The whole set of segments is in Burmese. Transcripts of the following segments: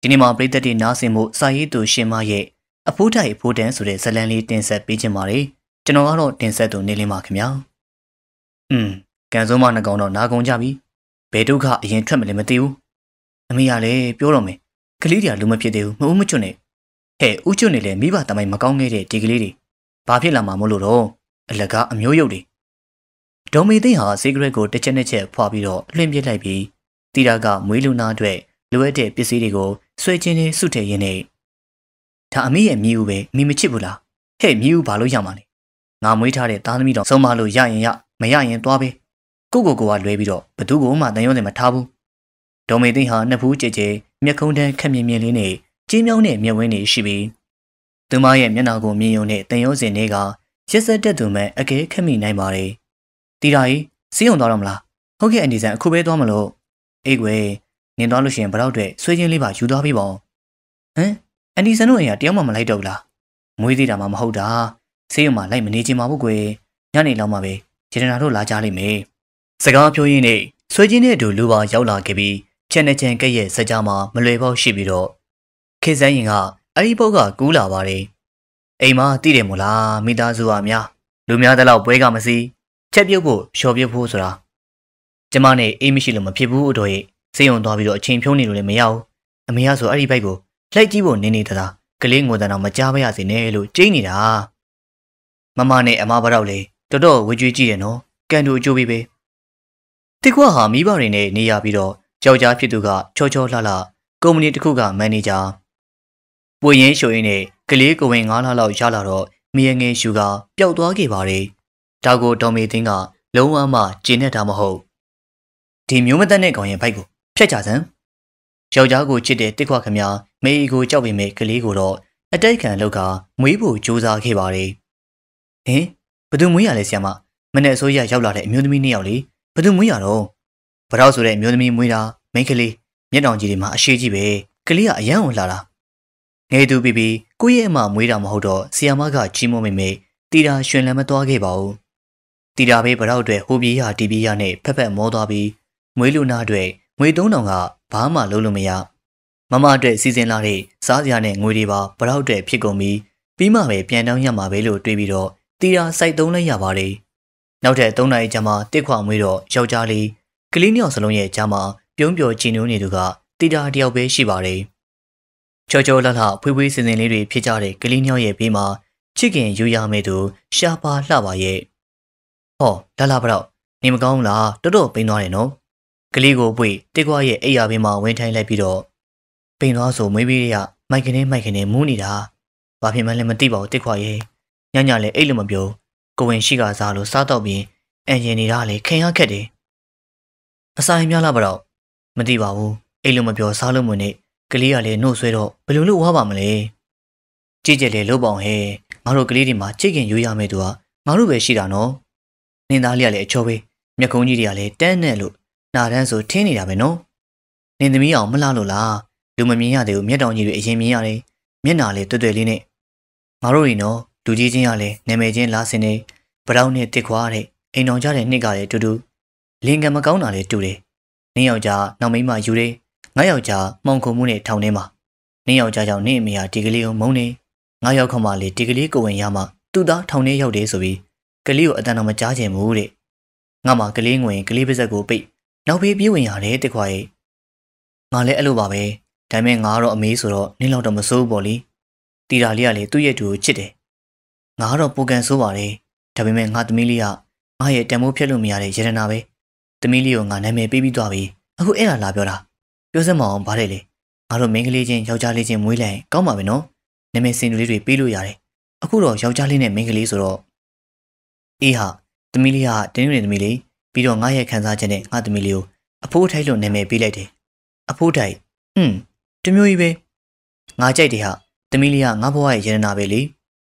ဒီနေ့မှာပြည်သက်တွေနားဆင်မှုစာရေးသူရှင်မရဲ့အဖိုးတိုင်အဖိုးတန်းဆိုတဲ့ဇာတ်လမ်းလေးတင်ဆက်ပေးချင်ပါတယ်ကျွန်တော်ကတော့တင်ဆက်သူနေလင်းပါခင်ဗျာကန်စုံမနှကောင်တော့နာကုန်ကြပြီဘယ်ဒုက္ခအရင်ထွက်မလဲမသိဘူးအမေကလည်းပြောတော့မယ်ကလေးတွေကလူမဖြစ်သေးဘူးမဦးမချွတ်နဲ့ဟဲ့ဦးချွတ်နေလေမိဘတမိုင်းမကောင်းခဲ့တဲ့ဒီကလေးတွေဘာဖြစ်လာမှာမို့လို့တော့အလကားအမျိုးရုပ်တွေဒေါ်မေသိန်းဟာစီဂရက်ကိုတစ်ချက်နဲ့ချက်ဖွာပြီးတော့လွှင့်ပြလိုက်ပြီးတီတာကမွေးလူနာအတွက်လိုအပ်တဲ့ပစ္စည်းတွေကိုဆွဲချင်းနဲ့စုထည့်ရင်းနဲ့ဒါအမေရဲ့မြည်ဦးပဲမိမချစ်ဘူးလားဟဲ့မြည်ဦးဘာလို့ရမှာလဲငါမွေးထားတဲ့သားသမီးတော်ဆုံးမလို့ရရင်ရမရရင်သွားပဲကိုကလွဲပြီးတော့ဘသူ့ကိုမှတန်ရုံးတယ်မထားဘူးဒေါ်မေသိန်းဟာနှစ်ဖူးကြဲကြဲမျက်ခုံးတန်းခက်မြင်မြင်လေးနဲ့ကြီးမြောင်းတဲ့မျက်ဝန်းတွေရှိပြီးသူမရဲ့မျက်နှာကိုမြင်ယုံနဲ့တန်ရုံးစင်တွေကရက်စက်တက်သူမဲ့အကဲခက်မိနိုင်ပါတယ်တီတာကြီးစီးုံသွားတော့မလားဟုတ်ကဲ့အန်ဒီဆန်အခုပဲသွားမလို့အေးကွယ်နင်သွားလို့ရှိရင်ဘလောက်အတွက်ဆွေးချင်းလေးပါယူသွားပြီပေါ့ဟမ်အန်ဒီဆန်တို့အိမ်ကတယောက်မှမလိုက်တော့ဘူးလားမွေးသေးတာမှမဟုတ်တာဆေးရုံမှာလိုက်မနေချင်ပါဘူးကွယ်ညနေလောက်မှပဲဂျေနရာတို့လာကြလိမ့်မယ်စကားပြောရင်းနဲ့ဆွေးချင်းနဲ့အတူလူပါရောက်လာခဲ့ပြီးချက်နဲ့ချန်ကဲ့ရဲ့စကြမှာမလွယ်ပေါက်ရှိပြီးတော့ခေစန်းရင်ကအဲ့ဒီပုတ်ကကူးလာပါတယ်အိမ်မှာတည်တယ်မို့လားမိသားစုကများလူများတဲ့လောက်ပွဲကမစီချက်ပြုတ်ဖို့လျှော်ပြုတ်ဖို့ဆိုတာကျမနဲ့အိမ်မရှိလို့မဖြစ်ဘူးတော့ရဲ့စိတ်ုံသွားပြီးတော့အချိန်ဖြုံးနေလို့လည်းမရဘူးအမေကဆိုအဲ့ဒီဘိုက်ကိုလှိုက်ကြည့်ဖို့နေနေတာကလေးငိုတဲ့တော့မကြားပါရစေနဲ့လို့ကြိတ်နေတာမမနဲ့အမဘရောက်လေတော်တော်ဝေကျွေးကြည့်တယ်နော်ကန်တူအကျိုးပေးပဲတိကွာဟာမိဘတွေနဲ့နေရပြီးတော့ကြောက်ကြားဖြစ်သူကချောချောလှလှကုမ္ပဏီတစ်ခုကမန်နေဂျာပွေရင်းရှိုရင်းနဲ့ကလေးကိုဝင်9လလောက်ရလာတော့မီးငယ်ရှူကပျောက်သွားခဲ့ပါတယ်ဒါကိုဒေါ်မေသိန်းကလုံးဝမှကျင်းနေတာမဟုတ်ဒီမျိုးမသက်တဲ့ကောင်ရဲ့ဘိုက်ကိုဖျက်ချစမ်းယောက်ျားကိုချစ်တဲ့တစ်ခွခမမေးကိုကြောက်ပေမဲ့ကလေးကိုတော့အတိုက်ခံလောက်ကမွေးဖို့ကြိုးစားခဲ့ပါတယ်ဟင်ဘသူမွေးရလဲဆရာမမနဲ့အစိုးရရောက်လာတဲ့အမျိုးသမီး2ယောက်လေဘသူမွေးရတော့ဘရောက်ဆိုတဲ့အမျိုးသမီးမွေးတာမိန်းကလေးမျက်တောင်ကြီးတွေမှာအရှိကြီးပဲကလေးကအယံကိုလှတာငယ်သူပြီးကိုယ့်ရဲ့အမမွေးတာမဟုတ်တော့ဆီယာမကချီးမွမ်းမိမေတီတာရွှင်လန်းမသွားခဲ့ပါဘူးတီတာပဲဘရောက်အတွက်ဟိုပြေးရတီပြေးရနဲ့ဖက်ဖက်မောသွားပြီးမွေးလူနာအတွက်ငွေ3000ကဘာမှလုံးလို့မရမမအတွက်စီစဉ်လာတဲ့စားစရာနဲ့ငွေတွေပါဘရောက်အတွက်ဖြစ်ကုန်ပြီးမှပဲပြန်တောင်းရမှာပဲလို့တွေးပြီးတော့တီတာစိုက်သုံးလိုက်ရပါတယ်နောက်ထပ်3နာရီကြာမှတစ်ခွမွေးတော့ယောက်ျားလေးကလေး2ယောက်စလုံးရဲ့ကြားမှာပြုံးပျော်ချီနိုးနေသူကတီတာတယောက်ပဲရှိပါတယ်ချောချောလှလှဖွေးဖွေးစင်စင်လေးတွေဖြစ်ကြတဲ့ကလေး2ယောက်ရဲ့ဘေးမှာချစ်ခင်ယူရမယ်သူရှားပါလှပါရဲ့ဟောလာဘတော့နေမကောင်းလားတော်တော်ပိန်သွားတယ်နော်ကလေးကိုပွေတစ်ခွရဲ့အိယာဘေးမှာဝင်ထိုင်လိုက်ပြီးတော့ပိန်သွားဆိုမွေးပြီးရမိုက်ကနေမူးနေတာဘာဖြစ်မှန်းလည်းမသိပါဘူးတစ်ခွရဲ့ညညလည်းအိတ်လို့မပြောကိုဝင်ရှိကစားလို့စားတော့ပြီးအန်ဂျင်နေတာလေခင်ရခက်တယ်အဆိုင်များလားဘတော့မသိပါဘူးအိတ်လို့မပြောစားလို့မဝင်နဲ့ကလေးကလည်းနှုတ်ဆွဲတော့ဘယ်လိုလုပ်ဝါပါမလဲကြည့်ကြလေလို့ပေါင်ဟဲငါတို့ကလေးတွေမှာချစ်ခင်ယူရမယ်သူကငါတို့ပဲရှိတာနော်နင်းသားလေးကလည်းအချောပဲမျက်ကုံးကြီးတွေကလည်းတန်းနဲ့လို့နာတန်းဆိုထင်းနေတာပဲနော်နင်းသမီးအောင်မလှလို့လားလူမမြင်ရသေးဘူးမျက်တောင်ကြီးတွေအရင်မြင်ရတယ်မျက်နာလေးတွေ့လေးနဲ့ငါတို့တွေနော်လူကြီးချင်းကလည်းနာမည်ချင်းလားစင်နေဗရောင်းနဲ့တစ်ခွာတဲ့အိမ်တော်ကြတဲ့နှစ်ကလည်းတူတူလင်ကမကောင်းတာလည်းတူတယ်နင်းယောက်ျားနောက်မိန်းမယူတယ်ငါယောက်ျားမှောင်ခုံမှုနဲ့ထောင်ထဲမှာနင်းယောက်ျားကြောင့်နင်းအမေဟာဒီကလေးကိုမုန်းနေငါယောက်ခမလေးဒီကလေးကိုဝင်ရမှသူ့သားထောင်ထဲရောက်တယ်ဆိုပြီးကလေးကိုအတန်တော်မကြားချင်ဘူးတဲ့ငါမှကလေးငွေကလေးပါဇက်ကိုပိတ်နောက်ဖေးပြေးဝင်ရတယ်တစ်ခွာရဲ့ငါလည်းအဲ့လိုပါပဲဒါပေမဲ့ငါကတော့အမေဆိုတော့နင်းလောက်တော့မစိုးဘူးပေါ့လေတီတာလေးကလည်းသူ့ရဲ့တူကိုချစ်တယ်ငါကတော့ပိုကန်ဆိုးပါတယ်ဒါပေမဲ့ငါသမီးလေးကငါရဲ့တန်ဖိုးဖြတ်လို့မရတဲ့ရတနာပဲသမီးလေးကိုငါနာမည်ပေးပြီးသွားပြီအခုအဲ့ဒါလာပြောတာပြောစမ်းမအောင်ဗါတယ်လေငါတို့မိန်းကလေးချင်းယောက်ျားလေးချင်းမွေးလိုက်ကောင်းပါပဲနော်နာမည်စင်တူလေးတွေပေးလို့ရတယ်အခုတော့ယောက်ျားလေးနဲ့မိန်းကလေးဆိုတော့အေးဟာသမီးလေးကတင်းနေသမီးလေးပြီးတော့ငါရဲ့ခံစားချက်နဲ့ငါသမီးလေးကိုအဖိုးထိုက်လို့နာမည်ပေးလိုက်တယ်အဖိုးထိုက်တမျိုးကြီးပဲငါကြိုက်တယ်ဟာသမီးလေးကငါဘဝရဲ့ရတနာပဲလေ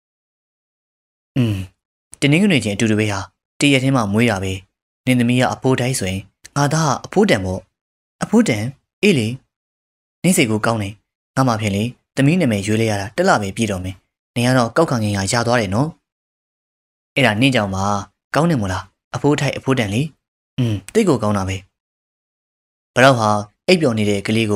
တင်းနေချင်းအတူတူပဲဟာတရက်ထဲမှာမွေးတာပဲနင်းသမီးကအဖိုးထိုက်ဆိုရင်ငါသားကအဖိုးတန်ပေါ့အဖိုးတန်အေးလေနင်းစိတ်ကိုကောင်းတယ်ငါမှဖြင့်လေသမီးနာမည်ရွေးလိုက်ရတာတက်လာပဲပြည်တော်မယ်နင်ကတော့ကောက်ခံငင်ရရသွားတယ်နော်အဲ့ဒါနင်းကြောင့်ပါကောင်းတယ်မို့လားအဖိုးထိုက်အဖိုးတန်လေတိတ်ကိုကောင်းတာပဲဘလောက်ဟာအိပ်ပျော်နေတဲ့ကလေးကိုတ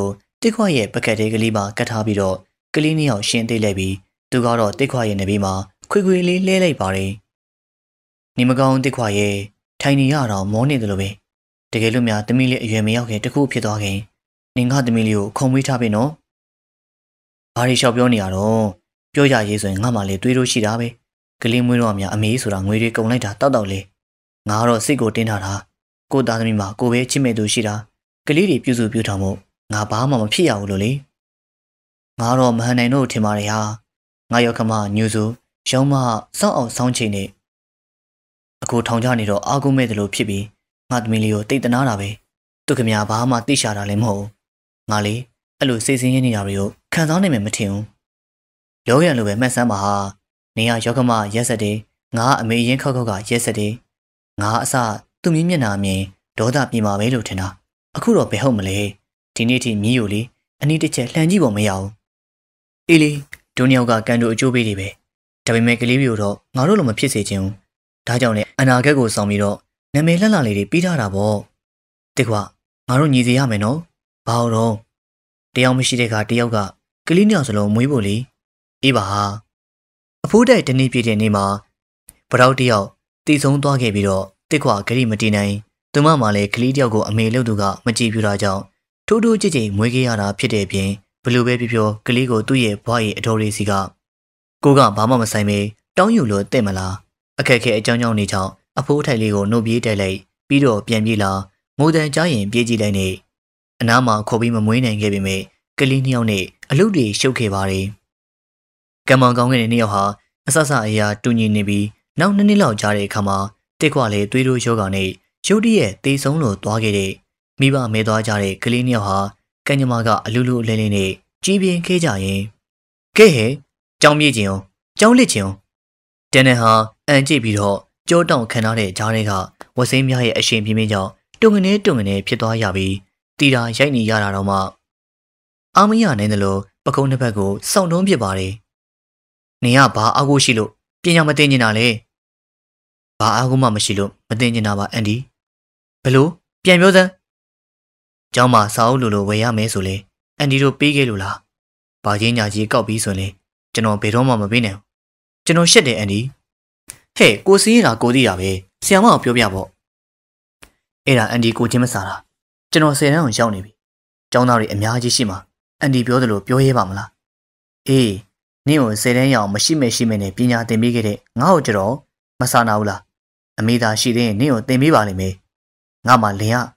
တစ်ခွရဲ့ပကတ်တဲ့ကလေးမှာကတ်ထားပြီးတော့ကလေးနှစ်ယောက်ရှင်းသိလိုက်ပြီးသူကတော့တစ်ခွရဲ့နဘေးမှာခွေခွေလေးလဲလိုက်ပါတယ်နေမကောင်းတစ်ခွရဲ့ထိုင်နေရတော့မောနေတယ်လို့ပဲတကယ်လို့များသမီးလေးအရွယ်မရောက်ခင်တခုဖြစ်သွားခင်နင်ကသမီးလေးကိုခုံမွေးထားပြီနော်ဘာတွေလျှောက်ပြောနေရတော့ပြောကြရေးဆိုရင်ငါမှလည်းတွေးလို့ရှိတာပဲကလေးမွေးတော့များအမေဆိုတာငွေတွေကုန်လိုက်တာတောက်တောက်လေးငါကတော့စိတ်ကိုတင်းထားတာကိုသားသမီးမှာကိုပဲချစ်မဲ့သူရှိတာကလေးတွေပြုစုပြုထောင်မှုငါဘာမှမဖြစ်ရဘူးလို့လေငါတော့မဟန်နိုင်တော့ထင်ပါတယ်ဟာငါရောက်ခမညူစုရောင်းမစောင့်အောင်ဆောင်းချိန်နဲ့အခုထောင်ချနေတော့အာကုမဲ့တယ်လို့ဖြစ်ပြီးငါသမီးလေးကိုတိတ်တနာတာပဲသူခင်ဗျာဘာမှသိရှာတာလည်းမဟုတ်ငါလေအဲ့လိုစိတ်ဆင်းရဲနေတာတွေကိုခံစားနိုင်မယ်မထင်ဘူးလောရံလိုပဲမှတ်စမ်းပါဟာနေရရောက်ခမရက်ဆက်တယ်ငါအမေရင်ခောက်ခောက်ကရက်ဆက်တယ်ငါအစသူ့မျက်နှာအမြင်ဒေါသပြေမှာပဲလို့ထင်တာအခုတော့ဘယ်ဟုတ်မလဲဒီနေ့ထိမြည်ကိုလေအနည်းတစ်ချက်လှန်ကြည့်ဖို့မရဘူးအေးလေဒုညောက်ကကန်တို့အကျိုးပေးတွေပဲဒါပေမဲ့ကလေးမျိုးတော့ငါတို့လိုမဖြစ်စေချင်ဘူးဒါကြောင့်လေအနာဂတ်ကိုဆောင်ပြီးတော့နာမည်လှလှလေးတွေပြီးထားတာပေါ့တစ်ခွငါတို့ညီစီရမယ်နော်ဘာလို့တယောက်မရှိတဲ့ကတယောက်ကကလေးနှစ်ယောက်စလုံးမွေးဖို့လေအေးပါဟာအဖိုးတိုက်တနေ့ပြည့်တဲ့နေ့မှာဗရောက်တယောက်တည်ဆုံးသွားခဲ့ပြီးတော့တစ်ခွဂရိမတီနိုင်သူမမှလည်းကလေးတယောက်ကိုအမေလုပ်သူကမကြည့်ပြတာကြောင့်ထိုးထိုးကြိတ်ကြိတ်မွေးခဲ့ရတာဖြစ်တဲ့အပြင်ဘလို့ပဲပြောကလေးကိုသူ့ရဲ့ဘွားရဲ့အတော်လေးစီကကိုကဘာမှမဆိုင်ပဲတောင်းယူလို့တဲ့မလားအခက်ခဲအကြောင်းကြောင့်နေကြောင့်အဖိုးထိုက်လေးကိုနှုတ်ပြေးတိုက်လိုက်ပြီးတော့ပြန်ပြေးလာမိုးတန်ကြားရင်ပြေးကြည့်လိုက်နေအနားမှာခေါ်ပြီးမမွေးနိုင်ခဲ့ပေမဲ့ကလေးနှစ်ယောက်နဲ့အလုပ်တွေရှုပ်ခဲ့ပါတယ်ကံမောင်ကောင်းတဲ့နှစ်ယောက်ဟာအဆဆအရာတူညီနေပြီးနောက်2နှစ်လောက်ကြာတဲ့အခါမှာတစ်ခွလေသွေးတို့ယောဂါနဲ့ရုတ်တရက်တေဆုံးလို့သွားခဲ့တဲ့မိဘမဲသွားကြတဲ့ကလေးနှစ်ယောက်ဟာကံညမကအလူလူအလဲလဲနဲ့ကြီးပြင်းခဲ့ကြရင်ကဲဟဲကြောင်းပြေးခြင်းအောင်ကြောင်းလစ်ခြင်းအောင်တန်နဲ့ဟာအန်ကြည့်ပြီးတော့ကြောတောင်ခံထားတဲ့ဂျားတွေကဝစိမ်းများရဲ့အရှင်ပြင်းပြင်းကြောင့်တုံငနေဖြစ်သွားရပြီးတီတာရိုက်နေရတာတော့မှအာမရနိုင်တယ်လို့ပကုံးတစ်ဖက်ကိုစောင့်တုံးပြပါတယ်နေကဘာအားကိုရှိလို့ပညာမသိကျင်တာလဲဘာအားကိုမှမရှိလို့မသိကျင်တာပါအန်ဒီဘလို့ပြန်ပြောစမ်းကျောင်းမှာစာအုပ်လိုဝယ်ရမယ်ဆိုလေအန်ဒီတို့ပေးခဲ့လို့လားဘာချင်းညာကြီးကောက်ပြီးဆိုရင်ကျွန်တော်ဘယ်တော့မှမပေးနိုင်ဘူးကျွန်တော်ရှက်တယ်အန်ဒီဟဲ့ကိုစီးရတာကိုသိတာပဲဆရာမကိုပြောပြပေါ့အဲ့ဒါအန်ဒီကိုချင်းမစားတာကျွန်တော်10တန်းကိုရောက်နေပြီကျောင်းသားတွေအများကြီးရှိမှာအန်ဒီပြောသလိုပြောရဲပါမလားအေးနင့်ကို10တန်းရအောင်မရှိမဲ့နဲ့ပညာသင်ပေးခဲ့တဲ့ငါ့ကိုကြတော့မဆာနာဘူးလားအမေသာရှိသေးရင်နင့်ကိုသင်ပေးပါလိမ့်မယ်ငါမှလင်ရ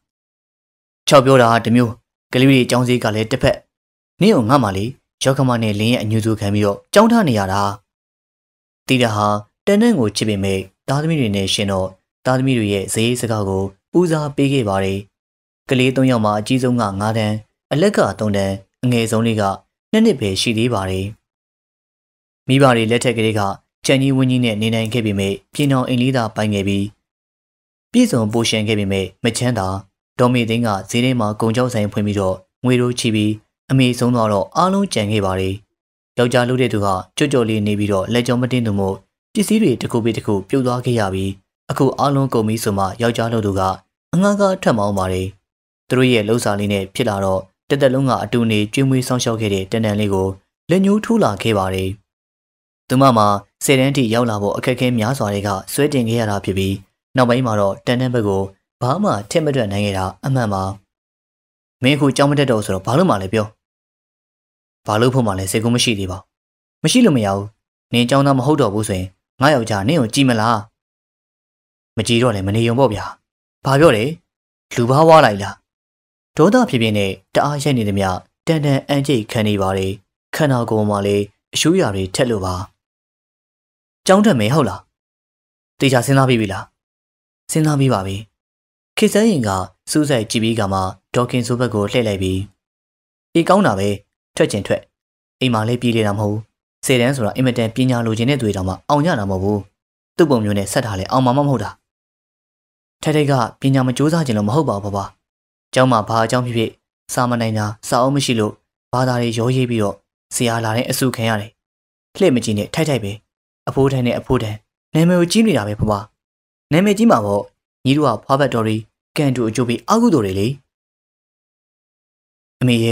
6ပြောတာတမျိုးကလေးတွေကျောင်းစည်းကလည်းတစ်ဖက်နင့်ကိုငါမှလေရောက်ခမနဲ့လင်းရဲ့အညူစုခံပြီးတော့ကြောင်းထားနေရတာတီးတာဟာတန်တန်းကိုချစ်ပေမဲ့သားသမီးတွေနဲ့ရှင်တော့သားသမီးတွေရဲ့ဈေးစကားကိုဦးစားပေးခဲ့ပါတယ်ကလေး3ယောက်မှာအကြီးဆုံးက9တန်းအလက်က3တန်းအငယ်ဆုံးလေးက2နှစ်ပဲရှိသေးပါတယ်မိဘတွေလက်ထက်ကလေးကချန်ကြီးဝင်းကြီးနဲ့နေနိုင်ခဲ့ပေမဲ့ပြည်တော်အိမ်လေးသာပိုင်ခဲ့ပြီးပြည်စုံပိုရှင်ခဲ့ပေမဲ့မချမ်းသာဒေါ်မေသိန်းကဈေးထဲမှာကုံကြောက်ဆိုင်ဖွင့်ပြီးတော့ငွေတို့ချီပြီးအမေဆုံးသွားတော့အားလုံးကြံခဲ့ပါတယ်ယောက်ျားလူတဲ့သူကကြော့လေးနေပြီးတော့လက်ကြောမတင်းသူမို့ပစ္စည်းတွေတစ်ခုပြီးတစ်ခုပြုတ်သွားခဲ့ရပြီးအခုအားလုံးကုန်ပြီဆိုမှယောက်ျားလူသူကအငှားကားထပ်မောင်းပါတယ်သူတို့ရဲ့လှုပ်ရှားလေးနဲ့ဖြစ်လာတော့တက်တက်လုံးကအတူနေကျွေးမွေးဆောင်ရှောက်ခဲ့တဲ့တန်တန်လေးကိုလက်ညှိုးထိုးလာခဲ့ပါတယ်သူမမှာ10တန်းထိရောက်လာဖို့အခက်အခဲများစွာတွေကဆွဲတင်ခဲ့ရတာဖြစ်ပြီးနောက်ပိုင်းမှာတော့တန်တန်ဘက်ကိုဘာမှထက်မတွက်နိုင်ခဲ့တာအမှန်ပါမင်းအခုကြောင်းမတက်တော့ဆိုတော့ဘာလို့မှလဲပြောဘာလို့ဖို့မှလဲစိတ်ကူးမရှိသေးပါမရှိလို့မရဘူးနင်ကြောင်းသားမဟုတ်တော့ဘူးဆိုရင်ငါယောက်ျားနင့်ကိုကြည်မလားမကြည်တော့လည်းမနေုံပေါ့ဗျာဘာပြောလဲလူဘာဝါလိုက်လားဒေါသဖြစ်ဖြစ်နဲ့တအားရိုက်နေသည်မြတန်တန်အန်ကျိတ်ခံနေပါတယ်ခန္ဓာကိုယ်မှာလေအရှူးရတွေထက်လို့ပါကြောင်းတက်မယ်ဟုတ်လားတေချာစဉ်းစားပြီးပြီလားစဉ်းစားပြီးပါပြီခေစန်းရင်ကစူးစိုက်ကြည့်ပြီးကမှဒေါခင်ဆိုဘက်ကိုလှည့်လိုက်ပြီးအေးကောင်းတာပဲထွက်ချင်ထွက်အိမ်မှာလေးပြေးနေတာမဟုတ်ဘူးစေတန်းဆိုတာအင်မတန်ပညာလိုချင်တဲ့သူတွေတောင်မှအောင်ရတာမဟုတ်ဘူးသူ့ပုံမျိုးနဲ့ဆက်ထားလဲအောင်မှာမဟုတ်တာထိုက်ထိုက်ကပညာမကြိုးစားခြင်းလို့မဟုတ်ပါဘူးဘာကျောင်းမှာဘာအကြောင်းဖြစ်ဖြစ်စာမနိုင်တာစာအုပ်မရှိလို့ဘာသာတွေရောရေးပြီးတော့ဆရာလာတဲ့အဆုခံရတယ်လှည့်မကြည့်နဲ့ထိုက်ပဲအဖိုးထန်နဲ့အဖိုးထန်နာမည်ကိုကြီးနေတာပဲဘာနာမည်ကြီးမှာပေါ့ညီတို့ကဖွားဘတ်တော်တွေကန်တူအကျိုးပြီးအာကုတော်တွေလေအမေရဲ့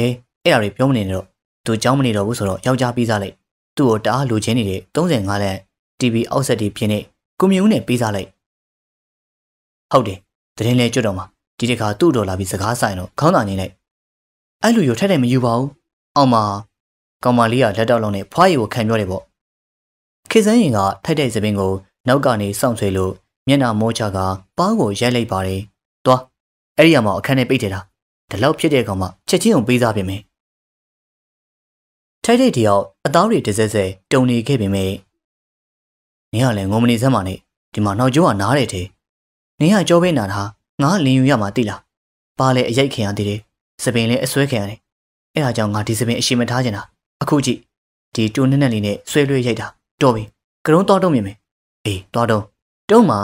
အဲ့ဒါတွေပြောမနေတော့သူเจ้าမနေတော့ဘူးဆိုတော့ယောက်ျားပေးစားလိုက်သူ့ကိုတအားလူချင်းနေတဲ့35လမ်း TV အောက်ဆက်တီဖြစ်နေကွန်မြူနဲ့ပေးစားလိုက်ဟုတ်တယ်တရင်လဲကြွတော့မှာဒီတစ်ခါသူ့တော်လာပြီးစကားဆိုင်တော့ခေါင်းသာနေလိုက်အဲ့လူရထက်တယ်မယူပါဘူးအောင်မကောင်မလေးကလက်တော့လုံးနဲ့ဖွားရီကိုခံပြောတယ်ပေါ့ခေစန်းရင်ကထိုက်တဲ့သပင်ကိုနောက်ကနေစောင့်ဆွဲလို့မျက်နှာမောချကပါးကိုရိုက်လိုက်ပါတယ်သွားအဲ့ဒီမှာအခန်းထဲပိတ်ထတာဒီလောက်ဖြစ်တဲ့ကောင်မှချက်ချင်းအောင်ပေးစားပြင်မယ်ထိုက်တဲ့တယောက်အသားတွေတစက်စက်တုံနေခဲ့ပြင်မယ်နင်ကလည်းငုံမနေစမ်းပါနဲ့ဒီမှာနောက်ကျောကနားတယ်တဲ့နင်ကကြောပေးနာတာငါလင်ယူရမှာတိလားပါလေအရိုက်ခင်ရသေးတယ်စပင်လည်းအစွဲခင်ရတယ်အဲ့ဒါကြောင့်ငါဒီစပင်အရှိမထားချင်တာအခုကြည့်ဒီတူနဲ့နဲ့လေးနဲ့ဆွဲလွှဲရိုက်တာတော်ပြီကရုံးတော့တုံးမြင်မယ်အေးတော့တုံးမှာ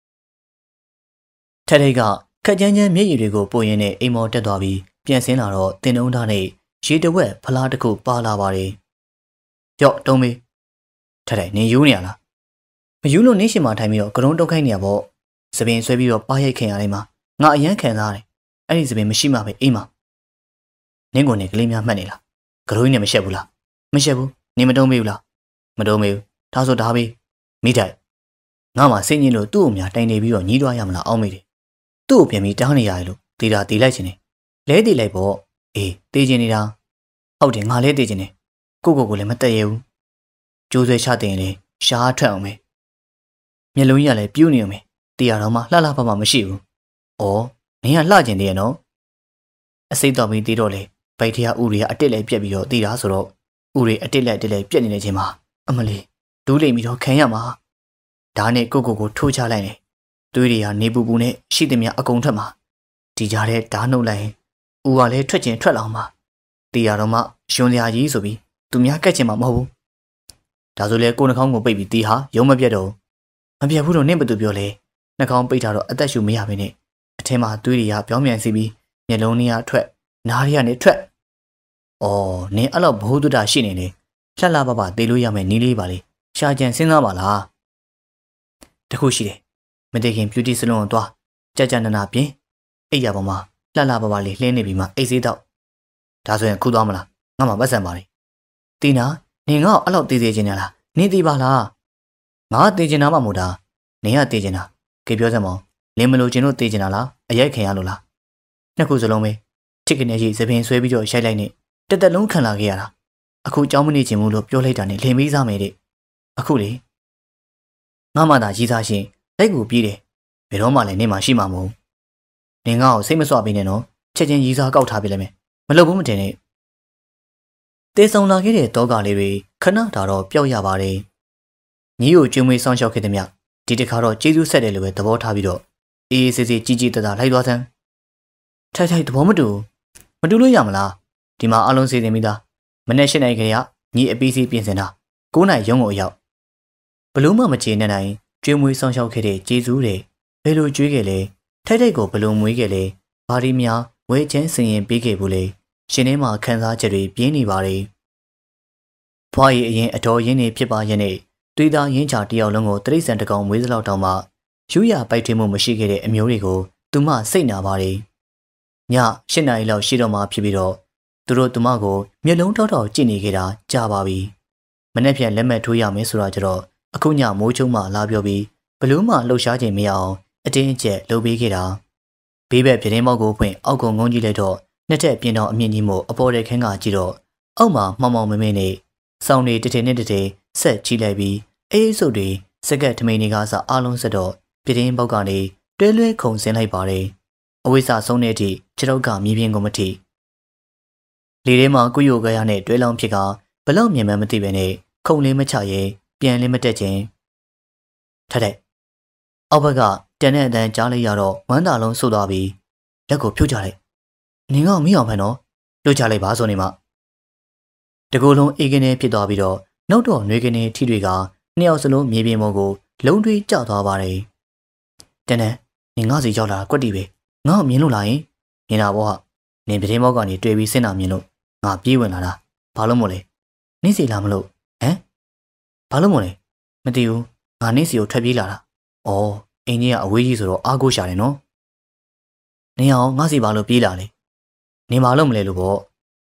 ထက်ထိတ်ကခက်ကြမ်းကြမ်းမျက်ရည်တွေကိုပို့ရင်းနဲ့အိမ်မော်တက်သွားပြီးပြန်ဆင်းလာတော့တင်တုံးသားနဲ့ရေတဝက်ဖလားတစ်ခုပါလာပါတယ်ကြော့တုံးမေးထက်ထိတ်နင်ယူနေရလားမယူလို့နင်းရှင်မှာထိုင်ပြီးတော့ကရုံးတုံးခိုင်းနေရပေါ့စပင်ဆွဲပြီးတော့ပါရိုက်ခင်ရတိုင်းမှာငါအရန်ခံစားရတယ်အဲ့ဒီစပင်မရှိမှပဲအိမ်မှာနင်းကိုနေကလေးများမှတ်နေလားကရုံးနဲ့မရှက်ဘူးလားမရှက်ဘူးနင်မတုံးမေးဘူးလားမတုံးမေးဘူးဒါဆိုဒါပဲမိထိုင်ငါမှစိတ်ညစ်လို့သူ့ကိုများတိုင်နေပြီးတော့ညီးသွားရမလားအောင်းမေးတယ်သူ့ကိုပြန်ပြီးတောင်းနေရတယ်လို့တေးတာတေးလိုက်ချင်တယ်လဲတေးလိုက်ပေါ့အေးတေးချင်နေတာဟုတ်တယ်ငါလဲတေးချင်တယ်ကိုလည်းမတက်ရဘူးကျိုးဆွဲချတင်ရင်လေရှားထွက်အောင်ပဲမျက်လုံးကြီးကလည်းပြူးနေအောင်ပဲတေးရတော့မှလှလှပပမရှိဘူးဩနင်ကလှကျင်သေးရဲ့နော်အစိတ်တော်ပြီးတေးတော့လေဗိုက်ထရဥတွေကအတစ်လဲပြက်ပြီးတော့တေးတာဆိုတော့ဥတွေအတစ်လက်တစ်လဲပြက်နေနေချင်းမှာအမလီဒူးလိမ်ပြီးတော့ခံရမှာဒါနဲ့ကိုထိုးချလိုက်တယ်သွေးတွေကနေပူပူနဲ့ရှိသမျှအကုန်ထွက်မှာဒီကြားထဲဓာတ်နှုတ်လိုက်ရင်ဦးကလည်းထွက်လောင်မှာတေးရတော့မှရှင်စရာကြီးဆိုပြီးသူများကက်ချင်မှာမဟုတ်ဘူးဒါဆိုလေကိုနှာခေါင်းကိုပိတ်ပြီးတေးဟာရုံမပြတ်တော့မပြတ်ဘူးတော့နင့်ဘသူပြောလဲနှာခေါင်းပိတ်ထားတော့အသက်ရှူမရဘဲနဲ့အထင်းမှာသွေးတွေကပြောင်းပြန်စီပြီးမျက်လုံးတွေကထွက်နားတွေကနေထွက်အော်နင်အဲ့လောက်ဘ ഹു တုဒ္ဒရှိနေလေလှလှပပတေးလို့ရမယ်နီးလေးပါလေရှာကြံစဉ်းစားပါလားတခုရှိတယ်မတည်ခင် beauty salon ကိုသွားကြနနာပြင်အိပ်ရပေါ်မှာလှလှပပလေးလှင်းနေပြီးမှအိတ်စေးတော့ဒါဆိုရင်ခုသွားမလားငါမှပတ်စံပါလေတီနာနင်ငါ့ကိုအဲ့လောက်သေးသေးချင်းလားနင်တီးပါလားငါတေးချင်တာမှမဟုတ်တာနင်ကတေးချင်တာကေပြောစမ်းမအောင်လင်းမလို့ကျင်တို့တေးချင်တာလားအရိုက်ခင်ရလို့လားနှစ်ခုစလုံးပဲချစ်ကနေကြီးသပင်ဆွဲပြီးတော့ရိုက်လိုက်နေတက်တက်လုံးခံလာခဲ့ရတာအခုเจ้าမနေချင်ဘူးလို့ပြောလိုက်တာနဲ့လင်ပြီးစားမယ်တဲ့အခုလေငါမှသာကြီးစားရှင်လက်ကိုပြေးတယ်ဘယ်တော့မှလည်းနေမှရှိမှာမဟုတ်နင်ငါ့ကိုစိတ်မစွပေးနဲ့နော်ချက်ချင်းကြီးစားကောက်ထားပြလိုက်မယ်မလုပ်ဘူးမတင်နဲ့တေးဆောင်လာခဲ့တဲ့တောကလေးတွေခဏတာတော့ပျောက်ရပါတယ်ညီကိုကျွေးမွေးဆောင်ရှောက်ခဲ့တဲ့မြဒီတခါတော့ကျေးဇူးဆက်တယ်လို့ပဲသဘောထားပြီးတော့အေးဆေးဆေးကြီးကြီးတသားလိုက်သွားစမ်းထိုက်သဘောမတူလို့ရမလားဒီမှာအလုံးစီစဉ်ပြီးသားမနေ့၈နိုင်ခရီးညီအပီးစီပြင်ဆင်တာ9နိုင်ရုံးကိုရောက်ဘလို့မှမချေနဲ့နိုင်ကျွေးမွေးဆောင်ရှောက်ခဲ့တဲ့ကျေးဇူးတွေဘယ်လိုကျွေးခဲ့လဲထိုက်ကိုဘလို့မွေးခဲ့လဲဘာဒီများဝဲချင်းစင်ရင်ပေးခဲ့ဘူးလေရှင်ထဲမှာခန်းစားချက်တွေပြင်းနေပါတယ်ဖွားရီအရင်အတော်ရင်းနေဖြစ်ပါရဲ့နဲ့တွေးသားရင်းချတယောက်လုံးကိုတရိတ်ဆန်တကောင်မွေးစလောက်တောင်မှယူရပိုက်ထွေးမှုမရှိခဲ့တဲ့အမျိုးတွေကိုသူမစိတ်နာပါတယ်ည8နာရီလောက်ရှိတော့မှဖြစ်ပြီးတော့သူတို့သူမကိုမျက်လုံးထောက်ထောက်ကြည့်နေခဲ့တာကြာပါပြီမနေ့ပြန်လက်မဲ့ထိုးရမယ်ဆိုတာကြတော့အခုညမိုးချုံမှလာပြောပြီးဘလို့မှလှုပ်ရှားခြင်းမရအောင်အတင်းအကျပ်လုပ်ပေးခဲ့တာဘေးဘက်ပြတင်းမောက်ကိုဖွင့်အောက်ကုန်းငုံကြည့်လိုက်တော့နှစ်ထက်ပြင်းတော်အမြင့်ကြီးမို့အပေါ်တဲ့ခန်းကကြည့်တော့အောက်မှာမှောင်မင်းနဲ့စောင်းနေတထင်နဲ့တထင်ဆက်ကြည့်လိုက်ပြီးအေးစုပ်တွေစက်ကက်ထမိန်တွေကစအားလုံးစတော့ပြတင်းပေါက်ကနေတွဲလွဲခုံဆင်းလိုက်ပါတယ်အဝိစာဆုံးတဲ့အထိခြေထောက်ကမြေပြင်ကိုမထိလေထဲမှာကုယိုကရနဲ့တွဲလောင်းဖြစ်ကဘလောက်မြင်မှမသိပဲနဲ့ခုံလေးမချရဲပြန်လေးမတက်ခြင်းထက်အောက်ဘက်ကတန်တဲ့အတန်းကြားလိုက်ရတော့ဝမ်းသာလုံးဆုတ်သွားပြီးလက်ကိုဖြုတ်ကြလိုက်နင်ကမီးအောင်ဖန်တော့လှုပ်ချလိုက်ပါဆိုနေမှတကူလုံးအေးကနေဖြစ်သွားပြီးတော့နောက်တော့နှွေးကနေထိတွေကနှစ်ယောက်စလုံးမြေပြင်ပေါ်ကိုလုံးတွေးကျသွားပါတယ်တန်နင်ငါစီရောက်လာကွက်တီပဲငါ့ကိုမြင်လို့လားယင်မြင်တာပေါ့ဟာနင်ပြတင်းမောက်ကနေတွေ့ပြီးစင်တာမြင်လို့ငါပြေးဝင်လာတာဘာလို့မို့လဲနင့်စီလာမလို့ဟမ်ဘာလို့မို့လဲမသိဘူးငါနင့်စီကိုထွက်ပြေးလာတာဩအင်းကြီးကအဝေးကြီးဆိုတော့အားကိုးရှာတယ်နော်နင်အောင်ငါစီဘာလို့ပြေးလာလဲနင်ဘာလို့မလဲလို့ပေါ့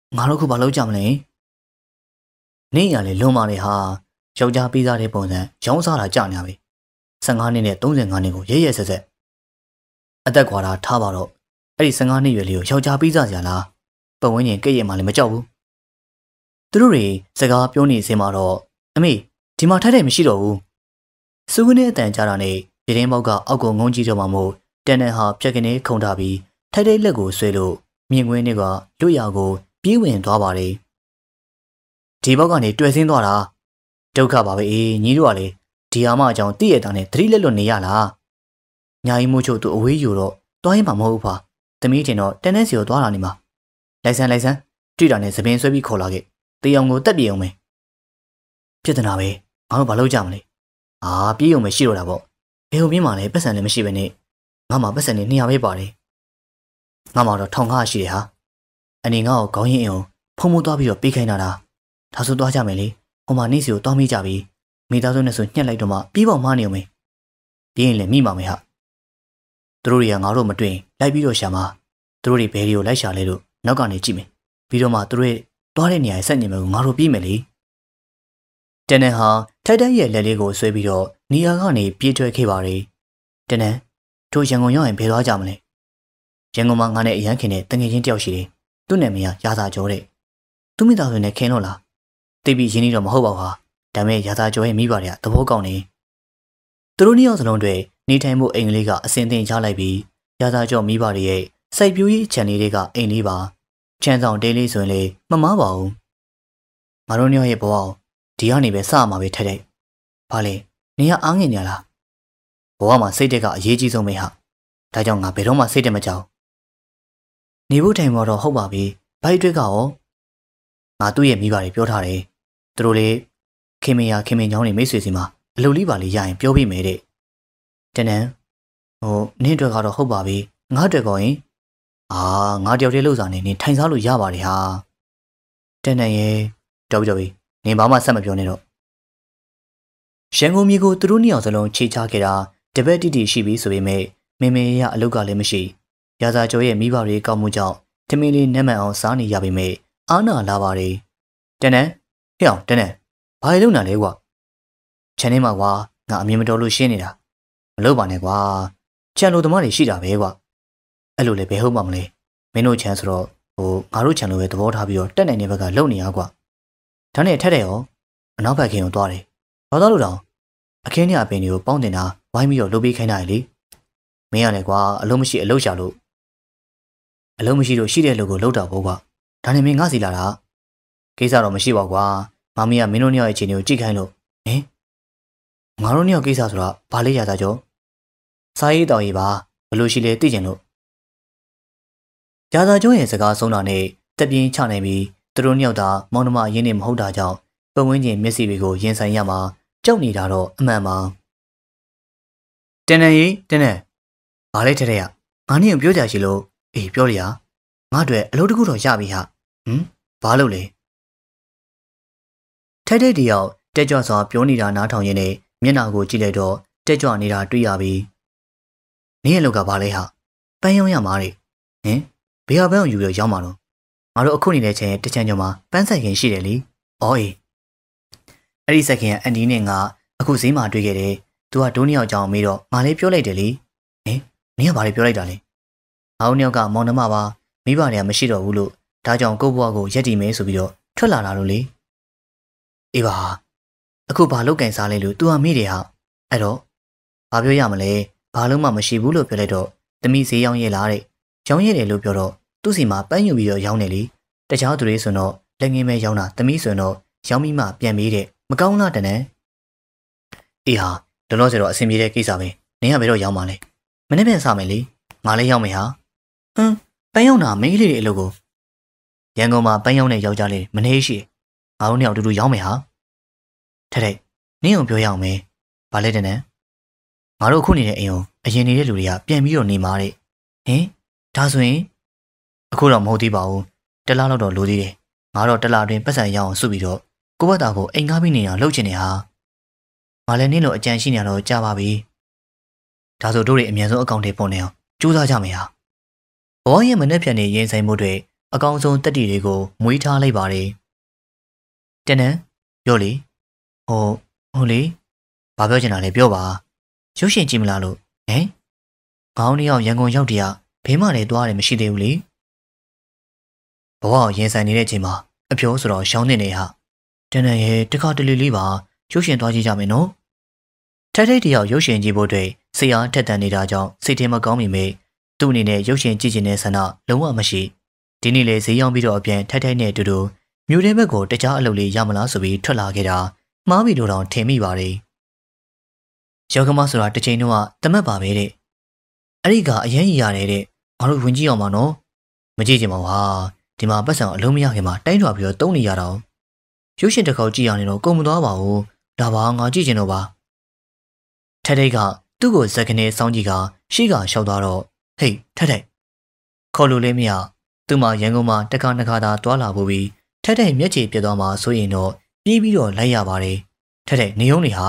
ငါတို့ခုဘာလုပ်ကြမလဲနေရလေလွန်ပါလေဟာယောက်ျားပေးစားတဲ့ပုံစံရောင်းစားတာကြာနေပြီ15နှစ်နဲ့35နှစ်ကိုရဲရဲဆက်ဆက်အသက်ကွာတာထားပါတော့အဲ့ဒီ15နှစ်ရွယ်လေးကိုယောက်ျားပေးစားစရာလားပတ်ဝန်းကျင်ကြည့်ရမှလည်းမကြောက်ဘူးသူတို့တွေစကားပြောနေစင်မှာတော့အမေဒီမှာထိုက်တယ်မရှိတော့ဘူးစုခနဲ့အတန်ကြတာနဲ့ပြတင်းပေါက်ကအောက်ကိုငုံကြည့်တော့မှမို့တန်တန်ဟာဖြက်ကနေခုန်ထားပြီးထိုက်တဲ့လက်ကိုဆွဲလို့မြင်ကွင်းတွေကလွတ်ရကိုပြေးဝင်သွားပါတယ်ဒီဘောက်ကနေတွေ့ဆင်းသွားတာဒုက္ခပါပဲအေးညီတို့ကလေဒီဟာမအကြောင်းသိရတာနဲ့သတိလက်လွတ်နေရလားညာကြီးမို့ချို့သူအဝေးယူတော့တွားရင်မှမဟုတ်ဘူးဖာသမီးတင်တော့တန်တဲ့စီကိုသွားလာနေမှာလိုက်စမ်းတွေ့တာနဲ့သပင်ဆွဲပြီးခေါ်လာခဲ့တေးအောင်ကိုတက်ပြေအောင်မယ်ပြဿနာပဲငါတို့ဘာလုပ်ကြမလဲပြေးအောင်မရှိတော့တာပေါ့ဘယ်လိုပြင်းမှလဲပတ်စံလည်းမရှိပဲနဲ့ငါမှပတ်စံနေ200ပဲပါတယ်ငါမှတော့1500ရှိတယ်ဟာအနေငါ့ကိုခေါင်းရင်းအောင်ဖုံမိုးသွားပြီးတော့ပေးခိုင်းတာဒါဆိုသွားကြမယ်လေဟိုမှာနေစီကိုသွားမိကြပြီမိသားစုနဲ့ဆိုညှက်လိုက်တော့မှပြေးပေါက်မနေအောင်မယ်ပြေးရင်လည်းမိမှာမယ်ဟာသူတို့တွေကငါတို့မတွေ့လိုက်ပြီးတော့ရှာမှာသူတို့တွေဘယ်တွေကိုလိုက်ရှာလဲလို့နောက်ကနေကြည့်မယ်ပြီးတော့မှသူတို့သွားတဲ့နေရာဆက်ညင်မယ်ကိုငါတို့ပြေးမယ်လေတန်တန်ဟာထိုက်တန်းရဲ့လက်လေးကိုဆွဲပြီးတော့နေရာကနေပြေးထွက်ခဲ့ပါတယ်တန်တန်တို့ရန်ကုန်ရောက်ရင်ဘယ်သွားကြမလဲရန်ကုန်မှာငါနဲ့အရန်ခင်နဲ့တငယ်ချင်းတယောက်ရှိတယ်သူ့နာမည်ကရာသာကျော်တဲ့သူမိသားစုနဲ့ခင်လို့လားသိပြီးရင်းနှီးတော့မဟုတ်ပါဘူးဟာဒါပေမဲ့ရာသာကျော်ရဲ့မိဘတွေကသဘောကောင်းနေသူတို့နှစ်ယောက်စလုံးတွေနေထိုင်မှုအိမ်ကလေးကအစင်းသင်ချလိုက်ပြီးရာသာကျော်မိဘတွေရဲ့စိုက်ပျိုးရေးခြံလေးတွေကအိမ်လေးပါချမ်းဆောင်တေးလေးဆိုရင်လေမမားပါဘူးငါတို့နှစ်ယောက်ရဲ့ဘဝကိုဒီကနေပဲစရမှာပဲထိုက်ဘာလဲနင်ကအားငင်ညာလားဘဝမှာစိတ်တက်ကအရေးကြီးဆုံးပဲဟာဒါကြောင့်ငါဘယ်တော့မှစိတ်တက်မကြောက်နေဖို့ထိုင်တော့ဟုတ်ပါပြီဘိုက်အတွက်ကရောငါသူ့ရဲ့မိဘတွေပြောထားတယ်သူတို့လေခင်မင်ချောင်းနေမိတ်ဆွေစီမှာအလုပ်လေးပါလေးရရင်ပြောပြမယ်တဲ့တနန်နင်းအတွက်ကတော့ဟုတ်ပါပြီငါအတွက်ကောရင်ငါတယောက်တည်းလှုပ်ဆောင်နေထိုင်စားလို့ရပါတယ်ဟာတနန်ရဲ့တော်ပြီနင်ဘာမှဆက်မပြောနဲ့တော့ရန်ကုန်မြို့ကိုသူတို့နှစ်ယောက်စလုံးခြေချခဲ့တာတပတ်တိရှိပြီဆိုပေမဲ့မေမေရအလုပ်ကလည်းမရှိရာဇာကျော်ရဲ့မိဘတွေကောက်မှုကြောင့်တမင်းလေးနက်မှန်အောင်စားနေရပေမဲ့အားနာလာပါတယ်တနန်ဟဲ့အောင်တနန်ဘာလို့လုပ်နေလဲကွာခြံထဲမှာကွာငါအမြင်မတော်လို့ရှင်းနေတာမလုပ်ပါနဲ့ကွာခြံလိုသမားတွေရှိတာပဲကွာအဲ့လိုလည်းဘယ်ဟုတ်မှမလဲမင်းတို့ခြံဆိုတော့ငါတို့ခြံလိုပဲသဘောထားပြီးတော့တက်နိုင်တဲ့ဘက်ကလုံနေရကွာဒါနဲ့ထက်တယ်ရောအနောက်ဘက်ခင်းကိုသွားတယ်ဘာသာလို့တောင်အခင်းညအပင်တွေကိုပေါင်းတင်တာဝိုင်းပြီးတော့လုပ်ပေးခိုင်းတာလေမင်းရတယ်ကွာအလုံးမရှိအလုံးရှာလို့အလုံးမရှိလို့ရှိတဲ့လူကိုလှုပ်တာပေါ့ကွာဒါနဲ့မင်းငါစီလာတာကိစ္စတော့မရှိပါဘူးကွာမမီးကမင်းတို့နှစ်ယောက်ရဲ့အခြေအနေကိုကြည့်ခိုင်းလို့ငါတို့နှစ်ယောက်ကိစ္စဆိုတာဘာလေးရတာကြောစားရေးတောင်ရေးပါဘလို့ရှိလဲသိကျင်လို့ရာသာကျောင်းရဲ့စကားဆုံးတာနဲ့တက်ပြင်းချနိုင်ပြီးသူတို့နှစ်ယောက်သာမောင်နှမရင်းနေမဟုတ်တာကြောင့်ပတ်ဝန်းကျင်မျက်စိတွေကိုရင်ဆိုင်ရမှာကြောက်နေတာတော့အမှန်ပါတန်ဘာလဲထဲရငါနဲ့ပြောကြရှိလို့ပြောရငါအတွက်အလုပ်တစ်ခုတော့ရပြီဟာဘာလို့လဲထိုက်တဲ့တယောက်တက်ကြွစွာပြောနေတာနားထောင်ရင်းနဲ့မျက်နှာကိုကြည့်လိုက်တော့တက်ကြွနေတာတွေ့ရပြီနင်းရဲ့လောက်ကဘာလဲဟာပန်းရောင်းရမှာတဲ့ဘေးဟာပန်းကိုယူပြီးရောင်းမှာတော့ငါတို့အခုနေတဲ့ချိန်တချမ်းကျော်မှာပန်းဆိုင်ခင်ရှိတယ်လေအဲ့ဒီဆိုင်ခင်ကအန်ဒီနဲ့ငါအခုဈေးမှာတွေ့ခဲ့တယ်သူကဒိုးနှစ်ယောက်ကြောင်မေးတော့ငါလေးပြောလိုက်တယ်လေနင်းကဘာလေးပြောလိုက်တာလဲငါတို့နှစ်ယောက်ကမောင်နှမပါမိဘတွေကမရှိတော့ဘူးလို့ဒါကြောင့်ကိုယ့်ဘဝကိုရက်တည်မယ်ဆိုပြီးတော့ထွက်လာတာလို့လေအေးပါအခုဘာလုတ်ကန်စားလဲလို့ तू ကမိတယ်ဟာအဲ့တော့ဘာပြောရမလဲဘာလို့မှမရှိဘူးလို့ပြောလိုက်တော့သမီးဈေးရောင်းရဲလားတဲ့ရောင်းရဲတယ်လို့ပြောတော့သူ့စီမှာပန်းယူပြီးတော့ရောင်းတယ်လေတခြားသူတွေဆိုတော့လက်ငင်းမဲရောင်းတာသမီးဆိုတော့ရောင်းပြီးမှပြန်ပေးတဲ့မကောင်းလားတနန်အေးဟာလောလောဆယ်တော့အဆင်ပြေတဲ့ကိစ္စပဲနင်ကဘယ်တော့ရောင်းမှာလဲမနေ့ပြန်စားမယ်လေငါလည်းရောင်းမယ်ဟာပန်းရောင်းတာမိန်းကလေးတွေအလုပ်ကိုရန်ကုန်မှာပန်းရောင်းတဲ့ယောက်ျားလေးမနေရှိငါတို့နှစ်ယောက်အတူတူရောင်းမယ်ဟာထဲနင်းအောင်ပြောရအောင်မယ်ဘာလဲတနန်ငါတို့အခုနေတဲ့အိမ်ကိုအရင်နေတဲ့လူတွေကပြန်ပြီးတော့နေမှာတဲ့ဒါဆိုရင်အခုတော့မဟုတ်သေးပါဘူးတလားလောက်တော့လိုသေးတယ်ငါတော့တလားအတွင်းပတ်စံရအောင်စုပြီးတော့ကိုဘတ်တာကိုအိမ်ကားပြီးနေတာလှုပ်ချင်နေဟာငါလည်းနင်းလို့အကြံရှိနေတော့ကြားပါပြီဒါဆိုတို့တွေအမြန်ဆုံးအကောင့်တွေပုံနေအောင်ကြိုးစားကြမယ်ဟာဘဝရဲ့မနှက်ဖြန်နေရင်ဆိုင်မှုတွေအကောင်ဆုံးတက်တီတွေကိုမွေးထားလိုက်ပါတယ်တနန်ပြောလေဟုတ်လေဘာပြောချင်တာလဲပြောပါရုပ်ရှင်ကြည့်မလားလို့ဟမ်ခေါင်းနှစ်ယောက်ရန်ကုန်ရောက်တည်းဘေးမှလည်းသွားတယ်မရှိသေးဘူးလေဘဝကိုရင်ဆိုင်နေတဲ့အချိန်မှာအပြောဆိုတော့ရှောင်းနေနေဟာတနန်ရဲ့တခါတလေလေးပါရုပ်ရှင်သွားကြည့်ကြမယ်နော်ထိုက်တယောက်ရုပ်ရှင်ကြည့်ဖို့အတွက်ဆရာထက်တန်နေတာကြောင့်စိတ်ထဲမကောင်းမိမေသူ့အနေနဲ့ရုပ်ရှင်ကြည့်ချင်တဲ့ဆန္ဒလုံးဝမရှိဒီနေ့လေဈေးရောက်ပြီးတော့အပြန်ထိုက်နဲ့အတူတူမြို့ထဲဘက်ကိုတခြားအလုပ်လေးရမလားဆိုပြီးထွက်လာခဲ့တာမှားပြီလို့တော့ထင်မိပါတယ်ယောဂမဆိုတာတစ်ချိန်တော့တမတ်ပါပဲတဲ့အဲ့ဒီကအရင်ကြီးရတယ်တဲ့ငါတို့ဝင်ကြည့်အောင်ပါနော်မကြည့်ချင်ပါဘူးဟာဒီမှာပတ်စံအလုံးမရခင်မှာတိုင်းထွာပြီးတော့တုံးနေရတော့ရုပ်ရှင်တစ်ခေါက်ကြည့်ရနေတော့ကုန်မသွားပါဘူးဒါပါငါကြည့်ချင်တော့ပါထက်ကသူ့ကိုဇက်ကနေစောင်းကြည့်ကရှေ့ကရှောက်သွားတော့ဟေးထက်ခေါ်လို့လေးမရသူ့မှာရန်ကုန်မှာတခါသာတွာလာဖို့ပြီးထက်မျက်ခြေပြတ်သွားမှဆိုရင်တော့ပြေးပြီးတော့လိုက်ရပါတယ်ထက်နေုံနေဟာ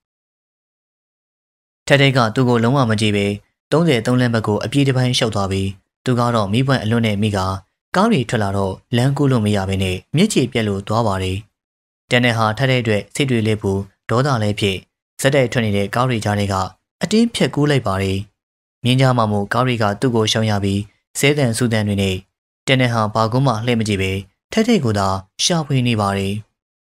ထက်ကသူ့ကိုလုံးဝမကြည့်ပဲ33လမ်းဘက်ကိုအပြေးတစ်ပိုင်းရှောက်သွားပြီးသူကတော့မိပွင့်အလွတ်နဲ့မိကကားတွေထွက်လာတော့လမ်းကူးလို့မရဘဲနဲ့မျက်ခြေပြက်လို့သွားပါတယ်တန်နဲ့ဟာထက်အတွက်စိတ်တွေလေးပူဒေါသလည်းဖြစ်ဇက်တိုက်ထွက်နေတဲ့ကားတွေကြားထဲကအတင်းဖြတ်ကူးလိုက်ပါတယ်မြင်းကြားမှာမို့ကားတွေကသူ့ကိုရှောင်ရပြီးဆဲတန်ဆူတန်တွေနဲ့တန်နဲ့ဟာဘာကုန်းမှလှည့်မကြည့်ပဲထက်ကိုသာရှာဖွေနေပါတယ်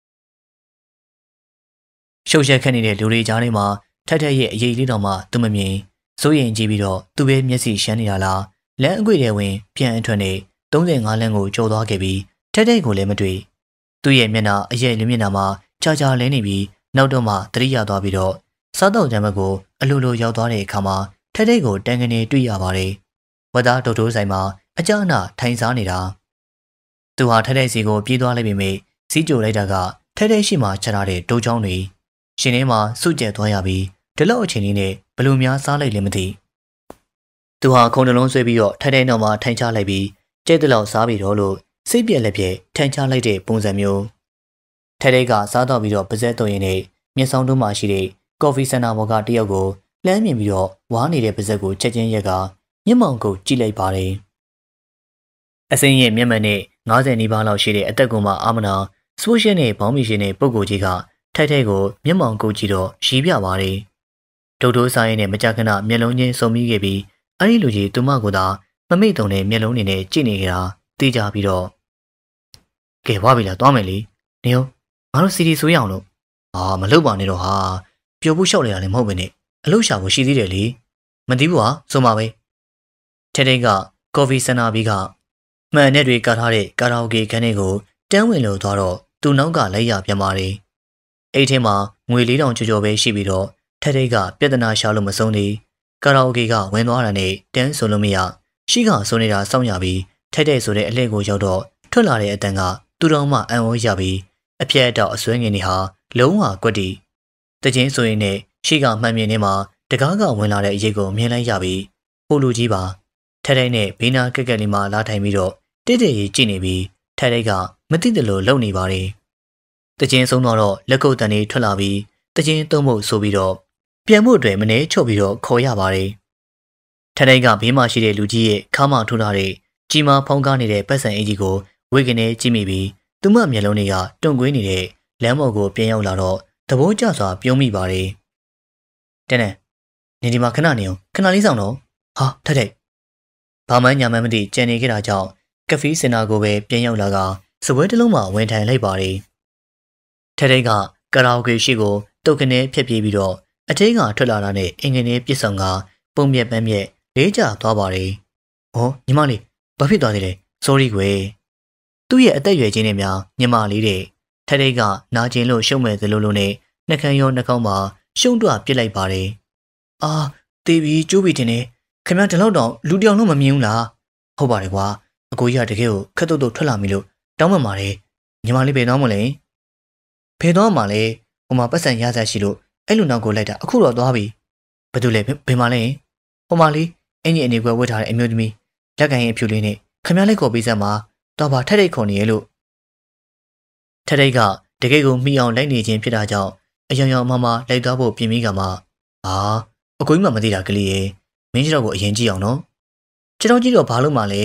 ရှုပ်ရက်ခက်နေတဲ့လူတွေကြားထဲမှာထက်ရဲ့အရေးလေးတော်မှသူမမြင်စိုးရင်ကြည့်ပြီးတော့သူ့ပဲမျက်စိရှမ်းနေတာလားလမ်းအကွေထဲဝင်ပြန်အထွက်နဲ့35လမ်းကိုကျော်သွားခဲ့ပြီးထက်ကိုလည်းမတွေ့သူ့ရဲ့မျက်နှာအရဲ့လူမျက်နှာမှာကြာလဲနေပြီးနောက်တော့မှတတိယသွားပြီးတော့စားတော့ကြမ်းဘက်ကိုအလိုလိုရောက်သွားတဲ့အခါမှာထက်ကိုတန်ကနေတွေ့ရပါတယ်ဝတ်သားတိုးဆိုင်မှာအကြအနာထိုင်စားနေတာသူဟာထက်စီကိုပြေးသွားလိုက်ပေမဲ့စီးကြိုလိုက်တာကထက်ရှိမှချထားတဲ့တိုးချောင်းတွေရှင်ထဲမှာစုကျက်သွားရပြီးဒီလောက်အချိန်လေးနဲ့ဘလို့များစားလိုက်လည်းမသိသူဟာခုံနှလုံးဆွဲပြီးတော့ထက်နောက်မှာထိုင်ချလိုက်ပြီးကျဲတဲ့လောက်စားပြီးတော့လို့စိတ်ပြက်လက်ပြက်ထိုင်ချလိုက်တဲ့ပုံစံမျိုးထက်ကစားတော့ပြီးတော့ပါဇက်တော့ရင်နဲ့မျက်စောင်းတို့မှရှိတဲ့ကော်ဖီစင်တာဘော်ကတယောက်ကိုလှမ်းမြင်ပြီးတော့ဝါးနေတဲ့ပါဇက်ကိုချက်ချင်းရက်ကမျက်မှောင်ကိုကြည့်လိုက်ပါတယ်အစင်းရဲ့မျက်မှန်နဲ့90နီးပါးလောက်ရှိတဲ့အသက်ကောင်မှအာမနာစပိုးရှင်းနဲ့ဘောင်းမီရှင်နဲ့ပုပ်ကိုကြီးကထိုက်ကိုမျက်မှောင်ကိုကြည့်တော့ရီးပြပါတယ်တိုးဆိုင်နဲ့မကြခဏမျက်လုံးချင်းစုံမိခဲ့ပြီးအဲ့ဒီလူကြီးသူမကိုသာမမိတ်တုံနဲ့မျက်လုံးနေနဲ့ကြည့်နေကြတာသိကြပြီးတော့ကဲဝါပြီလားသွားမယ်လေနေဟုတ်ငါတို့စီဒီဆိုရအောင်လို့မလုပ်ပါနဲ့တော့ဟာပျော်ဖို့လျှောက်နေတာလည်းမဟုတ်ပဲနဲ့အလုပ်ရှာဖို့ရှိသေးတယ်လေမသိဘူးဟာဆိုမှပဲထက်ကကော်ဖီစင်တာဘီကမှန်တဲ့တွေကထားတဲ့ကာရာအိုကေခန်းလေးကိုတန်းဝင်လို့သွားတော့သူနောက်ကလိုက်ရပြန်ပါတယ်အဲ့ထဲမှာငွေ4000ကျော်ပဲရှိပြီးတော့ထက်ကပြဿနာရှာလို့မဆုံးသေးကာရာအိုကေကဝင်သွားတာနဲ့တန်းဆိုလို့မရရှိကဆိုနေတာစောင့်ရပြီးတဲ့ဆိုတဲ့အလှည့်ကိုရောက်တော့ထွက်လာတဲ့အတန်ကသူတော်မှအံ့ဩရပြီးအပြက်အတော့အစွဲငင်တွေဟာလုံးဝကွက်တီတချင်းဆိုရင်နဲ့ရှိကမှန်မြင်နေမှာတကားကဝင်လာတဲ့အရေးကိုမြင်လိုက်ရပြီးဟိုလူကြီးပါတဲ့နဲ့ဘေးနာကက်ကက်လေးမှလာထိုင်ပြီးတော့တစ်ရေးကြည့်နေပြီးတဲ့ကမသိတယ်လို့လုံနေပါတယ်တချင်းဆုံးတော့လက်ကုပ်တန်တွေထွက်လာပြီးတချင်းသုံးဖို့ဆိုပြီးတော့ပြန်ဖို့အတွက်မနေချုပ်ပြီးတော့ခေါ်ရပါတယ်တဲ့ကဘေးမှာရှိတဲ့လူကြီးရဲ့ခါမထိုးထားတဲ့ကြီးမားဖုံးကားနေတဲ့ပတ်စံအကြီးကိုဝေကနေကြည့်မိပြီးသူမမျက်လုံးတွေကတွန့်ကွေးနေတဲ့လမ်းပေါ်ကိုပြန်ရောက်လာတော့သဘောကျစွာပြုံးမိပါတယ်တဲ့နေဒီမှာခဏနေအောင်ခဏလေးဆောင်တော့ဟာတဲ့ဘာမှညာမှန်းမသိကြံနေခဲ့တာကြောင့်ကဖီးစင်တာကိုပဲပြန်ရောက်လာကစပွဲတစ်လုံးမှဝင်ထိုင်လိုက်ပါတယ်တဲ့ကကာရာအိုကေရှိကိုတုတ်ကနေဖြတ်ပြေးပြီးတော့အထင်းကထွက်လာတာနဲ့အင်္ဂင်လေးပြစ်ဆောင်ကပုံမြက်ပန်းမြက်လေးကျသွားပါတယ်ညီမလေးဘာဖြစ်သွားသေးလဲ sorry ကွယ်သူ့ရဲ့အသက်အရွယ်ချင်းနဲ့များညီမလေးတဲ့ကနာကျင်လို့ရှုံမဲ့သလိုလိုနဲ့နှကန်းရောနှာခေါင်းမှာရှုံတွပြစ်လိုက်ပါတယ်တေးပြီးကျိုးပြီးတင်နေခင်ဗျားဒီလောက်တောင်လူတယောက်လုံးမမြင်ဘူးလားဟုတ်ပါတယ်ကွာအကိုကြီးကတကယ်ကိုခက်တုတ်ထွက်လာပြီလို့တောင်းပန်ပါတယ်ညီမလေးဘယ်တော့မှလဲဘယ်တော့မှလဲဟိုမှာပတ်စံရစားရှိလို့အဲ့လူနောက်ကိုလိုက်တာအခုတော့သွားပြီဘာလို့လဲဘယ်မှာလဲဟိုမှာလေးအင်ကြီးအနေကွယ်ဝတ်ထားတဲ့အမျိုးသမီးလက်ကန်ရင်အဖြူလေးနဲ့ခင်ဗျားလေးခေါ်ပေးစမ်းပါတော့ပါထက်ခုန်နေရဲ့လို့ထက်ကတကယ်ကိုမိအောင်လိုက်နေခြင်းဖြစ်တာကြောင့်အယောင်ယောင်မမလိုက်သွားဖို့ပြင်ပြီးကမှအကိုကြီးမှမသိတာကလေးရေမင်းကြီးတော့ကိုအရင်ကြည့်အောင်နော်ကျွန်တော်ကြည့်တော့ဘာလို့မှလဲ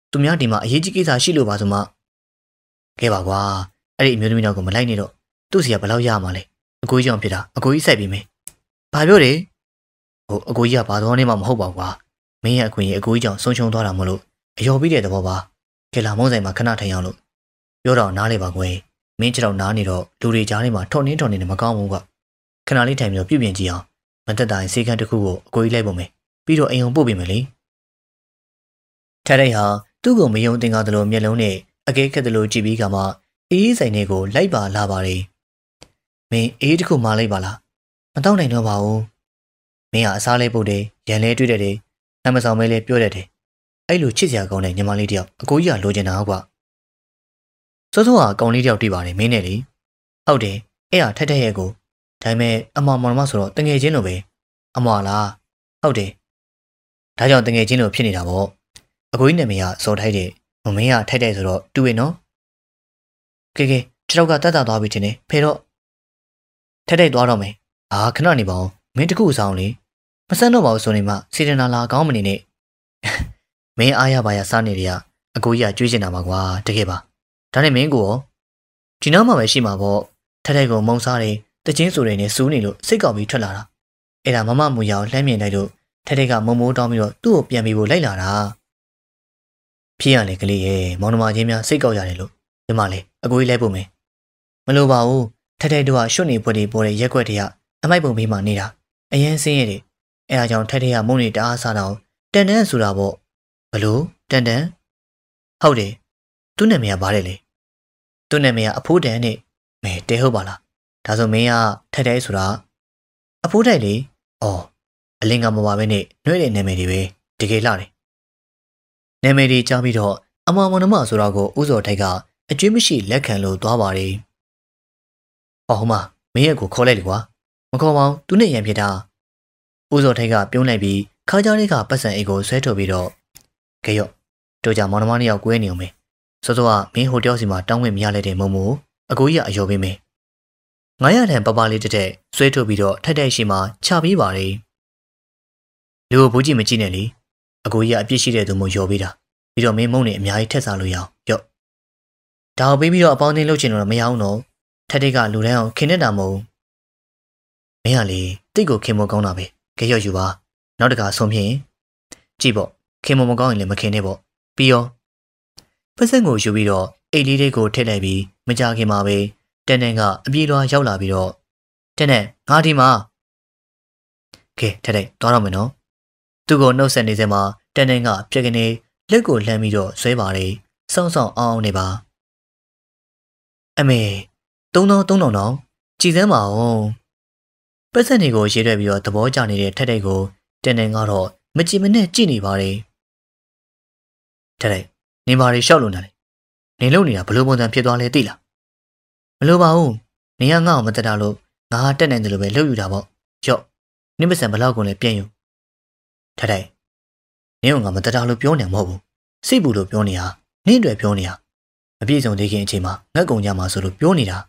သူများဒီမှာအရေးကြီးကိစ္စရှိလို့ပါဆိုမှကဲပါကွာအဲ့ဒီအမျိုးသမီးတော်ကိုမလိုက်နဲ့တော့သူ့စီကဘယ်လောက်ရမှာလဲအကိုကြီးကြောင့်ဖြစ်တာအကိုကြီးစိုက်ပြီးမယ်ဘာပြောတယ်ဟိုအကိုကြီးကဘာတော်နေမှမဟုတ်ပါကွာမင်းရဲ့အခွင့်အရေးအကိုကြီးကြောင့်ဆုံးရှုံးသွားတာမလို့အယောပြီးတဲ့သဘောပါကဲလာမုန်းဆိုင်မှာခဏထိုင်အောင်လို့ပြောတော့နားလေပါကွယ်မင်းခြေတော့နားနေတော့လူတွေကြားထဲမှာထော်နေမကောင်းဘူးကခဏလေးထိုင်ပြီးတော့ပြုပြင်ကြည့်အောင်မတက်တိုင်းစေကန်းတစ်ခုကိုအကိုကြီးလိုက်ပုံမယ်ပြီးတော့အိမ်အောင်ပို့ပေးမယ်လေထက်တဲ့ဟာသူ့ကိုမယုံတင်ကားသလိုမျက်လုံးနဲ့အကဲခက်သလိုကြည့်ပြီးကမှအေးဆိုင်တွေကိုလိုက်ပါလာပါတယ်မင်းအေးတစ်ခုမှလိုက်ပါလားမတော့နိုင်တော့ပါဘူးမင်းကအစားလေးပုတ်တယ်ရန်လဲတွေ့တယ်နှမဆောင်မဲလေးပြောတတ်တယ်အဲ့လိုချစ်စရာကောင်းတဲ့ညီမလေးတယောက်အကိုကြီးကလိုချင်တာကွာစောစောကကောင်လေးတယောက်တွေ့ပါတယ်မင်းနဲ့လေဟုတ်တယ်အဲ့ဟာထက်ရဲ့ကိုဒါပေမဲ့အမမောင်မဆိုတော့တငယ်ချင်းလိုပဲအမလားဟုတ်တယ်ဒါကြောင့်တငယ်ချင်းလိုဖြစ်နေတာပေါ့အကိုကြီးနာမည်ကစောထိုက်တယ်မင်းကထိုက်ဆိုတော့တူရနော်ကဲခြေထောက်ကတတ်တာသွားပြီထင်တယ်ဖေတော့ထိုက်သွားတော့မယ်ခဏနေပါဦးမင်းတခုဆောင်လေမဆန်းတော့ပါဘူးဆိုနေမှစေတနာလာကောင်းမနေနဲ့မင်းအားရပါရစားနေတယ်ကအကိုကြီးကကြွေးနေတာပါကွာတကယ်ပါဒါနဲ့မင်းကိုရောဒီနောက်မှပဲရှိမှာပေါ့ထိုက်ကိုမုံစားတယ်တချင်းဆိုတယ်နဲ့စူးနေလို့စိတ်ကောက်ပြီးထွက်လာတာအဲ့ဒါမမမူရအောင်လှမ်းမြင်လိုက်လို့ထိုက်ကမုံမိုးတောင်းပြီးတော့သူ့ကိုပြန်ပြီးဖို့လိုက်လာတာဖြစ်ရလေကလေးရဲ့မောင်နှမချင်းများစိတ်ကောက်ရတယ်လို့ဒီမှာလေအကိုကြီးလိုက်ဖို့မယ်မလိုပါဘူးထိုက်တို့ကရွှွတ်နေပွက်တွေပေါ်တဲ့ရက်ွက်တရအမိုက်ပုံပေးမှနေတာအရင်စင်းရတယ်အဲအားကြောင့်ထိုက်ကမုံနေတအားစားတော့တန်တန်းဆိုတာပေါ့ဘလို့တန်တန်းဟုတ်တယ်သူ့နာမည်ကဘာလဲလေသူ့နာမည်ကအဖိုးတန်နဲ့မဲတဲဟုတ်ပါလားဒါဆိုမင်းကထိုက်ဆိုတာအဖိုးတိုက်လေအော်အလင်းကမပါပဲနဲ့နှွဲတဲ့နာမည်တွေပဲတကယ်လှတယ်နာမည်တွေကြားပြီးတော့အမမောင်နှမဆိုတော့ကိုဥစောထိုက်ကအကျွေးမရှိလက်ခံလို့သွားပါတယ်ဟောမမင်းရဲ့ကိုခေါ်လိုက်လေကွာမခေါ်ပါဘူးသူနဲ့ရံဖြစ်တာဥစောထိုက်ကပြုံးလိုက်ပြီးခါးကြားလေးကပတ်စံအိတ်ကိုဆွဲထုတ်ပြီးတော့ကဲရော့တို့ကြမောင်နှမနှစ်ယောက်ကွဲနေအောင်မယ်စောစောကမင်းဟိုတယ်စီမှာတောင်းဝင်မရလိုက်တဲ့မုံမို့အကိုကြီးကအယောပေးမယ်900တန်ပပလေးတက်ဆွဲထုတ်ပြီးတော့ထိုက်တိုက်ရှိမှချပေးပါတယ်လူကိုဘူးကြည့်မကြည့်နဲ့လေအကိုကြီးကအပြစ်ရှိတဲ့သူမို့ယောပေးတာပြီးတော့မင်းမုံနေအများကြီးထက်စားလို့ရအောင်ရော့ဒါကိုပေးပြီးတော့အပေါင်းအသင်းလုပ်ချင်တော့မရအောင်တော့ထက်တွေကလူတိုင်းအောင်ခင်းနေတာမဟုတ်မင်းကလေတိတ်ကိုခင်မကောင်းတာပဲကြရော့ယူပါနောက်တခါဆုံးဖြင့်ကြည့်ပေါ့ခင်မကောင်းရင်လည်းမခင်နဲ့ပေါ့ပြီးရောပတ်စံကိုယူပြီးတော့အိတ်လေးတွေကိုထည့်လိုက်ပြီးမကြခင်မှာပဲတန်တန်ကအပြေးလွှာရောက်လာပြီးတော့တန်တန်ငါဒီမှာကဲထက်တိုက်သွားတော့မယ်နော်သူ့ကိုနှုတ်ဆက်နေစမှာတန်တန်ကပြက်ကနေလက်ကိုလှမ်းပြီးတော့ဆွဲပါတယ်စောင်းဆောင်အောင်နေပါအမေ3000တောင်ကြည်စမ်းပါအောင်ပတ်စံတွေကိုရေးရွက်ပြီးတော့သဘောကျနေတဲ့ထက်တိုက်ကိုတန်တန်ကတော့မကြည်မနဲ့ကြည့်နေပါတယ်ထက်တိုက်နေပါရီရှောက်လို့နေတယ်နေလို့နေတာဘလို့ပုံစံဖြစ်သွားလဲသိလားမလိုပါဘူးနေကငါ့ကိုမတက်တာလို့ငါတက်နိုင်တယ်လို့ပဲလှုပ်ယူတာပေါ့ကြော့နင့်ပစံဘလောက်ကုန်လဲပြန်ယူထက်တိုက်နင့်ကငါမတက်တာလို့ပြောနေမှာမဟုတ်ဘူးစိတ်ဘူးလို့ပြောနေတာနင့်အတွက်ပြောနေတာမပြည့်စုံသေးခင်အချိန်မှာငတ်ကုန်ကြမှာဆိုလို့ပြောနေတာ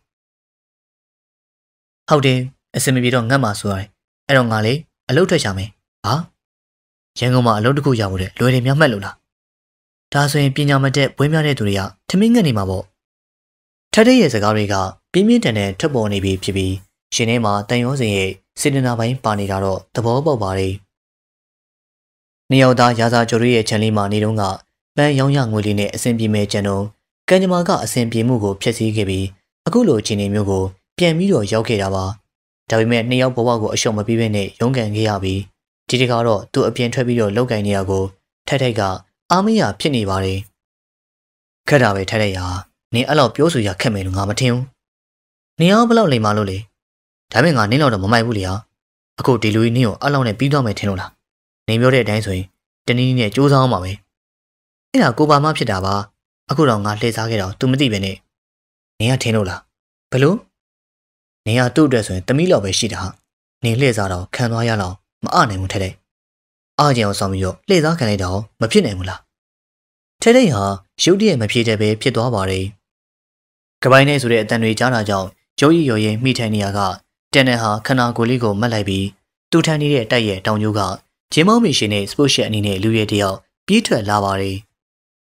ဟုတ်တယ်အစင်မပြေတော့ငတ်မှာဆိုရတယ်အဲ့တော့ငါလေအလုပ်ထွက်ချမယ်ဟာရန်ကုန်မှာအလုပ်တစ်ခုရဖို့တဲ့လွယ်တယ်များမှတ်လို့လားဒါဆိုရင်ပညာမတတ်ဘွဲများတဲ့သူတွေကထမင်းငတ်နေမှာပေါ့ထက်တဲ့ရဲ့စကားတွေကပြင်းပြင်းထန်ထန်ထွက်ပေါ်နေပြီဖြစ်ပြီးရှင်ထဲမှာတန်ရောစင်ရဲ့စေတနာပိုင်းပါနေတာတော့သဘောပေါက်ပါတယ်။နှစ်ယောက်သားရာဇာကျော်ရဲ့ခြံလေးမှာနေတော့ကပန်းရောင်းရငွေလေးနဲ့အဆင်ပြေမဲ့ကြံတော့ကံကြမ္မာကအဆင်ပြေမှုကိုဖျက်ဆီးခဲ့ပြီးအခုလိုအခြေအနေမျိုးကိုပြန်ပြီးတော့ရောက်ခဲ့တာပါ။ဒါပေမဲ့နှစ်ယောက်ဘဝကိုအရှုံးမပေးဘဲနဲ့ရုန်းကန်ခဲ့ရပြီးဒီတခါတော့သူအပြင်ထွက်ပြီးတော့လောက်ကင်နေတာကိုထိုက်ကအားမရဖြစ်နေပါတယ်။ခက်တာပဲထိုက်ရနင်အဲ့လောက်ပြောဆိုရခက်မယ်လို့ငါမထင်ဘူး။နင်ရောဘလောက်လိမ်မာလို့လဲ။ဒါပေမဲ့ငါနင်းတော့မမိုက်ဘူးလေဟာ။အခုဒီလူကြီးနင်းကိုအဲ့လောက်နဲ့ပြီးသွားမယ်ထင်လို့လား။နင်ပြောတဲ့အတိုင်းဆိုရင်တနည်းနည်းနဲ့စူးစမ်းအောင်ပါပဲ။အဲ့ဒါကိုပါမဖြစ်တာပါ။အခုတော့ငါလှည့်စားခဲ့တော့ तू မသိပဲနဲ့။နင်ကထင်လို့လား။ဘလို့။နင်ကသူ့အတွက်ဆိုရင်တမီးလောက်ပဲရှိတာဟာ။နင်လှည့်စားတော့ခံသွားရလောက်မအနိုင်ဘူးထဲ။အားကြအောင်ဆောင်ပြီးတော့လှည့်စားခံလိုက်တော့မဖြစ်နိုင်ဘူးလား။ထဲဟာရုတ်တရက်မဖြေတဲ့ပဲဖြစ်သွားပါတယ်။ကပိုင်းနဲ့ဆိုတဲ့အတန်တွေကြားတာကြောင့်ကျိုးရီရော်ရင်မိထိုင်နေရကတန်တန်ဟာခနာကိုလေးကိုမတ်လိုက်ပြီးသူထန်နေတဲ့တိုက်ရဲ့တောင်ကျိုးကဂျင်းမောင်းမီရှင်နဲ့စပို့ရှက်အနေနဲ့လူရဲတယောက်ပြေးထွက်လာပါတယ်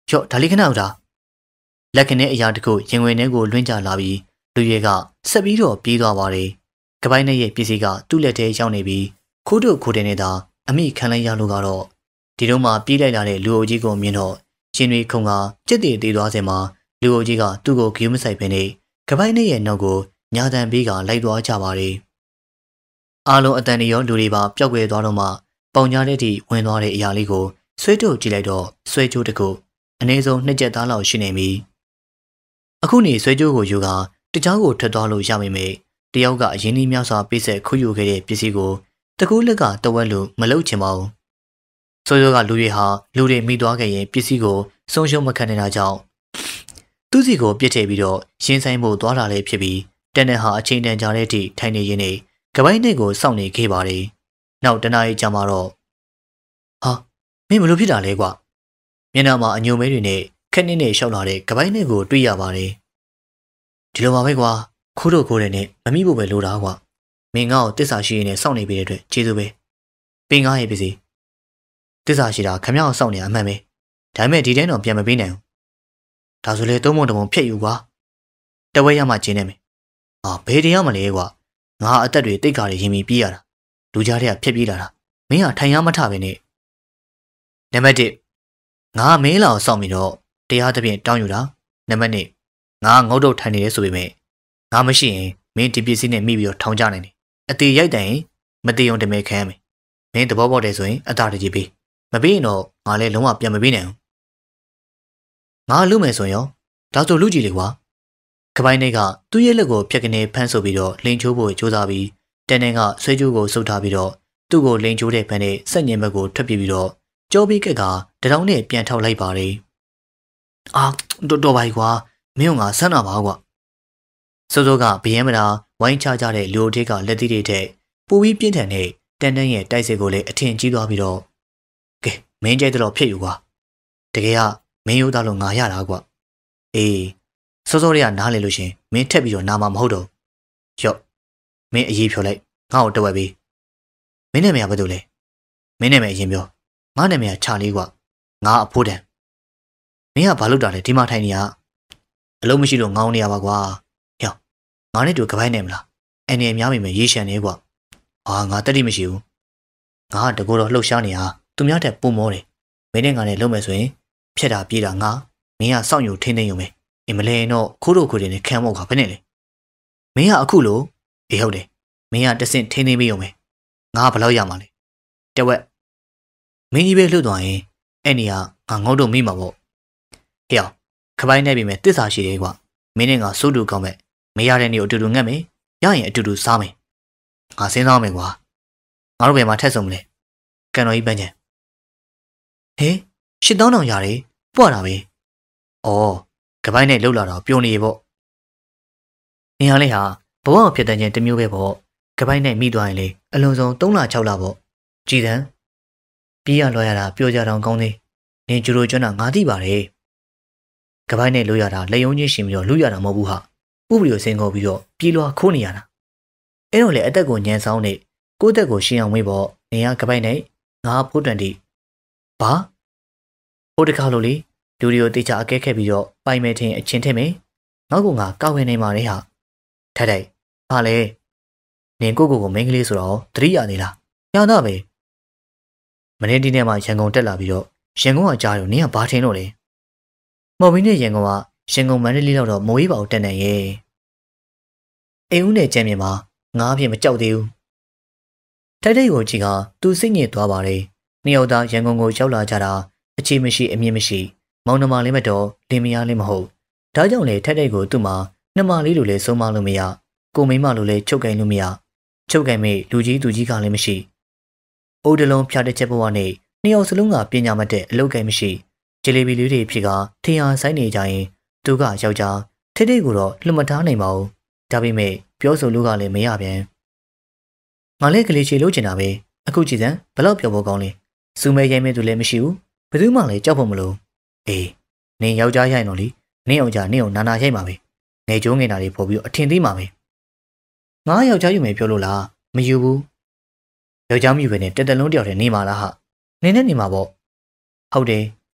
ရော့ဒါလေးခဏဦးတာလက်ခနဲ့အရာတခုရင်ဝင်ထဲကိုလွှင့်ကြလာပြီးလူရဲကဆက်ပြီးတော့ပြေးသွားပါတယ်ကပိုင်းနဲ့ရဲ့ပစ္စည်းကသူ့လက်ထဲရောက်နေပြီးခိုးတို့ခိုးတဲ့နေတာအမိခံလိုက်ရလို့ကတော့ဒီတော့မှပြေးလိုက်လာတဲ့လူအိုကြီးကိုမြင်တော့ရှင်တွေခုံကကြက်တည်သေးသွားစင်မှာလူအိုကြီးကသူ့ကိုဂယူးမဆိုင်ပင်နေကပိုင်းနဲ့ရဲ့နောက်ကိုညာတန်ပေးကလိုက်သွားကြပါတယ်အားလုံးအတန်ရောလူတွေပါပျောက်ကွယ်သွားတော့မှပေါင်ကြားတဲ့အထိဝင်သွားတဲ့အရာလေးကိုဆွဲထုတ်ကြည့်လိုက်တော့ဆွဲကြိုးတစ်ခုအနည်းဆုံး2 ချက်သားလောက်ရှိနေပြီအခုနေဆွဲကြိုးကိုယူကတ장ကိုထွက်သွားလို့ရမိမေတယောက်ကအရင်ကြီးများစွာပိတ်ဆက်ခုယူခဲ့တဲ့ပစ္စည်းကိုတကူးလက်ကတဝက်လို့မလုပ်ချင်ပါဘူးဆွဲကြိုးကလူတွေဟာလူတွေမိသွားခဲ့ရင်ပစ္စည်းကိုဆုံးရှုံးမခံနိုင်တာကြောင့်သူ့စီကိုပြစ်ထည့်ပြီးတော့ရှင်းဆိုင်ဖို့သွားတာလေးဖြစ်ပြီးတန်တဲ့ဟာအချိန်တန်ကြာတဲ့အထိထိုင်နေရင်းနဲ့ကပိုင်းနဲ့ကိုစောင့်နေခဲ့ပါတယ်နောက်တနားရီကြာမှတော့ဟာမင်းဘလို့ဖြစ်တာလဲကွာမျက်နှာမှာအညိုမဲတွေနဲ့ခက်နည်းနဲ့ရှောက်လာတဲ့ကပိုင်းနဲ့ကိုတွေ့ရပါတယ်ဒီလိုပါပဲကွာခိုးတော့ခိုးတယ်နဲ့မမိဖို့ပဲလိုတာကွာမင်းငါ့ကိုတစ္ဆာရှိရင်းနဲ့စောင့်နေပေးတဲ့အတွက်ကျေးဇူးပဲပင်ကားရဲ့ပစ္စည်းတစ္ဆာရှိတာခမရအောင်စောင့်နေအမှန်ပဲဒါပေမဲ့ဒီတိုင်းတော့ပြန်မပေးနိုင်ဘူးဒါဆိုလေသုံးပုံတပုံဖြတ်ယူကွာတဝဲရမှကျင်းနေမယ်ဘယ်တရားမလဲကွာငါအသက်တွေတိတ်ကာတွေရင်ပြီးပြေးရတာလူကြားတွေကဖြက်ပြေးလာတာမင်းကထိုင်ရမထပဲနဲ့နံပါတ်1ငါမင်းလာအောင်စောင့်ပြီးတော့တရားသဖြင့်တောင်းယူတာနံပါတ်2ငါငုတ်တုတ်ထိုင်နေတယ်ဆိုပေမဲ့ငါမရှိရင်မင်းဒီပစ္စည်းနဲ့မိပြီးတော့ထောင်ကြနိုင်တယ်အသေးရိုက်တိုင်မသေးုံတမဲခံရမယ်မင်းသဘောပေါက်တယ်ဆိုရင်အသာတကြီးပေးမပေးရင်တော့ငါလည်းလုံးဝပြန်မပေးနိုင်ဘူးငါလူမယ်ဆိုရင်ဒါဆိုလူကြီးလေကွာကပိုင်းတွေကသူ့ရဲ့လက်ကိုဖြက်ကနေဖမ်းဆိုပြီးတော့လိန်ချိုးဖို့ကြိုးစားပြီးတန်တန်ကဆွဲကြိုးကိုစုပ်ထားပြီးတော့သူ့ကိုလိန်ချိုးတဲ့ဖန်နဲ့ဆက်ညင်ဘက်ကိုထွက်ပြေးပြီးတော့ကြောပြီးကက်ကတထောင်နဲ့ပြန်ထောက်လိုက်ပါတယ်တော်ပါ ਈ ကွာမင်းကငါဆန်းတာပါကွာစိုးစိုးကဘယင်းမတာဝိုင်းချကြတဲ့လူအထက်ကလက်သီးတွေထက်ပူပြီးပြင်းထန်တဲ့တန်တန်ရဲ့တိုက်စစ်ကိုလည်းအထင်ကြီးသွားပြီးတော့ကဲမင်းကျဲတော့ဖြစ်ယူကွာတကယ်ကမင်းရိုးသားလို့ငါရတာကွာအေးစိုးစိုးတွေကနားလေလို့ရှင်မင်းထက်ပြီးတော့နာမှာမဟုတ်တော့ရော့မင်းအရေးဖြော်လိုက်ငါ့ကိုတဝက်ပေးမင်းနာမည်ကဘာလို့လဲမင်းနာမည်အရင်ပြောငါနာမည်ကချာလေးကွာငါအဖိုးတန်မင်းကဘာလုပ်တာလဲဒီမှာထိုင်နေရအလုံးမရှိလို့ငောင်းနေရပါကွာဟဲ့ငါနဲ့တူကပိုင်းနေမလားအနေအများမိမယ်ရေးရှန်နေကွာငါတက်တိမရှိဘူးငါကတကူတော့လှုပ်ရှားနေတာသူများတက်ပုံမောတယ်မင်းနဲ့ငါနဲ့လုံးမယ်ဆိုရင်ဖြက်တာပြေးတာငါမင်းကစောင့်ယူထိန်းသိမ်းယူမယ်အမလဲတော့ခိုးတို့ခိုးတယ်နဲ့ခံမောက်ကဘယ်နဲ့လဲမင်းကအခုလို့အေးဟုတ်တယ်မင်းကတဆင့်ထိန်းသိမ်းပေးရုံပဲငါကဘယ်လောက်ရမှာလဲတဝက်မင်းကြီးပဲလှုပ်သွားရင်အဲ့နေကငါငေါ့တော့မိမှာပေါ့ဟဲ့ခပိုင်းနေပြီမဲ့တစ္ဆာရှိတယ်ကွာမင်းနဲ့ငါစိုးတူကောင်းမဲ့မရတဲ့နေကိုအတူတူငတ်မယ်ရရင်အတူတူစားမယ်ငါစဉ်းစားမယ်ကွာငါတို့ဘယ်မှာထက်ဆုံးမလဲကန်တော်ကြီးပန်းချင်ဟေး8000တောင်ရတယ်ပွားတာပဲကပိုင်းနဲ့လှုပ်လာတော့ပြုံနေပေါ့နေရာလေးဟာဘဝဖြစ်တဲ့ချင်းတစ်မျိုးပဲပေါ့ကပိုင်းနဲ့မိသွားရင်လေအလုံးစုံ3လ6လပေါ့ကြည်စံပြေးရလွှားရတာပြောကြတော့ကောင်းသေးနင်ကျူရိုကျွမ်းတာငါသိပါတယ်ကပိုင်းနဲ့လှုပ်ရတာလက်ယုံချင်းရှင်ပြီးတော့လူရတာမဟုတ်ဘူးဟာဥပဒေကိုစင်ခေါ်ပြီးတော့ပြေးလွှားခိုးနေရတာအဲ့တော့လေအသက်ကိုညံဆောင်နေကိုယ့်အသက်ကိုရှင်းအောင်ဝေးပေါ့နေရကပိုင်းနဲ့ငါဖိုးတန်တီဘာဟိုတခါလို့လေလူတွေကိုတေချာအကဲခက်ပြီးတော့ပိုင်မဲ့ထင်အချင်းထင်မယ်ငါကကောက်ဝင်နေမှာလေဟာထိုက်ဘာလဲနင်ကိုမင်းကလေးဆိုတော့သတိရနေလားညောင်တော့ပဲမနေ့ဒီနေ့မှရန်ကုန်တက်လာပြီးတော့ရန်ကုန်ကကြားတော့နင်ကဘာထင်တော့လဲမော်ဘီနဲ့ရန်ကုန်ကရန်ကုန်မန္တလေးလောက်တော့မိုးအေးပါဦးတက်နေရဲ့အိမ်ဦးနဲ့ကြံမြင်မှာငါအဖြစ်မကြောက်သေးဘူးထိုက်ကိုကြီးကသူစိတ်ညစ်သွားပါတယ်နှစ်ယောက်သားရန်ကုန်ကိုရောက်လာကြတာအချေမရှိအမြင့်မရှိမောင်နှမလေးမတော်လင်းမယားလေးမဟုတ်ဒါကြောင့်လေထိုက်ကိုသူ့မှာနှမလေးလိုလည်းဆုံးမလို့မရကိုမိမလိုလည်းချုပ်ကင်လို့မရချုပ်ကင်မေလူကြီးသူကြီးကလည်းမရှိအိုးတလုံးဖြားတဲ့ချက်ဘဝနဲ့နှစ်ယောက်စလုံးကပညာမတဲ့အလုပ်ကင်မရှိဂျယ်လီဘီလေးတွေဖြစ်ကထင်အားဆိုင်နေကြရင်သူကယောက်ျားထိတ်ကိုတော့လွတ်မထားနိုင်ပါဘူးဒါပေမဲ့ပြောဆိုလို့ကလည်းမရပြန်ငါလည်းကလေးချေလို့ချင်တာပဲအခုကြည့်စမ်းဘလောက်ပြောဖို့ကောင်းလဲစူမဲရိုင်းမဲသူလည်းမရှိဘူးဘယ်သူမှလည်းကြောက်ဖို့မလိုအေးနင်ယောက်ျားရိုင်းတော့လေနင်ယောက်ျားနင်ကိုနာနာရိုက်မှာပဲငယ်ကျိုးငယ်နာတွေပေါ်ပြီးတော့အထင်သေးမှာပဲငါယောက်ျားယူမယ်ပြောလို့လားမယူဘူးယောက်ျားမယူပဲနဲ့တက်တလုံးတယောက်တည်းနေမှာလားဟာနင်နဲ့နေမှာပေါ့ဟုတ်တယ်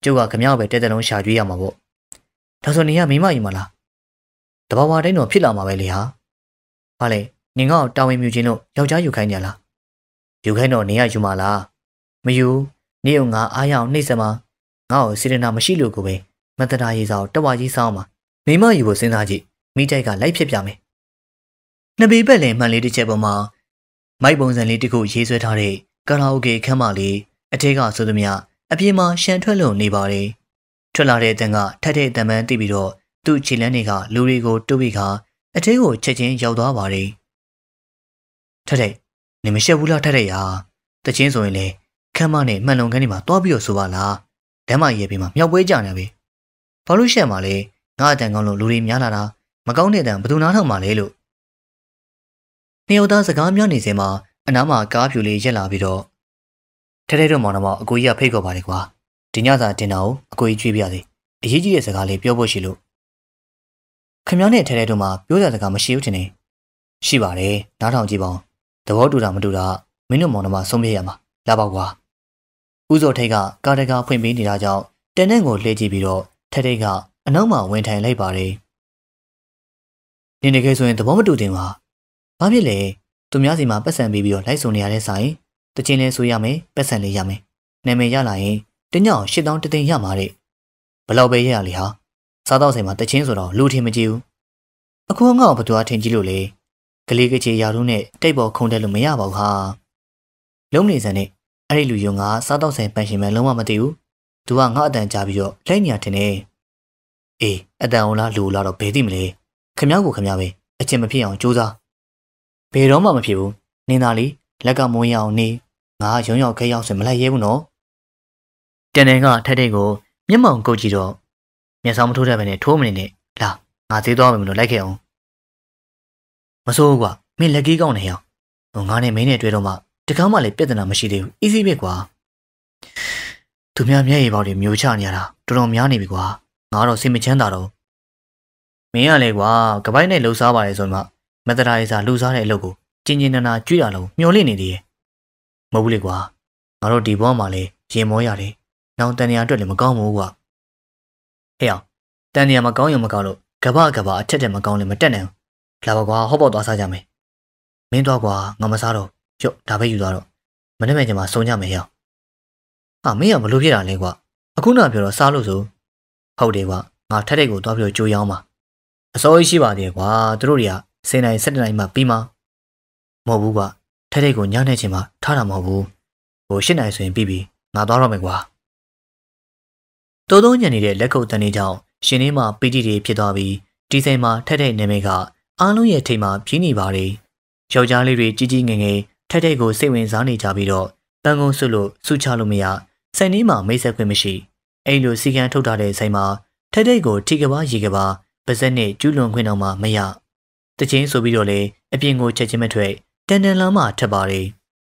ကျုပ်ကခမရပဲတဲတဲလုံးရှာကြွေးရမှာပေါ့ဒါဆိုနေရမိမယူမလားတဘာဝတိုင်းတော့ဖြစ်လာမှာပဲလေဟာဘာလဲနင်ကတာဝန်မြူချင်းလို့ယောက်ျားယူခိုင်းကြလားယူခိုင်းတော့နေရယူမလားမယူနေုံငါအားရအောင်နှိမ့်ဆက်မှာငါ့ကိုစေတနာမရှိလို့ကိုပဲမတရာရေးစားတဝါကြီးစောင်းမှာမိမယူဖို့စဉ်းစားကြည့်မိတိုက်ကလိုက်ဖြစ်ပြမယ်နှစ်ပေပက်လင်မှန်လေးတစ်ချက်ပေါ်မှာမိုက်ပုံစံလေးတစ်ခုရေးဆွဲထားတဲ့ကာလာအိုကေခန်းမလေးအထက်ကဆိုသမျှအပြင်မှာရှန်ထွက်လုံနေပါတယ်ထွက်လာတဲ့အတန်ကထက်တဲ့အတန်ပန်းတိပြီးတော့သူ့ခြေလမ်းတွေကလူတွေကိုတိုးပြီးခါအထက်ကိုချက်ချင်းရောက်သွားပါတယ်ထက်တဲ့နေမရှက်ဘူးလားထက်တဲ့ရာတချင်းဆိုရင်လေခမ်းမနဲ့မှန်လုံခန်းဒီမှာတွားပြီးတော့ဆိုပါလားလမ်းမရဲပြီးမှမြောက်ပွဲကြနေပြီဘာလို့ရှက်မှာလဲငါအတန်ကောင်းလို့လူတွေများလာတာမကောင်းတဲ့အတန်ဘယ်သူနားထောင်မှာလဲလို့နှစ်ယောက်သားစကားများနေစင်မှာအနားမှာကားဖြူလေးရက်လာပြီးတော့ထဲထဲတော့မောင်တော်အကိုကြီးကဖိတ်ခေါ်ပါတယ်ကွာဒီညစာတင်တာကိုအကိုကြီးကြွေးပြရစီအရေးကြီးတဲ့စကားလေးပြောဖို့ရှိလို့ခမ ्या နဲ့ထဲထဲတို့မှာပြောစရာစကားမရှိဘူးထင်တယ်ရှိပါတယ်နားထောင်ကြည့်ပါဦးသဘောတူတာမတူတာမင်းတို့မောင်တော်ဆုံးဖြတ်ရမှာလာပါကွာဦးစောထိတ်ကကားတကားဖွင့်ပေးနေတာကြောင့်တန်တဲ့ကိုလှည့်ကြည့်ပြီးတော့ထဲထဲကအနောက်မှာဝင်ထိုင်လိုက်ပါတယ်နေနေခဲ့ဆိုရင်သဘောမတူတင်ပါဘာဖြစ်လဲသူများစီမှာပတ်စံပြီးတော့လိုက်ဆုံနေရတဲ့ဆိုင်တချင်းလဲဆိုရမယ်ပတ်စံလေးရမယ်နာမည်ရလာရင်တညောင်8000တသိန်းရမှာတဲ့ဘလောက်ပဲရရလေဟာစားတော့ဆိုင်မှာတချင်းဆိုတော့လူထင်မကြည့်ဘူးအခုငါ့ကိုဘသူအထင်ကြီးလို့လေကလေးကချေရာတို့နဲ့တိတ်ပေါ်ခုံတက်လို့မရပါဘူးဟာလုံးနေစံနဲ့အဲ့ဒီလူယုံကစားတော့ဆိုင်ပန်ရှင်မဲလုံးဝမသိဘူးသူကငါအတန်ကြားပြီးတော့လိုက်ညာတင်နေအေးအတန်အောင်လားလူလားတော့ဘယ်သိမလဲခမ ्या ကိုခမ ्या ပဲအချင်းမဖြစ်အောင်ကြိုးစားဘယ်တော့မှမဖြစ်ဘူးနင်သာလေလက်ကမွေးရအောင်နေငါရုံရောက်ခဲရောက်ဆိုမလိုက်ရဲဘူးနော်တန်တန်ကထက်တဲ့ကိုမျက်မှောင်ကုတ်ကြည့်တော့မျက်စောင်းမထိုးတတ်ပဲနဲ့ထိုးမနေနဲ့လာငါသေးသွားမယ်မလို့လိုက်ခဲ့အောင်မစိုးဘူးကွာမင်းလက်ကြီးကောင်းနေရအောင်ငါနဲ့မင်းနဲ့တွေ့တော့မှတကောင်းမှလည်းပြဿနာမရှိသေးဘူး easy ပဲကွာသူများမျက်ရည်ပေါက်တွေမျိုးချနေရတာတော်တော်များနေပြီကွာငါတော့စိတ်မချမ်းသာတော့မင်းကလေကွာကပိုင်းနဲ့လှူစားပါလေဆိုမှမတရာရေးစားလှူစားတဲ့အလုပ်ကိုကျင်ကျင်နာနာကြွရလုံးမျောလင့်နေသေးရဲ့မဟုတ်ဘူးလေကွာငါတို့ဒီဘဝမှာလေရင်မောရတယ်နောင်တန်နေရအတွက်လည်းမကောင်းဘူးကွာဟဲ့အောင်တန်နေရမကောင်းရင်မကောင်းလို့ကဘာအထက်တက်မကောင်းလည်းမတက်နိုင်ဘူးလာပါကွာဟော့ပေါ့သွားစားကြမယ်မင်းသွားကွာငါမစားတော့ကျုပ်ဒါပဲယူသွားတော့မနေ့ကကျမှစုံကြမယ်ဟဲ့မင်းကဘလို့ဖြစ်တာလဲကွာအခုနောက်ပြောတော့စားလို့ဆိုဟုတ်တယ်ကွာငါထက်တဲ့ကိုသွားပြီးကြိုးရောင်းပါအစိုးရရှိပါသေးကွာသူတို့တွေက10 နိုင်17နိုင်မှပြီးမှမဟုတ်ဘူးကွာထက်တဲ့ကိုညနေချင်းမှထားတာမဟုတ်ဘူးဟို8နိုင်ဆိုရင်ပြီးပြီငါသွားတော့မယ်ကွာတိုးတိုးညံနေတဲ့လက်ကုပ်တန်တွေကြောင့်ရှင်လေးမှာပီတိတွေဖြစ်သွားပြီးဒီစိမ်မှာထက်တဲ့နာမည်ကအားလုံးရဲ့ထိမ်မှာပြင်းနေပါတယ်ယောက်ျားလေးတွေကြီးကြီးငယ်ငယ်ထက်တဲ့ကိုစိတ်ဝင်စားနေကြပြီးတော့ပန်းကုန်းဆွလို့ဆူချလို့မရစိမ်လေးမှာမိတ်ဆက်ခွင့်မရှိအဲ့လိုစီကံထုတ်ထားတဲ့စိမ်မှာထက်တဲ့ကိုထိကဘာရေကဘာပါဇက်နဲ့ကျူးလွန်ခွင့်တော့မှမရတချင်းဆိုပြီးတော့လေအပြင်ကိုချက်ချင်းမထွက်တန်တန်လာမှထပ်ပါတယ်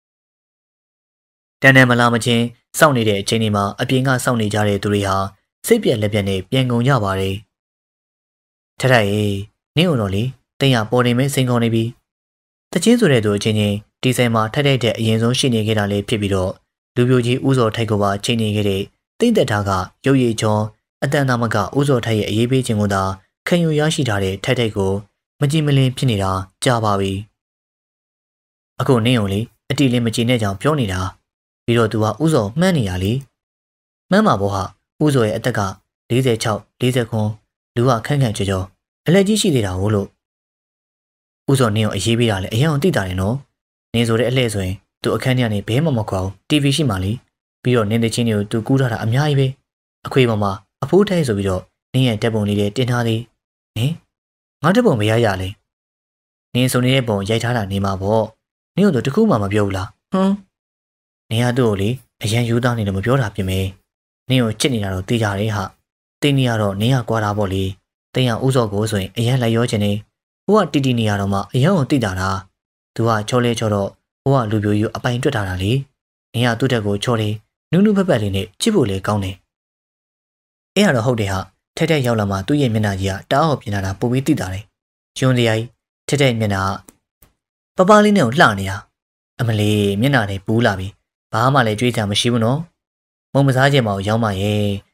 တန်တန်မလာမချင်းစောင့်နေတဲ့အချိန်ဒီမှာအပြင်ကစောင့်နေကြတဲ့သူတွေဟာစိတ်ပြက်လက်ပြက်နဲ့ပြန်ကုန်ကြပါတယ်ထထရေနင့်ဦးတော်လေတင်ရပေါ်နေမဲစိန်ခေါ်နေပြီတချင်းဆိုတဲ့သူအချင်းချင်းဒီဆိုင်မှာထက်တဲ့အရင်ဆုံးရှိနေခဲ့တာလေးဖြစ်ပြီးတော့လူပြိုကြီးဥစောထိုက်ကပါချိန်နေခဲ့တဲ့တိမ့်သက်ထားကရုပ်ရည်ချောအတန်သားမကဥစောထိုက်ရဲ့အရေးပေးခြင်းကိုသာခံယူရရှိထားတဲ့ထက်ကိုမကြည်မလင်ဖြစ်နေတာကြာပါပြီအခုနင့်ဦးလေအတီလင်းမကြည်နဲ့ကြောင်ပြောနေတာပြီးတော့သူကဥစောမှန်းနေရလေမှန်းမှာဘောဟာဥစောရဲ့အသက်က46 40ခွန်လူကခန့်ခန့်ကြော်အလက်ကြီးရှိသေးတာဟုတ်လို့ဥစောနင်းကိုအရေးပေးတာလေအရင်အောင်သိတာတယ်နော်နင်းဆိုတဲ့အလှဲ့ဆိုရင်သူအခန်းထဲကနေဘဲမခွာဘူး TV ရှိမှလေပြီးတော့နင်းတဲ့ချင်းတွေကိုသူကူးထားတာအများကြီးပဲအခွေပေါ်မှာအဖိုးထိုင်းဆိုပြီးတော့နင်းရဲ့ဓာတ်ပုံလေးတွေတင်ထားသေးဟင်ငါဓာတ်ပုံမရရလဲနင်းဆိုနေတဲ့ပုံရိုက်ထားတာနေမှာပေါ့နင်းတို့တခုမှမပြောဘူးလားနင်းကသူ့ကိုလေအရန်ယူသားနေလို့မပြောတာပြင်မယ်နင်းကိုချစ်နေတာတော့သိကြတယ်ဟာတင်းနေရတော့နင်းကကွာတာပေါ့လေတင်းရဥစောကိုဆိုရင်အရန်လိုက်ရောချင်နေဟိုကတီတီနေရတော့မှအရန်ကိုသိတာလားသူကချောလဲချောတော့ဟိုကလူပြိုကြီးအပိုင်တွက်ထားတာလေနင်းကသူ့တက်ကိုချောလေနူးနူးဖက်ဖက်လေးနဲ့ချစ်ဖို့လေကောင်းတယ်အဲ့ဒါတော့ဟုတ်တယ်ဟာထက်ထက်ရောက်လာမှသူ့ရဲ့မျက်နှာကြီးကတားဟော်ပြင်လာတာပိုပြီးသိတာလေကျွန်းစရာကြီးထက်ထက်မျက်နှာပပလေးနဲ့ကိုလှနေတာအမလီမျက်နှာနဲ့ပူးလာပြီဘာမှလည်းကြွေးကြမရှိဘူးနော်မုံမစားခြင်းမအောင်ရောင်းမရဲ့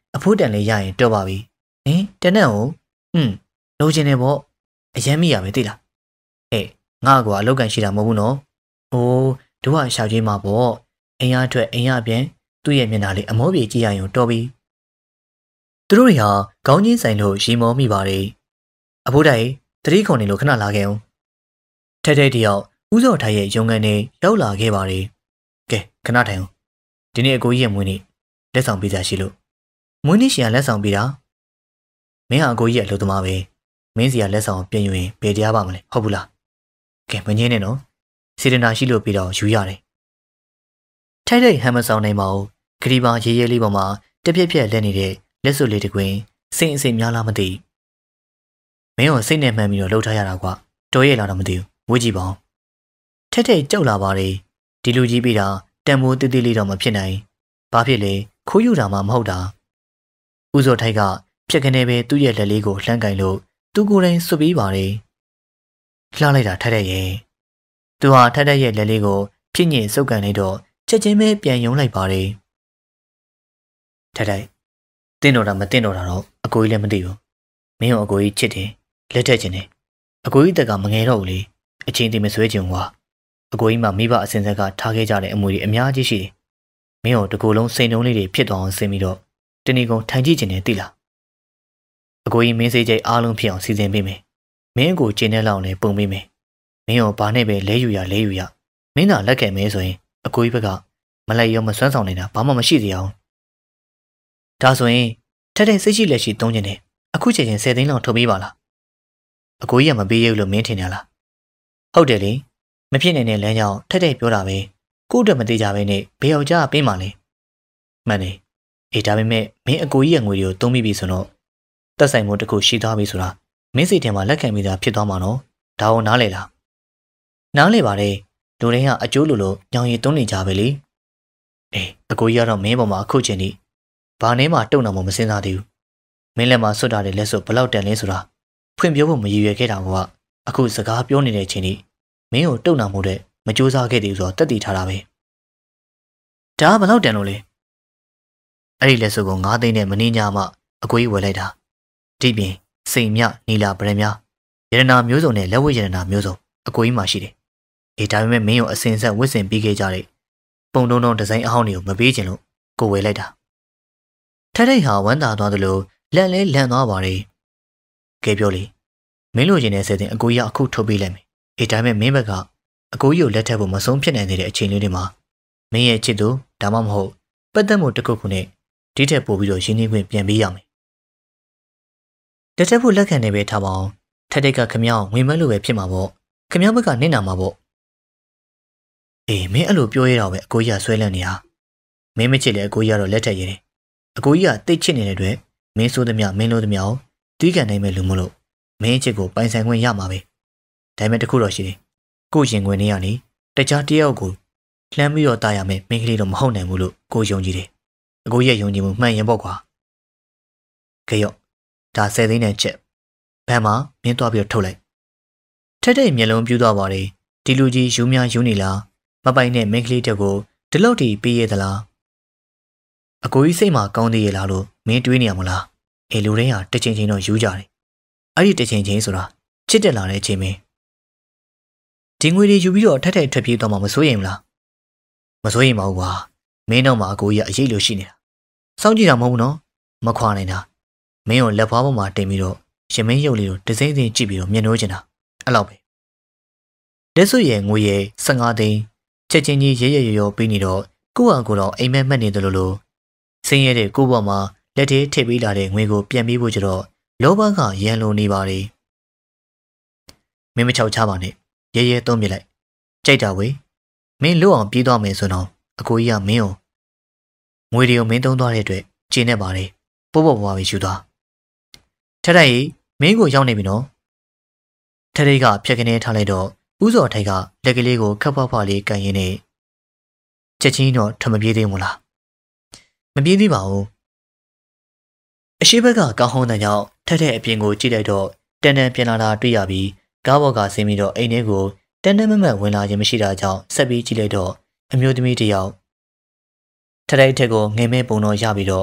ဖိုးတန်လေးရရင်တော်ပါပြီဟင်တနက်ကိုလိုချင်တယ်ပေါ့အရမ်းမိရပဲသိလားဟဲ့ငါကအလောက်ကန်ရှိတာမဟုတ်ဘူးနော်အိုးတို့ကရှောက်ကြီးမှာပေါ့အင်အားအတွက်အင်အားပြန်သူ့ရဲ့မျက်နှာလေးအမောပြေကြည့်ရရင်တော်ပြီသူတို့တွေဟာခေါင်းချင်းဆိုင်လို့ရီမောမိပါတယ်အဖိုးတိုင်သတိခုံနေလို့ခဏလာခဲ့အောင်ထဲထဲတယောက်ဦးစောထိုင်ရဲ့ရုံကန်နဲ့ရောက်လာခဲ့ပါတယ်ကဲခဏထိုင်အောင်ဒီနေ့အကိုကြီးရဲ့မွေးနေ့လက်ဆောင်ပေးကြရှိလို့မွေးနေ့ရှင်ကလက်ဆောင်ပေးတာမင်းဟာအကိုကြီးရဲ့အလုပ်သမားပဲမင်းစီကလက်ဆောင်ပြင်ယူရင်ဘယ်တရားပါမလဲဟုတ်ဘူးလားကဲမငင်းနဲ့နော်စေတနာရှိလို့ပြီးတော့ယူရတယ်ထိုက်တဲ့ဟမ်မဆောင်နိုင်ပါဘူးဂရီပါရေးရေးလေးပေါ်မှာတပြက်ပြက်လက်နေတဲ့လက်စွပ်လေးတစ်ကွင်းစိတ်အစိမ်များလားမသိမင်းကိုစိတ်နဲ့မှန်ပြီးတော့လှုပ်ထားရတာကွာတော်ရဲ့လာတော့မသိဘူးဝေးကြည့်ပါဦးထက်ထက်ကြောက်လာပါတယ်ဒီလူကြီးပြီးတာတန်မိုးတိတိလေးတော့မဖြစ်နိုင်ဘာဖြစ်လဲခိုးယူတာမှမဟုတ်တာဦးစောထိုက်ကဖြက်ကနေပဲသူ့ရဲ့လက်လေးကိုလှမ်းကင်လို့သူကိုယ်တိုင်စွပ်ပြီးပါတယ်လှလိုက်တာထက်ထက်ရဲ့သူဟာထက်ထက်ရဲ့လက်လေးကိုဖြစ်ညင်စုပ်ကန်လိုက်တော့ချက်ချင်းပဲပြန်ယုံလိုက်ပါတယ်ထက်ထက်တင်းတော်တာမတင်းတော်တာတော့အကိုကြီးလည်းမသိဘူးမင်းရောအကိုကြီးချစ်တယ်လက်ထက်ခြင်းတယ်အကိုကြီးတက်ကမငယ်တော့ဘူးလေအချင်းတင်မဆွဲချင်ကွာအကိုကြီးမှမိဘအစဉ်ဆက်ကထားခဲ့ကြတဲ့အမွေတွေအများကြီးရှိတယ်မင်းရောတကူလုံးစိန်တုံးလေးတွေဖြစ်သွားအောင်ဆင်းပြီးတော့တဏီကုံထိုင်ကြည့်ခြင်းနဲ့သိလားအကိုကြီးမင်းစေးကြိတ်အားလုံးဖြစ်အောင်စီစဉ်ပေးမယ်မင်းကိုကျင်းတဲ့လောက်နဲ့ပုံပေးမယ်မင်းရောဘာနဲ့ပဲလဲယူရမင်းသာလက်ခဲ့မဲဆိုရင်အကိုကြီးဘက်ကမလိုက်ရောမစွမ်းဆောင်နေတာဘာမှမရှိသေးအောင်ဒါဆိုရင်ထက်တဲ့စိတ်ရှိလက်ရှိသုံးခြင်းနဲ့အခုချိန်ချင်း10 သိန်းလောက်ထုတ်ပေးပါလားအကိုကြီးကမပေးရဘူးလို့မင်းထင်ရလားဟုတ်တယ်လေမဖြစ်နိုင်တဲ့လမ်းကြောင်းထက်တဲ့ပြောတာပဲကို့အတွက်မသေးကြပဲနဲ့ဘယ်ယောက်ျားပေးမှလဲမှန်တယ်အေးဒါပေမဲ့မင်းအကိုကြီးရဲ့ငွေတွေကိုသုံးပြီးပြီဆိုတော့တက်ဆိုင်မှုတစ်ခုရှိသွားပြီဆိုတာမင်းစိတ်ထဲမှာလက်ခံမိတာဖြစ်သွားမှာနော်ဒါကိုနားလေလားနားလေပါတယ်လူတိုင်းကအကျိုးလိုညောင်ရည်သုံးနေကြပဲလေအေးအကိုကြီးကတော့မင်းပေါ်မှာအခုချိန်ထိဘာနဲ့မှတုံ့နှောင်မစဉ်းစားသေးဘူးမင်းလက်မှာဆွတ်တာတဲ့လက်စွပ်ဘလောက်တန်လဲဆိုတာဖွင့်ပြောဖို့မရည်ရွယ်ခဲ့တာကအခုစကားပြောနေတဲ့ချိန်ထိမင်းကိုတုံ့နှောင်မှုတဲ့မကြိုးစားခဲ့သေးဘူးဆိုတော့တက်တည်ထားတာပဲဒါဘလောက်တန်လို့လဲအဲ့ဒီလက်စွပ်ကို9 သိန်းနဲ့မင်းညမှအကိုကြီးဝယ်လိုက်တာဒီပြင်စိန်မြနီလာဗရန်များရတနာမျိုးစုံနဲ့လက်ဝဲရတနာမျိုးစုံအကိုကြီးမှရှိတယ်အေးဒါပေမဲ့မင်းကိုအစင်ဆက်ဝစ်စင်ပြီးခဲ့ကြတဲ့ပုံတုံးဒီဇိုင်းအဟောင်းတွေကိုမပေးချင်လို့ကိုဝယ်လိုက်တာထိုက်ထိုက်ဟာဝမ်းသာသွားသလိုလန့်လဲလန့်သွားပါတယ်ကဲပြောလေမင်းလိုချင်တဲ့10 သိန်းအကိုကြီးကအခုထုတ်ပေးလိုက်မယ်အေးဒါပေမဲ့မင်းဘက်ကအကိုကြီးကိုလက်ထပ်ဖို့မဆုံးဖြစ်နိုင်တဲ့အချိန်လေးတွေမှာမင်းရဲ့ချစ်သူဒါမှမဟုတ်ပတ်သက်မှုတစ်ခုခုနဲ့ဒီထက်ပိုပြီးတော့ရင်းနှီးခွင့်ပြန်ပေးရမယ်လက်ထပ်ဖို့လက်ခံနေပဲထားပါအောင်ထက်တိုက်ကခမောင်းငွေမလို့ပဲဖြစ်မှာပေါ့ခမောင်းဘက်ကနင့်နာမှာပေါ့အေးမင်းအဲ့လိုပြောရတော့ပဲအကိုကြီးကဆွဲလန့်နေတာမင်းမချစ်လေအကိုကြီးကတော့လက်ထပ်ရတယ်အကိုကြီးကတိတ်ချစ်နေတဲ့အတွက်မင်းဆိုးသမျှမင်းလို့သမျှတီးကန်နိုင်မဲ့လူမလို့မင်းချစ်ကိုပိုင်ဆိုင်ခွင့်ရမှာပဲဒါပေမဲ့တခုတော့ရှိတယ်ကိုရင်ခွင်ထဲကနေတခြားတယောက်ကိုလှမ်းပြီးတော့တာရမယ်မင်းကလေးတော့မဟုတ်နိုင်ဘူးလို့ကိုယုံကြည်တယ်အကိုရဲ့ယုံကြည်မှုမှန်ရင်ပေါ့ကွာကဲရော့ဒါ10 သိန်းနဲ့ချက်ဘန်မှာမင်းသွားပြီးတော့ထုတ်လိုက်ထက်တဲ့မျက်လုံးပြူးသွားပါတယ်ဒီလူကြီးယူများယူနေလားမပိုင်နဲ့မင်းကလေးတက်ကိုဒီလောက်ထိပေးရသလားအကိုကြီးစိတ်မှာကောင်းသေးရဲ့လားလို့မင်းတွေးနေရမလားအေးလူတိုင်းဟာတစ်ချိန်ချင်းတော့ယူကြတယ်အဲ့ဒီတစ်ချိန်ချင်းဆိုတာချစ်တက်လာတဲ့အချိန်ပဲဒီငွေတွေယူပြီးတော့ထက်ထက်ထွက်ပြေးသွားမှမစိုးရင်လားမစိုးရင်မဟုတ်ပါမင်းတော့မှအကိုကြီးကအရေးလိုရှိနေတာစောင့်ကြည့်တာမဟုတ်ဘူးနော်မခွာနိုင်တာမင်းကိုလက်ဖွားပေါ်မှာတင်ပြီးတော့ရှင်မင်းရုပ်လေးကိုတစိမ့်စိမ့်ကြည့်ပြီးတော့မျက်နှိုးချင်တာအဲ့လောက်ပဲလက်စွပ်ရဲ့ငွေရဲ့15 သိန်းချက်ချင်းကြီးရဲရဲရော်ပြီးနေတော့ကိုယ့်ဟာကိုယ်တော့အိမ်မက်မှတ်နေတယ်လို့ဆင်းရဲတဲ့ကိုယ့်ဘဝမှာလက်ထဲထည့်ပေးလာတဲ့ငွေကိုပြန်ပြီးဖို့ကြတော့လောဘကရန်လိုနေပါလေမင်းမချောက်ချပါနဲ့ရဲရဲသုံးပြလိုက်ကြိုက်တာဝေးမင်းလွတ်အောင်ပြေးသွားမယ်ဆိုတော့အကိုကြီးကမင်းကိုငွေတွေကိုမင်းသုံးသွားတဲ့အတွက်ကျင်းနေပါလေပို့ပေါ်ပွားပြီးယူသွားထက်ထိုက်မင်းကိုရောက်နေပြီနော်ထက်ထိုက်ကဖြက်ကနေထားလိုက်တော့ဦးစော်ထိုက်ကလက်ကလေးကိုခပ်ဖွားဖွားလေးကန်ရင်းနဲ့ချက်ချင်းတော့ထမပြေးသေးဘူးလားမပြေးသေးပါဘူးအရှိဘက်ကကောင်းဟောင်းတဲ့ကြောင့်ထက်တဲ့အပြင်ကိုကြည့်လိုက်တော့တန်တန်ပြန်လာတာတွေ့ရပြီးကားဘော်ကဆင်းပြီးတော့အိမ်ထဲကိုတန်တန်မမတ်ဝင်လာခြင်းမရှိတာကြောင့်ဆက်ပြီးကြည့်လိုက်တော့အမျိုးသမီးတစ်ယောက်ထက်တဲ့ထက်ကိုငိမ်မဲပုံတော့ရပြီးတော့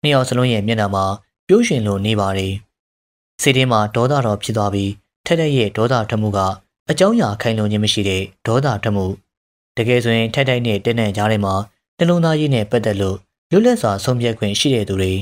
နှစ်ယောက်စလုံးရဲ့မျက်နှာမှာပြိုးရွှင်လိုနေပါတယ်စိတ်ထဲမှာဒေါသတော်ဖြစ်သွားပြီးထက်တဲ့ရဲ့ဒေါသထွက်မှုကအကြောင်းအရာခိုင်လုံခြင်းမရှိတဲ့ဒေါသထွက်မှုတကယ်ဆိုရင်ထက်တဲ့နဲ့တင်းတဲ့ကြားထဲမှာနှလုံးသားရည်နဲ့ပတ်သက်လို့လွတ်လပ်စွာဆုံးဖြတ်ခွင့်ရှိတဲ့သူတွေ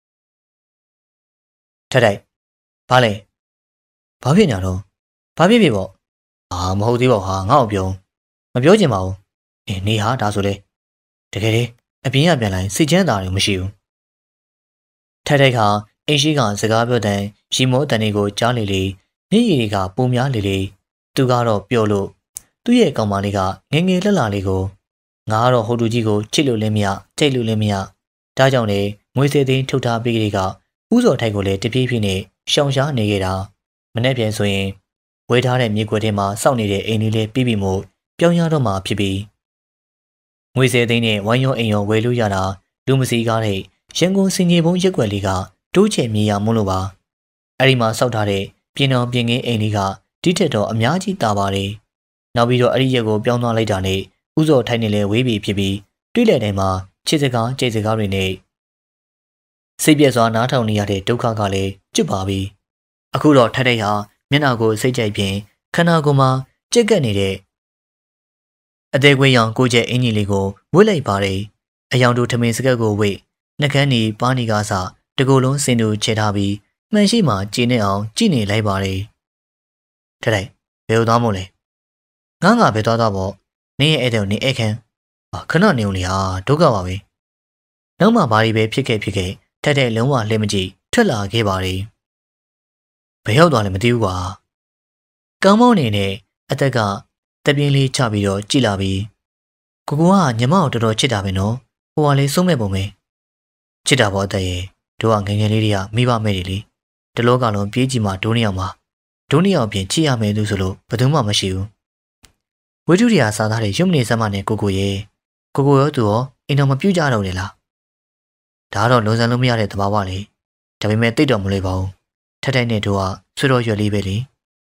ထက်တဲ့ဘာလဲဘာဖြစ်နေတော့ဘာဖြစ်ဖြစ်ပေါ့မဟုတ်သေးပါဘူးဟာငါ့ကိုပြောမပြောချင်ပါဘူးနေဟာဒါဆိုလေတကယ်လေအပြင်ကပြန်လာရင်စိတ်ချမ်းသာတယ်မရှိဘူးထက်တဲ့ကအိမ်ရှိကစကားပြောတဲ့ရီမောတန်တွေကိုကြားလေလေမျက်ရည်တွေကပုံများလေလေသူကတော့ပြောလို့သူ့ရဲ့ကောင်မလေးကငငယ်လှလှလေးကိုငါကတော့ဟိုတူကြီးကိုချစ်လို့လည်းမရကြိတ်လို့လည်းမရဒါကြောင့်လေငွေစေသိန်းထုတ်ထားပြီးကလေးကဥစော်ထိုက်ကိုလည်းတပြေးပြေးနဲ့ရှောင်ရှားနေခဲ့တာမနေ့ပြန်ဆိုရင်ဝေးထားတဲ့မြေကွက်ထဲမှာစောင့်နေတဲ့အိမ်လေးလေးပြီးပြီမို့ပြောင်းရတော့မှဖြစ်ပြီးငွေစေသိန်းနဲ့ဝိုင်းရောအိမ်ရောဝယ်လို့ရတာလူမစီကားတဲ့ရန်ကုန်စင်ကြီးဘုံရက်ွက်လေးကတိုးချဲ့မြေရမုန်းလို့ပါအဲ့ဒီမှာစောက်ထားတဲ့ပြင်တော်ပြင်ငင်းအိမ်လေးကဒီထက်တော့အများကြီးတာပါတယ်နောက်ပြီးတော့အဲ့ဒီရက်ကိုပြောင်းသွားလိုက်တာနဲ့ဥစော်ထိုင်းနေလဲဝေးပြီဖြစ်ပြီးတွေ့တဲ့တိုင်းမှာခြေစကားကြိတ်စကားတွေနဲ့စိတ်ပြည့်စွာနားထောင်နေရတဲ့ဒုက္ခကလည်းကျွတ်ပါပြီအခုတော့ထက်တဲ့ဟာမျက်နှာကိုစိတ်ကြိုက်ပြင်ခန္ဓာကိုယ်မှာကြက်ကက်နေတဲ့အသေးခွေးရောင်ကိုကျဲအင်ကြီးလေးကိုဝှက်လိုက်ပါတယ်အယောင်တို့ထမင်းစကတ်ကိုဝှက်နှကန်းနီပါးနီကားစတကူလုံးစင်တူချဲထားပြီးမှန်ရှိမှကြည်နေအောင်ကြည်နေလိုက်ပါတယ်ထက်တဲ့ဘယ်လိုသွားမို့လဲငါပဲသွားပေါ့နင်းရဲ့အဲ့တဲ့နေအဲ့ခန်းခဏနေုံလေဟာဒုက္ခပါပဲနောက်မှဘာတွေပဲဖြစ်ခဲ့ထက်တဲ့လုံးဝလှည့်မကြည့်ထွက်လာခဲ့ပါတယ်ဘယ်ရောက်သွားလဲမသိဘူးကွာကောင်းမောင်းနေနဲ့အသက်ကတပြင်းလေးချပြီးတော့ကြည်လာပြီးကိုကညီမကိုတော်တော်ချစ်တာပဲနော်ဟိုကလေးဆုံးမဲ့ပုံပဲချစ်တာပေါ့အသက်ရဲ့တို့ကငယ်ငယ်လေးတွေကမိဘမဲ့တွေလေတလောကလုံးပြေးကြည့်မှဒိုးနှစ်ယောက်ပြင်ချစ်ရမယ်သူဆိုလို့ဘယ်သူမှမရှိဘူးဝိတုရိယာစားသားတွေရုံနေစမ်းမနဲ့ကိုရဲ့ကိုရောသူရောအိမ်တော်မပြုတ်ကြတော့လေလားဒါတော့လုံစံလို့မရတဲ့သဘာဝလေဒါပေမဲ့တိတ်တော်မလို့ပါဘူးထက်တဲ့နဲ့တို့ကဆွေတော်ရွက်လေးပဲလေ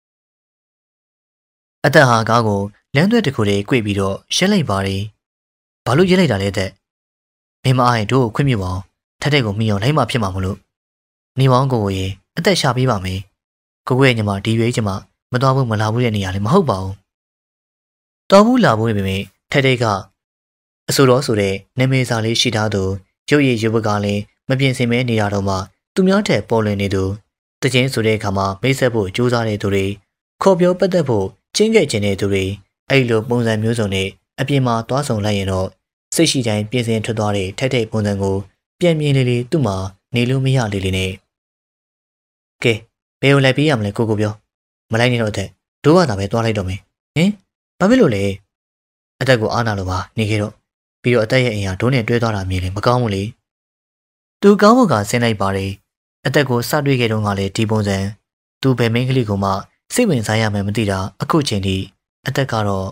အသက်ဟာကားကိုလမ်းသွဲတစ်ခုတည်း꿰ပြီးတော့ရက်လိုက်ပါတယ်ဘာလို့ရက်လိုက်တာလဲတဲ့မင်းမအားရင်တို့ကိုခွင့်ပြုပါအောင်ထက်တဲ့ကိုမိအောင်လိုက်မှဖြစ်မှာမလို့နေပေါင်းကိုရဲ့အသက်ရှာပေးပါမယ်ကိုရဲ့ညီမဒီရွေးချင်မှမတော်ဘူးမလာဘူးတဲ့နေရာလည်းမဟုတ်ပါဘူးတော်ဘူးလာဘူးနေပေမဲ့ထက်တဲ့ကအဆိုတော်ဆိုတဲ့နာမည်စာလေးရှိထားသူရုပ်ရည်ရုပ်ပကလည်းမပြင်ဆင်မဲနေရတော့မှသူများထက်ပေါ်လွင်နေသူတခြင်းဆိုတဲ့အခါမှာမိတ်ဆက်ဖို့ကြိုးစားတဲ့သူတွေခေါ်ပြောပတ်သက်ဖို့ချင်းခဲ့ခြင်းတဲ့သူတွေအဲ့လိုပုံစံမျိုးစုံနဲ့အပြင်မှာသွားဆောင်လိုက်ရင်တော့စိတ်ရှိတိုင်းပြင်ဆင်ထွက်သွားတဲ့ထက်ပုံစံကိုပြန်မြင်လေးသူ့မှာနေလို့မရလေးနဲ့ကဲဘယ်ကိုလိုက်ပေးရမလဲကိုပြောမလိုက်နေတော့တဲ့တို့ကသာပဲသွားလိုက်တော့မယ်ဟင်ဘာဖြစ်လို့လဲအသက်ကိုအားနာလို့ပါနေခဲ့တော့ပြီးတော့အသက်ရဲ့အင်ဟာဒိုးနဲ့တွဲသွားတာမြင်လေမကောင်းဘူးလေသူကောင်းဖို့ကဆင်းလိုက်ပါတယ်အသက်ကိုစတွေ့ခဲ့တော့ကလည်းဒီပုံစံသူဘယ်မိန်းကလေးကိုမှစိတ်ဝင်စားရမယ်မသိတာအခုချိန်ထိအသက်ကတော့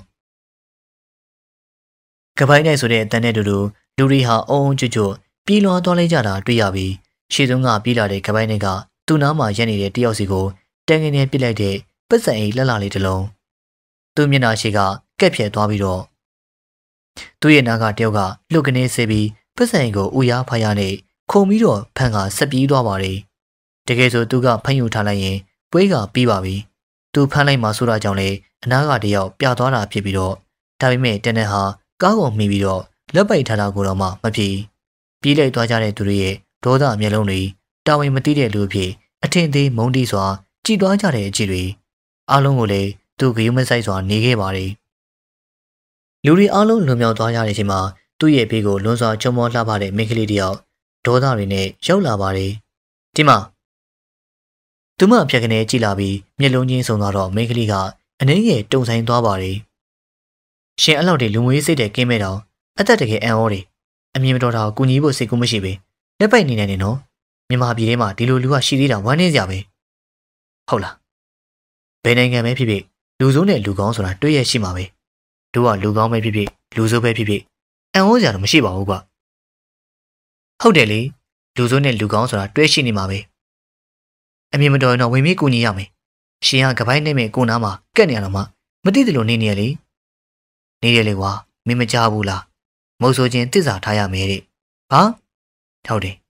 ကပိုင်းနဲ့ဆိုတဲ့အတန်းနဲ့တူလူတွေဟာအုံအုံကျွတ်ကျွတ်ပြေးလွှားသွားလိုက်ကြတာတွေ့ရပြီးရှေ့ဆုံးကပြေးလာတဲ့ကပိုင်းတွေကသူ့နားမှာရက်နေတဲ့တယောက်စီကိုတန်ငင်နဲ့ပစ်လိုက်တဲ့ပတ်စံအိတ်လှလှလေးတစ်လုံးသူ့မျက်နှာရှိကကက်ဖြဲသွားပြီးတော့သူ့ရဲ့နားကတယောက်ကလှုပ်ကနေဆေးပြီးပတ်စံအိတ်ကိုဥရားဖားရနဲ့ခုံပြီးတော့ဖန်ကဆက်ပြေးသွားပါတယ်တကယ်ဆိုသူကဖန်ယူထားလိုက်ရင်ပွဲကပြီးပါပြီသူဖမ်းလိုက်မှဆိုတာကြောင့်လေအနားကတယောက်ပြသွားတာဖြစ်ပြီးတော့ဒါပေမဲ့တန်တန်ဟာကားကိုမှီပြီးတော့လက်ပိတ်ထားတာကိုတော့မှမပြေးပြေးလိုက်သွားကြတဲ့သူတွေရဲ့ဒေါသမျက်လုံးတွေတာဝန်မသိတဲ့လူအဖြစ်အထင်သေးမုန်းတီးစွာကြည်သွားကြတဲ့အကြည့်တွေအားလုံးကိုလည်းသူဂယုမဆိုင်စွာနေခဲ့ပါတယ်လူတွေအားလုံးလွန်မြောက်သွားကြတဲ့အချိန်မှာသူ့ရဲ့ဘေးကိုလွန်စွာချုံမောလှပတဲ့မိန်းကလေးတယောက်ဒေါသတွေနဲ့ရောက်လာပါတယ်ဒီမှာသူမဖြတ်ကနေကြည့်လာပြီးမျက်လုံးချင်းစုံသွားတော့မိန်းကလေးကအနှင်းငယ်တုံဆိုင်သွားပါတယ်ရှင်အဲ့လောက်တွေလူမွေးစိတ်တဲ့ကင်းမဲ့တော့အသက်တကယ်အံ့ဩတယ်အမြင်မတော်တာကိုကူညီဖို့စိတ်ကူးမရှိပဲလက်ပိုက်နေနေနေနော်မြန်မာပြည်ထဲမှာဒီလိုလူကရှိသေးတာဝမ်းနည်းစရာပဲဟုတ်လားဘယ်နိုင်ငံပဲဖြစ်ဖြစ်လူဆိုးနဲ့လူကောင်းဆိုတာတွေ့ရရှိမှာပဲတို့ကလူကောင်းပဲဖြစ်ဖြစ်လူဆိုးပဲဖြစ်ဖြစ်အံ့ဩစရာတော့မရှိပါဘူးကွာဟုတ်တယ်လေလူဆိုးနဲ့လူကောင်းဆိုတာတွဲရှိနေမှာပဲအမြင်မတော်ရင်တော့ဝင်ပြီးကူညီရမယ်ရှင်ကကပိုင်းနဲ့မဲ့ကိုနားမှာကက်နေရတော့မှမသိတယ်လို့နေနေရလေနေရလေကွာမင်းမကြားဘူးလားမဟုတ်ဆိုချင်းတစ္ဆာထားရမယ်တဲ့ဟာဟုတ်တယ်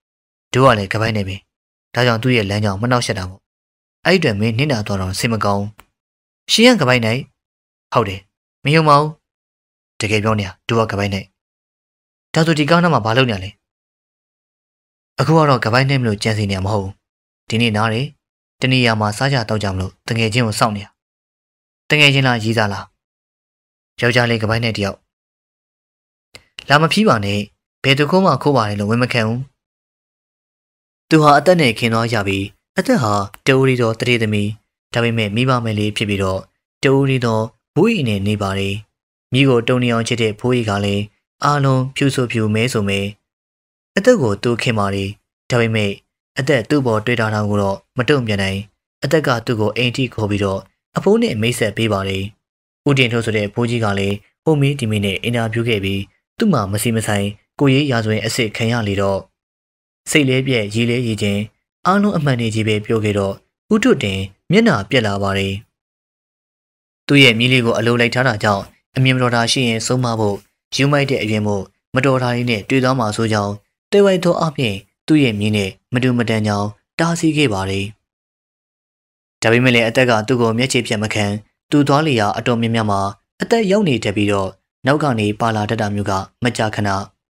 တို့ကလည်းကပိုင်းနေပြီဒါကြောင့်သူ့ရဲ့လမ်းကြောင်းမနှောက်ယှက်တာပေါ့အဲ့ဒီအတွက်မင်းနင့်နာတော့တော့စိတ်မကောင်းရှင်းရကပိုင်းနိုင်ဟုတ်တယ်မယုံပါဘူးတကယ်ပြောနေတာတို့ကကပိုင်းနိုင်ဒါဆိုဒီကောင်းနှမှာဘာလုပ်နေလဲအခုကတော့ကပိုင်းနိုင်မလို့ကြံစီနေမှာမဟုတ်ဘူးဒီနေ့နားတယ်တနေ့ရမှာစားကြတော့ကြမလို့တငယ်ချင်းကိုစောင့်နေတာတငယ်ချင်းလားရီးစားလားယောက်ျားလေးကပိုင်းနဲ့တယောက်လာမဖြီးပါနဲ့ဘယ်သူမှခိုးပါတယ်လို့ဝန်မခံဘူးသူဟာအသက်နဲ့ခင်သွားရပြီးအသက်ဟာတူရီတော်တရေသမီးဒါပေမဲ့မိဘမယ်လေးဖြစ်ပြီးတော့တူရီတော်ဘိုးကြီးနဲ့နေပါတယ်မိကိုတုံနေအောင်ချစ်တဲ့ဘိုးကြီးကလည်းအားလုံးဖြူဆိုဖြူမဲဆိုမဲအသက်ကိုသူခင်ပါတယ်ဒါပေမဲ့အသက်သူ့ပေါ်တွေ့တာတော့ကိုတော့မတုံ့ပြန်နိုင်အသက်ကသူ့ကိုအိမ်ထိခေါ်ပြီးတော့အဖိုးနဲ့မိတ်ဆက်ပေးပါတယ်ဦးတင်ထိုးဆိုတဲ့ဘိုးကြီးကလည်းဟိုမီဒီမီနဲ့အင်တာဗျူးခဲ့ပြီးသူ့မှာမစီမဆိုင်ကိုရေးရာဇဝင်အစ်စ်ခံရလေတော့စိတ်လေးပြက်ရည်လေးရည်ချင်းအားလုံးအမှန်နေကြီးပဲပြောခဲ့တော့ဦးထွတ်တင်မျက်နှာပြက်လာပါတယ်သူ့ရဲ့မြီးလေးကိုအလိုလိုက်ထားတာကြောင့်အမြင်မတော်တာရှိရင်ဆုံးမဖို့ယူမိုက်တဲ့အရင်မို့မတော်တာလေးနဲ့တွေ့သွားမှဆိုကြောင်းတေဝိုက်သောအပြင်သူ့ရဲ့မြင်းနဲ့မတူမတန်ကြောင်တားဆီးခဲ့ပါတယ်။ဒါပေမဲ့လည်းအသက်ကသူ့ကိုမျက်ခြေပြတ်မခံသူသွားလျာအတော်များများမှာအသက်ရောက်နေတတ်ပြီးတော့နောက်ကနေပါလာတတ်တာမျိုးကမကြာခဏ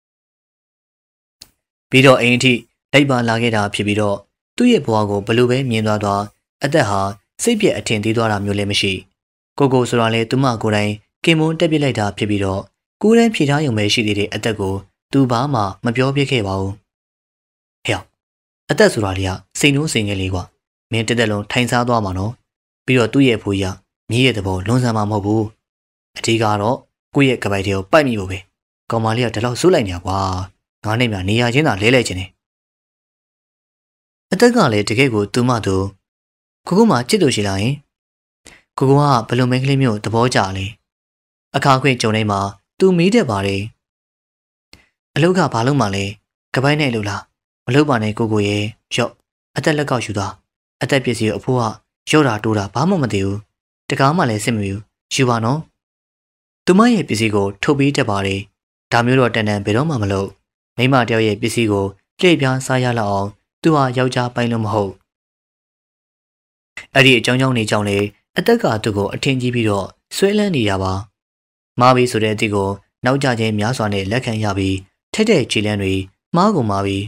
ပြီးတော့အိမ်အထိလိုက်ပါလာခဲ့တာဖြစ်ပြီးတော့သူ့ရဲ့ဘဝကိုဘလို့ပဲမြင်သွားအသက်ဟာစိတ်ပြက်အထင်သေးသွားတာမျိုးလည်းမရှိကိုဆိုတာလေသူမကိုယ်တိုင်ကင်မွန်းတက်ပြစ်လိုက်တာဖြစ်ပြီးတော့ကိုယ်တိုင်ဖြေထားရုံပဲရှိသေးတဲ့အသက်ကိုသူဘာမှမပြောပြခဲ့ပါဘူးဟဲ့အသက်ဆိုတာလေကစိန်နှိုးစိန်ငယ်လေးကွာမင်းတက်တက်လုံးထိုင်စားသွားမှာနော်ပြီးတော့သူ့ရဲ့ဖိုးရမြေးရဲ့သဘောလွန်ဆန်မှာမဟုတ်ဘူးအထီးကတော့ကိုယ့်ရဲ့ကပိုက်တွေကိုပိုက်မိဖို့ပဲကောင်မလေးကဒီလောက်စိုးလိုက်နေတာကွာငါနဲ့မြနေရချင်းသာလဲလဲချင်းနေအသက်ကလည်းတကယ်ကိုသူ့မသူကိုမှချစ်လို့ရှိလားယင်ကိုကဘယ်လိုမင်းကလေးမျိုးသဘောကျလဲအခါခွင့်ကြုံနေမှာသူမီးတက်ပါတယ်အလုတ်ကဘာလို့မှလဲကပိုက်နဲ့လို့လားမလုပ်ပါနဲ့ကိုရဲ့ရော့အသက်လက်ကောက်ယူသွားအသက်ပစ္စည်းကိုအဖိုးကရော့တာတိုးတာဘာမှမသိဘူးတကားမှလည်းစစ်မယူယူပါနော်သူမရဲ့ပစ္စည်းကိုထုတ်ပြီးတက်ပါတယ်ဒါမျိုးတော့တန်တန်ဘယ်တော့မှမလုပ်မိမတယောက်ရဲ့ပစ္စည်းကိုလှည့်ပြားစားရလောက်အောင်သူဟာယောက်ျားပိုင်းလို့မဟုတ်အဲ့ဒီအကြောင်းကြောင့်နေကြောင်းလေအသက်ကသူ့ကိုအထင်ကြီးပြီးတော့ဆွဲလန်းနေရပါမားပြီးဆိုတဲ့အသည့်ကိုနောက်ကျချင်းများစွာနဲ့လက်ခံရပြီးထက်တဲ့ခြေလမ်းတွေမားကုန်ပါပြီ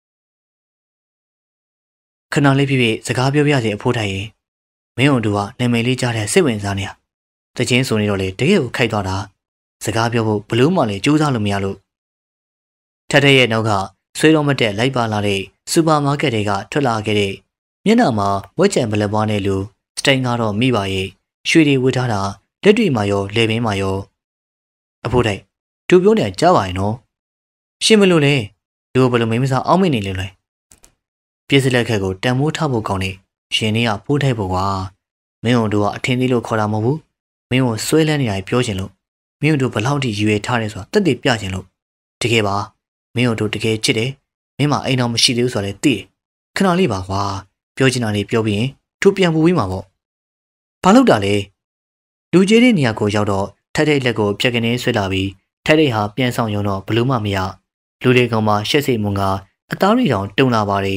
ခဏလေးပြည့်စကားပြောပြစီအဖိုးထိုင်ရင်မင်းတို့ကနာမည်လေးကြားတဲ့စိတ်ဝင်စားနေရတချင်းဆိုနေတော့လေတကယ်ကိုခိုက်သွားတာစကားပြောဖို့ဘလို့မှလည်းကြိုးစားလို့မရလို့ထက်တဲ့ရဲ့နောက်ကဆွေးတော်မတက်လိုက်ပါလာတဲ့စူပါမားကတ်တွေကထွက်လာခဲ့တဲ့မျက်နှာမှာဝက်ချံပလက်ပွားနဲ့လူစတိန်ကတော့မိပါရဲ့ရွှေတွေဝတ်ထားတာလက်တွေမှာရောလေပင်မှာရောအဖိုးထိုင်သူပြောနေကြပါရဲ့နော်ရှင်းမလို့လေလူဘယ်လိုမိမစားအောင်းမိနေလဲလဲပြည့်စလက်ခက်ကိုတန်မိုးထားဖို့ကောင်းနေရှင်နေကပိုးထိုက်ဖို့ကွာမင်းတို့ကအထင်းသေးလို့ခေါ်တာမဟုတ်ဘူးမင်းကိုဆွဲလန်းနေရပြောချင်လို့မင်းတို့ဘလောက်ထိရွေထားတယ်ဆိုတာတက်တည်ပြချင်လို့တကယ်ပါမင်းတို့တကယ်ချစ်တယ်မင်းမအိမ်တော်မရှိသေးဘူးဆိုတော့သိတယ်ခဏလေးပါကွာပြောချင်တာလေးပြောပြီးရင်သူပြန်ပူပြီးမှာပေါ့ဘာလို့တာလဲလူကြီးတဲ့နေရာကိုရောက်တော့ထက်တဲ့လက်ကိုဖြက်ကနေဆွဲလာပြီးထက်တဲ့ဟာပြန်ဆောင်ရုံတော့ဘလို့မှမရလူတွေကောင်မှရှက်စိတ်မုံကအသားတွေတောင်တုံလာပါတယ်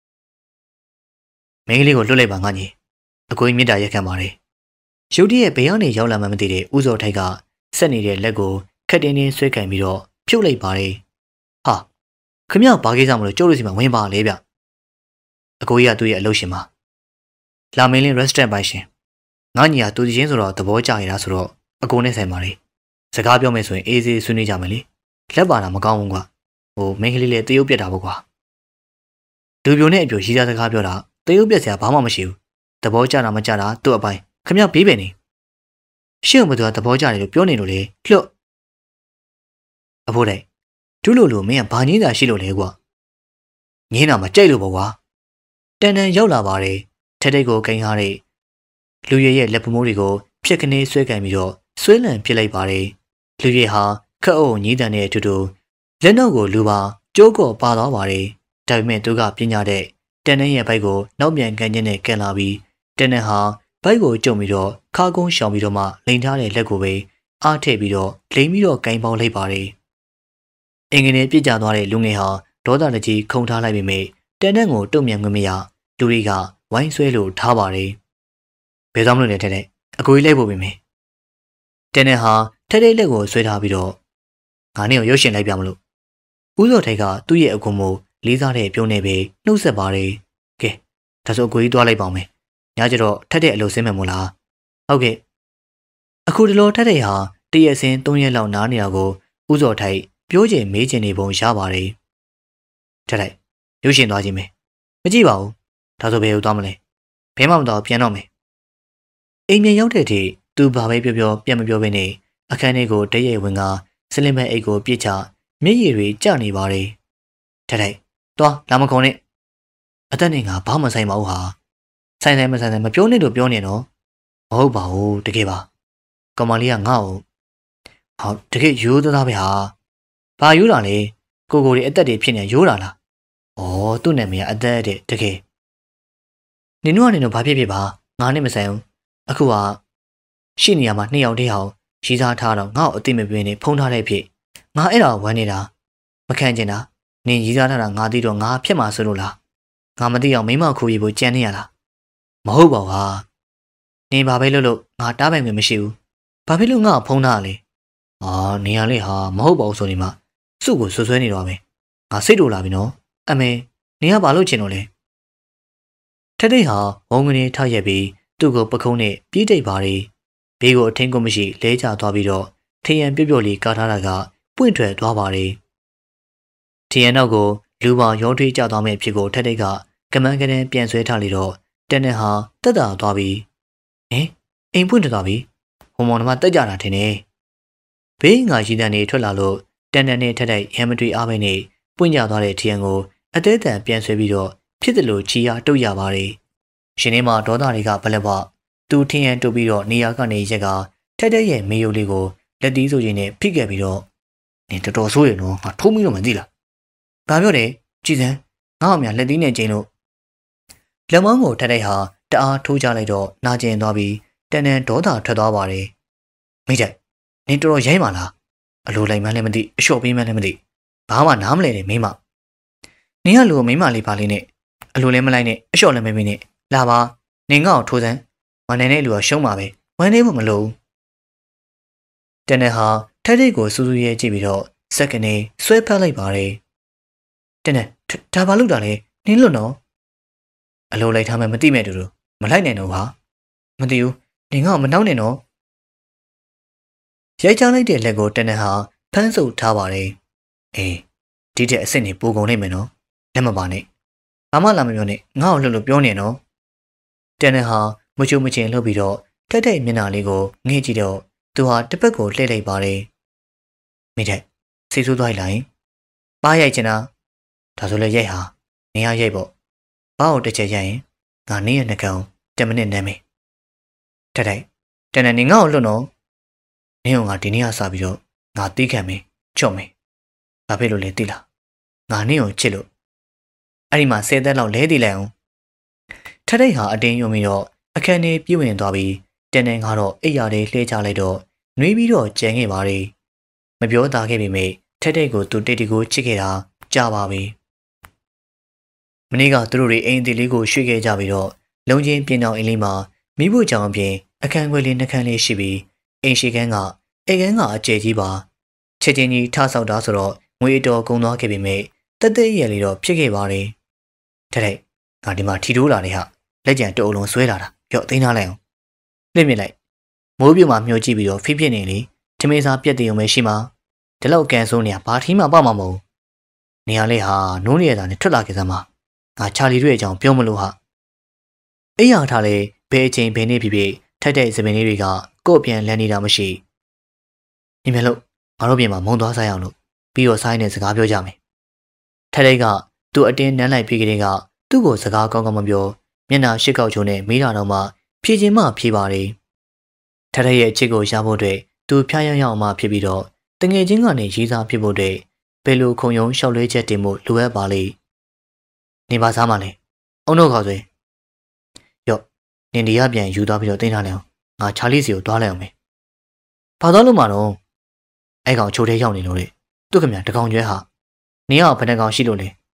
မင်းကလေးကိုလွတ်လိုက်ပါငါညီအကိုကြီးမြစ်တာရက်ခံပါတယ်ရုတ်တရက်ဘယ်ကနေရောက်လာမှမသိတဲ့ဦးစောထိုက်ကဆက်နေတဲ့လက်ကိုခက်တင်းတင်းဆွဲကန်ပြီးတော့ဖြုတ်လိုက်ပါတယ်ဟာခမရဘာကိစ္စမလို့ကျုပ်တို့စီမှာဝင်ပါလေဗျအကိုကြီးကသူ့ရဲ့အလုပ်ရှင်ပါလာမင်းလင်း restaurant ပိုင်ရှင်ငါညီကသူချင်းဆိုတော့သဘောကျရတာဆိုတော့အကိုနဲ့ဆိုင်ပါလေစကားပြောမယ်ဆိုရင်အေးစေးဆွေးနွေးကြမယ်လေလက်ပါတာမကောင်းဘူးကွာဟိုမင်းကလေးလည်းတရုပ်ပြက်တာပေါ့ကွာလူပြိုနဲ့အပြိုရီးစားစကားပြောတာတရုပ်ပြက်စရာဘာမှမရှိဘူးသဘောကျတာမကျတာသူ့အပိုင်းခမရဘေးပဲနေရှင့်မသူကသဘောကျတယ်လို့ပြောနေလို့လေလှုပ်အဖိုးတိုင်ဒုလိုမင်းကဘာငင်းတာရှိလို့လဲကွာငင်းတာမကြိုက်လို့ပေါ့ကွာတန်တန်ရောက်လာပါတယ်ထက်တဲ့ကိုဂိမ်းထားတဲ့လူရဲရဲ့လက်ပမိုးတွေကိုဖြက်ကနေဆွဲကန်ပြီးတော့ဆွဲလန့်ပစ်လိုက်ပါတယ်လူရဲဟာခက်အုပ်ညီးတန်တဲ့အတူတူလက်နောက်ကိုလူပါကျိုးကော်ပါသွားပါတယ်ဒါပေမဲ့သူကပညာတဲ့တန်တန်ရဲ့ဘိုက်ကိုနောက်ပြန်ကန်ကျင်းနဲ့ကန်လာပြီးတန်တန်ဟာဘိုက်ကိုကျုံပြီးတော့ခါကုန်းရှောင်ပြီးတော့မှလိန်ထားတဲ့လက်ကိုပဲအားထည့်ပြီးတော့လိန်ပြီးတော့ဂိမ်းပေါင်းလိုက်ပါတယ်အင်္ဂနေပြစ်ကျသွားတဲ့လူငယ်ဟာဒေါသတကြီးခုန်ထားလိုက်ပေမဲ့တန်တန်ကိုတုံ့ပြန်ခွင့်မရလူတွေကဝိုင်းဆွဲလို့ထားပါတယ်ဘယ်သွားမလို့လဲတဲ့အကိုကြီးလိုက်ဖို့ပြင်မယ်တန်တန်ဟာထက်တဲ့လက်ကိုဆွဲထားပြီးတော့ငါနဲ့ကိုရုပ်ရှင်လိုက်ပြမလို့ဦးစော်ထိုက်ကသူ့ရဲ့အကူမို့လေးစားတဲ့ပြုံးနေပဲနှုတ်ဆက်ပါတယ်ကဲဒါဆိုအကိုကြီးသွားလိုက်ပါမယ်ညကျတော့ထက်တဲ့အလုပ်ဆင်းမယ်မို့လားဟုတ်ကဲ့အခုဒီလိုထက်တဲ့ဟာတရက်စင်း3ရက်လောက်နားနေတာကိုဦးစော်ထိုက်ပြောချင်မေးချင်နေပုံရပါတယ်ထက်ရုပ်ရှင်သွားကြည့်မယ်မကြည့်ပါဘူးဒါဆိုဘယ်ကိုသွားမလဲဘဲမှမတော့ပြန်တော့မယ်အိမ်ပြန်ရောက်တဲ့အထိသူဘာပဲပြောပြောပြန်မပြောဘဲနဲ့အခန်းထဲကိုတည့်ရဲ့ဝင်ကစလင်မဲ့အိတ်ကိုပြစ်ချမျက်ရည်တွေကျနေပါတယ်ထက်သွားလာမခုံနဲ့အသက်နဲ့ငါဘာမှဆိုင်ပါဘူးဟာဆိုင်မပြောနဲ့လို့ပြောနေတော့မဟုတ်ပါဘူးတကယ်ပါကောင်မလေးကငါ့ကိုဟောတကယ်ရိုးသားပဲဟာဘာရိုးတာလဲကိုတွေအသက်တွေဖြစ်နေရိုးတာလားဩသူ့နာမည်ကအသက်တဲ့တကယ်နင်တို့ဘာဖြစ်ပါငါနဲ့မဆိုင်ဘူးအခုကရှိနေရမှာ2ယောက်တည်းဟောရီးစားထားတော့ငါ့ကိုအသိမပေးနဲ့ဖုံးထားတဲ့ဖြစ်ငါအဲ့ဒါဝမ်းနေတာမခံကျင်တာနင်ရီးစားထားတာငါသိတော့ငါဖြစ်မှာဆိုလို့လားငါမသိအောင်မိမခိုးရီဖို့ကြံနေရလားမဟုတ်ပါဘူးဟာနင်ဘာပဲလို့ငါတားပိုင်ခွင့်မရှိဘူးဘာဖြစ်လို့ငါ့ကိုဖုံးထားလဲနင်ရလေဟာမဟုတ်ပါဘူးဆိုနေမှစု့ကိုဆွဆွဲနေတော့မယ်ငါစိတ်တူလာပြီနော်အမေနင်ကဘာလို့ချင်လို့လဲထက်ဟာဝုံကနေထရက်ပြီးသူ့ကိုပခုံးနဲ့ပြေးတိတ်ပါတယ်ဘေးကိုအထင်းကိုမရှိလဲကျသွားပြီးတော့ထရန်ပြုတ်ပြုတ်လေးကာထားတာကပွင့်ထွက်သွားပါတယ်ထရန်နောက်ကိုလူပေါင်းရောထွေးကျသွားမဲ့ဖြစ်ကိုထက်ကကမန်းကနန်းပြန်ဆွဲထားလေတော့တန်တန်ဟာတက်တာသွားပြီးအိမ်ပွင့်ထွက်သွားပြီဟိုမောင်နှမတက်ကြတာထင်တယ်ဘေးငါရည်တန်နေထွက်လာလို့တန်တန်နဲ့ထက်ရမ်းမတွေ့အားပဲနဲ့ပွင့်ကြသွားတဲ့ထရန်ကိုအသေးအံပြန်ဆွဲပြီးတော့ဖြစ်တယ်လို့ချီရတုတ်ရပါတယ်ရှင်ထဲမှာဒေါသတွေကဘလက်ဘသူထရန်တုတ်ပြီးတော့နေရာကနေရက်ကထက်ရဲ့မေယုလေးကိုလက်သီးဆိုချင်းနဲ့ဖိခဲ့ပြီးတော့နင်တော်တော်ဆိုးရနော်ငါထုံးပြီးတော့မသိလားဘာပြောတယ်ကြည်စမ်းငါ့အမြလက်သီးနဲ့ကျင်းလို့လက်မောင်းကိုထက်ဟာတအားထိုးကြလိုက်တော့နာကျင်သွားပြီးတန်တန်ဒေါသထွက်သွားပါတယ်မိတ်နင်တော်တော်ရိုင်းပါလားအလိုလိုက်မှလည်းမသိအလျှော့ပေးမှလည်းမသိဘာမှနားမလဲနဲ့မိမနင်ကလူမိမလေးပါလေးနဲ့အလိုလည်းမလိုက်နဲ့အလျှော့လည်းမပေးနဲ့လာပါနင်ငါ့ကိုထိုးစမ်းဝမ်းနေတဲ့လူကရှုံးပါပဲဝမ်းနေဖို့မလိုတန်တန်ဟာထက်ကိုစူးစူးရဲကြည့်ပြီးတော့စက္ကနေဆွဲဖက်လိုက်ပါတယ်တန်တန်ဒါဘာလုပ်တာလဲနင်းလွတ်နော်အလိုလိုက်ထားမှမသိမဲ့တူမလိုက်နိုင်တော့ဟာမသိဘူးနင်ငါ့ကိုမနှောင်းနဲ့နော်ရိုက်ချလိုက်တဲ့လက်ကိုတန်တန်ဟာဖမ်းဆုပ်ထားပါတယ်ဒီတဲ့အစ်စ်နေပိုကုန်နေမယ်နော်လက်မပါနဲ့ဘာမှလာမပြောနဲ့ငါ့ကိုလှုပ်လို့ပြောနေနော်တန်တန်ဟာမချိုမချင်လှုပ်ပြီးတော့ထက်မျက်နှာလေးကိုငှဲ့ကြည့်တော့သူဟာတစ်ပတ်ကိုလှည့်လိုက်ပါတယ်မိတဲ့စိတ်ဆိုးသွားလိုက်ပါရိုက်ချင်တာဒါဆိုလည်းရိုက်ဟာနေရရိုက်ပေါ့ဘာကိုတစ်ချက်ရိုက်ရင်ငါနေရနှကောင်10မိနစ်နဲ့မယ်တန်တန်နေငါ့ကိုလွတ်နော်နင်းကငါဒီနေ့ကစပြီးတော့ငါတီးခံမယ်ချော့မယ်ဘာဖြစ်လို့လဲသိလားငါနင်းကိုချစ်လို့အဲ့ဒီမှာ10သက်လောက်လဲတည်လိုက်အောင်ထက်ဟာအတင်းယုံပြီးတော့အခန်းထဲပြေးဝင်သွားပြီးတန်တန်ကတော့အိယာလေးလှဲချလိုက်တော့နှွေးပြီးတော့ကြံခဲ့ပါတယ်မပြောသားခဲ့ပေမဲ့ထက်ကိုသူတိတ်တီကိုချစ်ခဲ့တာကြာပါပြီမနေ့ကသူတို့တွေအိမ်အသေးလေးကိုရွှေ့ခဲ့ကြပြီးတော့လုံချင်းပြင်တောင်အိမ်လေးမှာမိဖို့ကြောင်အပြင်အခန်းခွဲလေးနှခန်းလေးရှိပြီးအိမ်ရှိခန်းကအိမ်ခန်းကအကျယ်ကြီးပါချက်ချင်းကြီးထဆောက်တာဆိုတော့ငွေတော်ကုန်သွားခဲ့ပေမဲ့တက်တဲ့ရည်လေးတော့ဖြစ်ခဲ့ပါတယ်ထက်ငါဒီမှာထီတိုးလာတဲ့ဟာလက်ကြံတအုံလုံးဆွဲလာတာပြော့သိမ်းထားလိုက်အောင်လှည့်မြစ်လိုက်မိုးပြူမှာမျောကြည့်ပြီးတော့ဖိဖြစ်နေလေထမင်းစားပြက်တယ်ုံပဲရှိမှာဒီလောက်ကန်ဆိုးနေရဘာထီးမှပေါ့မှာမဟုတ်နေရာလေးဟာနိုးနေရတာနဲ့ထွက်လာခဲ့စမ်းပါငါချာလီတို့ရဲ့အကြောင်းပြောမလို့ဟာအိယာထားလေဘယ်အချိန်ဘယ်နေ့ဖြစ်ဖြစ်ထိုက်တဲ့စပင်လေးတွေကကို့ပြန်လန်းနေတာမရှိညီမလို့ငါတို့ပြင်မှာမုံသွားဆိုင်အောင်လို့ပြီးတော့ဆိုင်နဲ့စကားပြောကြမယ်ထိုက်ကသူ့အတင်းနမ်းလိုက်ပြီးကလေးကသူ့ကိုစကားကောင်းကောင်းမပြောမျက်နှာရှစ်ကောက်ချုံနဲ့မိတာတော့မှဖြည့်ချင်းမှဖြည့်ပါတယ်ထက်ရဲ့အချစ်ကိုရဖို့အတွက်သူဖျားရအောင်မှဖြစ်ပြီးတော့တငယ်ချင်းကနေရေးစားဖြစ်ဖို့အတွက်ဘယ်လိုခုံရုံလျှောက်လွှဲချက်တင်မှုလိုအပ်ပါလိမ့်နေပါစားမလဲအုံတို့ခေါ်ဆွေရော့နင်ဒီကပြန်ယူသွားပြီးတော့တင်းထားလိုက်အောင်ငါချာလီစီကိုတွားလိုက်အောင်မယ်ဘာသွားလို့မှတော့အဲ့ကောင်ချိုထဲရောက်နေလို့လေသူ့ခင်ဗျာတကောင်ကျွဲဟာနင်ကဘယ်နှကောင်ရှိလို့လဲ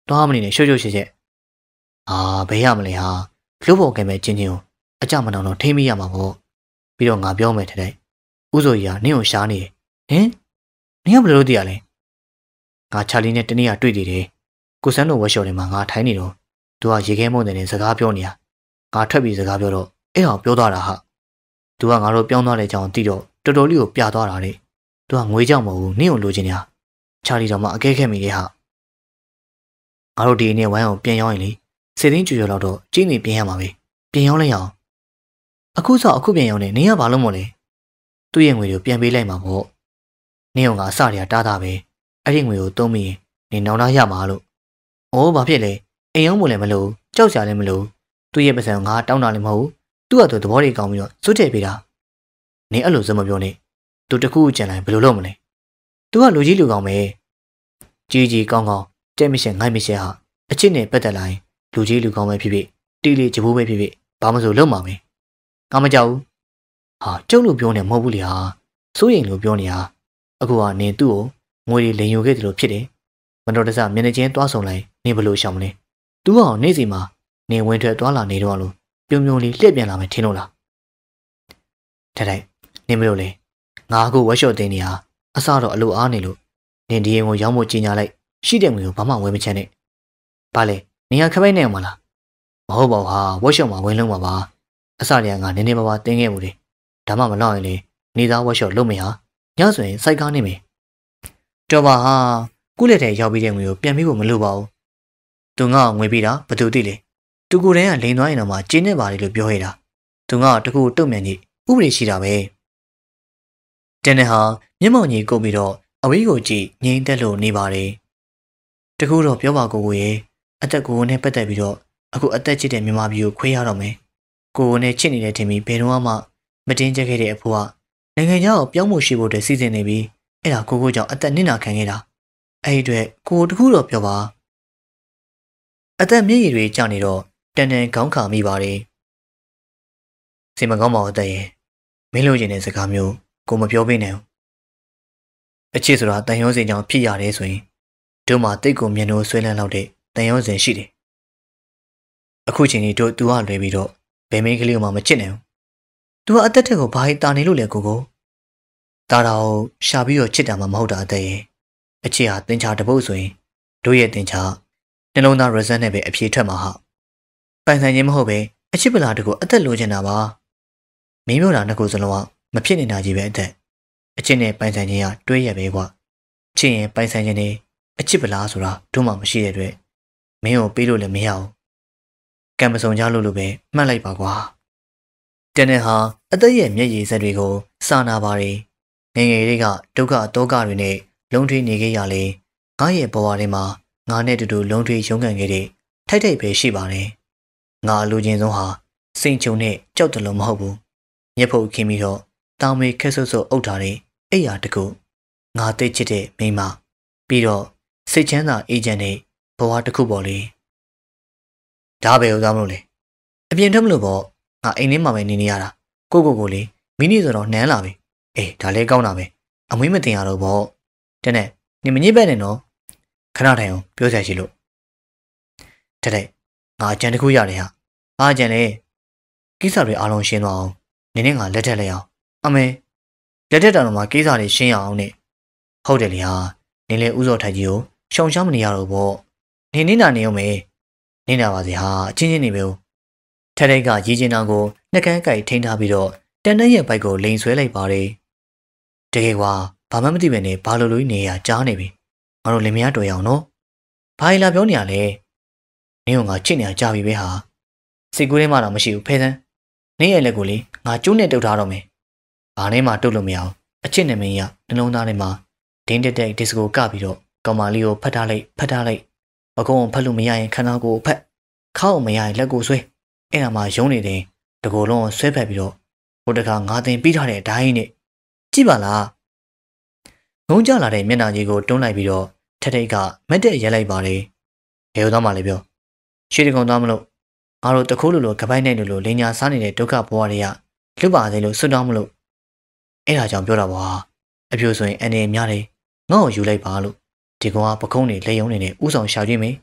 တွားမနေနဲ့ရှုပ်ရှုပ်ရှက်ရှက်ဘယ်ရမလဲဟာလူဖို့ကဲမဲ့ချင်းချင်းကိုအကြမနောင်တော့ထိမိရမှာပေါ့ပြီးတော့ငါပြောမယ်တဲ့ဥဆိုကြီးကနင့်ကိုရှားနေတယ်ဟင်နင်ကဘယ်လိုလုပ်သိရလဲငါချာလီနဲ့တနေ့ကတွေ့သေးတယ်ကိုစန်းတို့ဝက်ရှော့ထဲမှာငါထိုင်းနေတော့သူကရေခဲမုံတဲ့နဲ့စကားပြောနေတာငါထွက်ပြီးစကားပြောတော့အဲ့အောင်ပြောသွားတာဟာသူကငါတို့ပြောင်းသွားတဲ့အကြောင်းသိတော့တော်တော်လေးကိုပြသွားတာတဲ့သူကငွေကြောက်မဟုတ်ဘူးနင့်ကိုလိုချင်နေတာချာလီတော်မှအကဲခက်မိတဲ့ဟာငါတို့ဒီနေ့ဝိုင်းအောင်ပြန်ရောက်ရင်လေစေသိန်းကျွေတော့တော့ကျင်းနေပြန်ရမှာပဲပြန်ရောက်လိုက်အောင်အခုပြန်ရောက်နေနင်ကဘာလို့မို့လဲသူ့ရဲ့ငွေကိုပြန်ပေးလိုက်မှာပေါ့နင်ကငါအစတည်းကတားတာပဲအဲ့ဒီငွေကိုသုံးပြီးနင်နောင်လာရမှာလို့ဘာဖြစ်လဲအိမ်ရောက်မို့လည်းမလို့ကြောက်ကြလည်းမလို့သူ့ရဲ့ပတ်စံငါတောင်းတာလည်းမဟုတ်သူ့ကသူသဘောတွေကောင်းပြီးတော့စွတ်ထည့်ပေးတာနင်အဲ့လိုစမပြောနဲ့သူတခုကြံလိုက်ဘယ်လိုလုပ်မလဲသူကလူကြီးလူကောင်းပဲကြီးကောင်းတဲ့မရှင်ငိုက်မရှင်ဟာအချစ်နဲ့ပတ်သက်လာရင်လူကြီးလူကောင်းပဲဖြစ်ဖြစ်တီးလေးကြဘိုးပဲဖြစ်ဖြစ်ဘာမှမဆိုလုပ်မှာပဲငါမကြောက်ဘူးကျုပ်လို့ပြောနေမဟုတ်ဘူးလေဟာစိုးရိမ်လို့ပြောနေတာအခုကနင်သူ့ကိုငွေတွေလိန်ယူခဲ့တယ်လို့ဖြစ်တယ်မတော်တဆမျက်နှာချင်းတွားဆုံလိုက်နင်ဘယ်လိုရှောင်မလဲသူကနေ့စီမှာနင်ဝင်ထွက်သွားလာနေတော့လို့ပြုံပြုံလေးလှည့်ပြန်လာမယ်ထင်လို့လားထိုင်နင်မလို့လေငါအခုဝက်ရှော့တင်းနေဟာအစတော့အလိုအားနေလို့နင်ဒီရင်ကိုရောင်းဖို့ကြီးညာလိုက်ရှိတဲ့ငွေကိုဘာမှဝယ်မချမ်းနဲ့ဘာလဲနင်ကခပိုက်နေအောင်မလားမဟုတ်ပါဘူးဟာဝက်ရှော့မှာဝင်လုံးပါပါအစတည်းကငါနည်းနည်းပါးတင်းခဲ့မှုတယ်ဒါမှမလောက်ရင်လေနေသားဝက်ရှော့လုပ်မယ်ဟာညဆိုရင်စိုက်ကားနေမယ်တော်ပါဟာကုလက်ထဲရောက်ပြီးတဲ့ငွေကိုပြန်ပြီးဖို့မလိုပါဘူးသူငါငွေပြီးတာဘယ်သူသိလဲသူကိုယ်တည်းကလိန်သွားရင်တော့မှကျင်းနေပါလေလို့ပြောရတာသူငါတခုတုံ့ပြန်ကြည့်ဥပဒေရှိတာပဲတင်းနဲ့ဟာမျက်မှောင်ကြီးကုတ်ပြီးတော့အဝေးကိုကြည့်ငြိမ်သက်လို့နေပါတယ်တခုတော့ပြောပါကိုရဲ့အသက်ကိုနဲ့ပတ်သက်ပြီးတော့အခုအသက်ချစ်တဲ့မြန်မာပြည်ကိုခွေးရတော့မယ်ကိုနဲ့ချစ်နေတဲ့ထင်ပြီးဘယ်တော့မှမတင်းကျပ်ခဲ့တဲ့အဖိုးကနိုင်ငံခြားကိုပြောင်းဖို့ရှိဖို့အတွက်စီစဉ်နေပြီးအဲ့ဒါကိုကြောင့်အသက်နစ်နာခံခဲ့တာအဲ့ဒီအတွက်ကိုတခုတော့ပြောပါအသက်မျက်ရည်တွေကျနေတော့တန်ခေါင်းခါမိပါတယ်စိတ်မကောင်းပါဘူးအသက်ရဲ့မင်းလိုချင်တဲ့စကားမျိုးကိုမပြောပေးနိုင်ဘူးအချစ်ဆိုတာတန်ရုံးစင်ကြောင့်ဖြစ်ရတယ်ဆိုရင်တို့မှာတိတ်ကိုမျက်နှိုးဆွဲလန်းလောက်တဲ့တန်ရုံးစင်ရှိတယ်အခုချိန်ကြီးတို့သူကလွယ်ပြီးတော့ဘယ်မင်းကလေးမှမချစ်နိုင်ဘူးသူကအသက်ထက်ကိုဘာဟိတာနေလို့လဲကိုတာတော်ရှာပြီးတော့ချစ်တာမှမဟုတ်တာအသက်ရဲ့အချစ်ဟာတင်ချာတပုတ်ဆိုရင်တို့ရဲ့တင်ချာနှလုံးသား resent နဲ့ပဲအဖြေထွက်မှာဟာပိုင်ဆိုင်ခြင်းမဟုတ်ပဲအချစ်ပလာတကူအသက်လိုချင်တာပါမင်းပြောတာနှစ်ခုစလုံးကမဖြစ်နေတာကြီးပဲအသက်အချစ်နဲ့ပိုင်ဆိုင်ခြင်းကတွဲရပဲကွာချစ်ရင်ပိုင်ဆိုင်ခြင်းနဲ့အချစ်ပလာဆိုတာတို့မှမရှိတဲ့အတွက်မင်းကိုပေးလို့လည်းမရဘူးကံမစုံကြလို့ပဲမှတ်လိုက်ပါကွာတနေ့ဟာအသက်ရဲ့မျက်ရည်စက်တွေကိုစာနာပါတယ်ငယ်ငယ်လေးကဒုက္ခတောကတွေနဲ့လုံးထွေးနေခဲ့ရလေငါရဲ့ဘဝထဲမှာငါနဲ့တူတူလုံးထွေးရုန်းကန်ခဲ့တဲ့ထိုက်ပဲရှိပါတယ်ငါအလိုချင်ဆုံးဟာစိတ်ချုံနဲ့ကြောက်တယ်လို့မဟုတ်ဘူးမျက်ဖုတ်ခင်းပြီးတော့တောင်မေခက်ဆုပ်ဆုပ်အုပ်ထားတဲ့အိယာတကူငါသိချစ်တဲ့မိန်းမပြီးတော့စိတ်ချမ်းသာအေးချမ်းတဲ့ဘဝတစ်ခုပေါ့လေဒါပဲဥသားမလို့လေအပြင်ထွက်မလို့ပေါ့ငါအိမ်ထဲမှာပဲနေနေရတာကိုလေမိနစ်ဆိုတော့နှမ်းလာပြီအေးဒါလည်းကောင်းတာပဲအမွေးမတင်ရတော့ပေါ့တဲ့နဲ့နေမညစ်ပဲနဲ့နော်ခဏထိုင်အောင်ပြောစရာရှိလို့တဲ့ငါအကြံတစ်ခုရတယ်ဟာအားကြံလေကိစ္စတွေအားလုံးရှင်းသွားအောင်နင်းနဲ့ငါလက်ထက်လိုက်အောင်အမေလက်ထက်တော်မှာကိစ္စတွေရှင်းရအောင်နဲ့ဟုတ်တယ်လေဟာနင်းလေဥစောထိုင်ကြီးကိုရှောင်ရှားမနေရတော့ပေါ့နင်းနေတာနေအောင်မေနေတာပါစေဟာအချင်းချင်းနေပဲထက်ကရည်ကျင်တာကိုနှက်ကန်းကြိုက်ထိန်းထားပြီးတော့တန်တဲ့ရဲ့ဘိုက်ကိုလိန်ဆွဲလိုက်ပါတယ်တကယ်ကွာဘာမှမသိပဲနဲ့ဘာလို့လို့နေရကြားနေပြီငါတို့လင်မယားတွေ့အောင်နော်ဘာလာပြောနေရလဲနင်းကငါချစ်နေရကြပြီပဲဟာစိတ်ကူးထဲမှာတော့မရှိဘူးဖဲစမ်းနင်းရဲ့လက်ကိုလေငါကျိုးနဲ့တုတ်ထားတော့မယ်ဘာနဲ့မှတုတ်လို့မရအောင်အချစ်နဲ့မင်းရနှလုံးသားထဲမှာဒင်းတက်ဒစ်စကိုကပြီးတော့ကောင်မလေးကိုဖတ်ထားလိုက်အကုန်ဖတ်လို့မရရင်ခန္ဓာကိုယ်ဖတ်ခောက်မရရင်လက်ကိုဆွဲအဲ့ဒါမှယုံနေတယ်တကူလုံးဆွဲဖက်ပြီးတော့ဟိုတခါငါတင်ပြီးထားတဲ့အတိုင်းနဲ့ကြည့်ပါလားငုံကြလာတဲ့မျက်နှာကြီးကိုတွန်းလိုက်ပြီးတော့ထက်ကမက်တဲ့ရဲလိုက်ပါလေဘယ်လိုသားမှလည်းပြောရှေ့တကောင်သားမလို့ငါတို့တခိုးလိုကပိုက်နိုင်လိုလင်ညာစားနေတဲ့ဒုက္ခဘဝတွေကလွတ်ပါစေလို့ဆွတောင်းမလို့အဲ့ဒါကြောင့်ပြောတာပါအပြိုဆိုရင်အနေများတယ်ငါ့ကိုယူလိုက်ပါလို့ဒီကောင်ကပကုံးနေလက်ယုံနေနဲ့ဥဆောင်ရှာကြည့်မယ်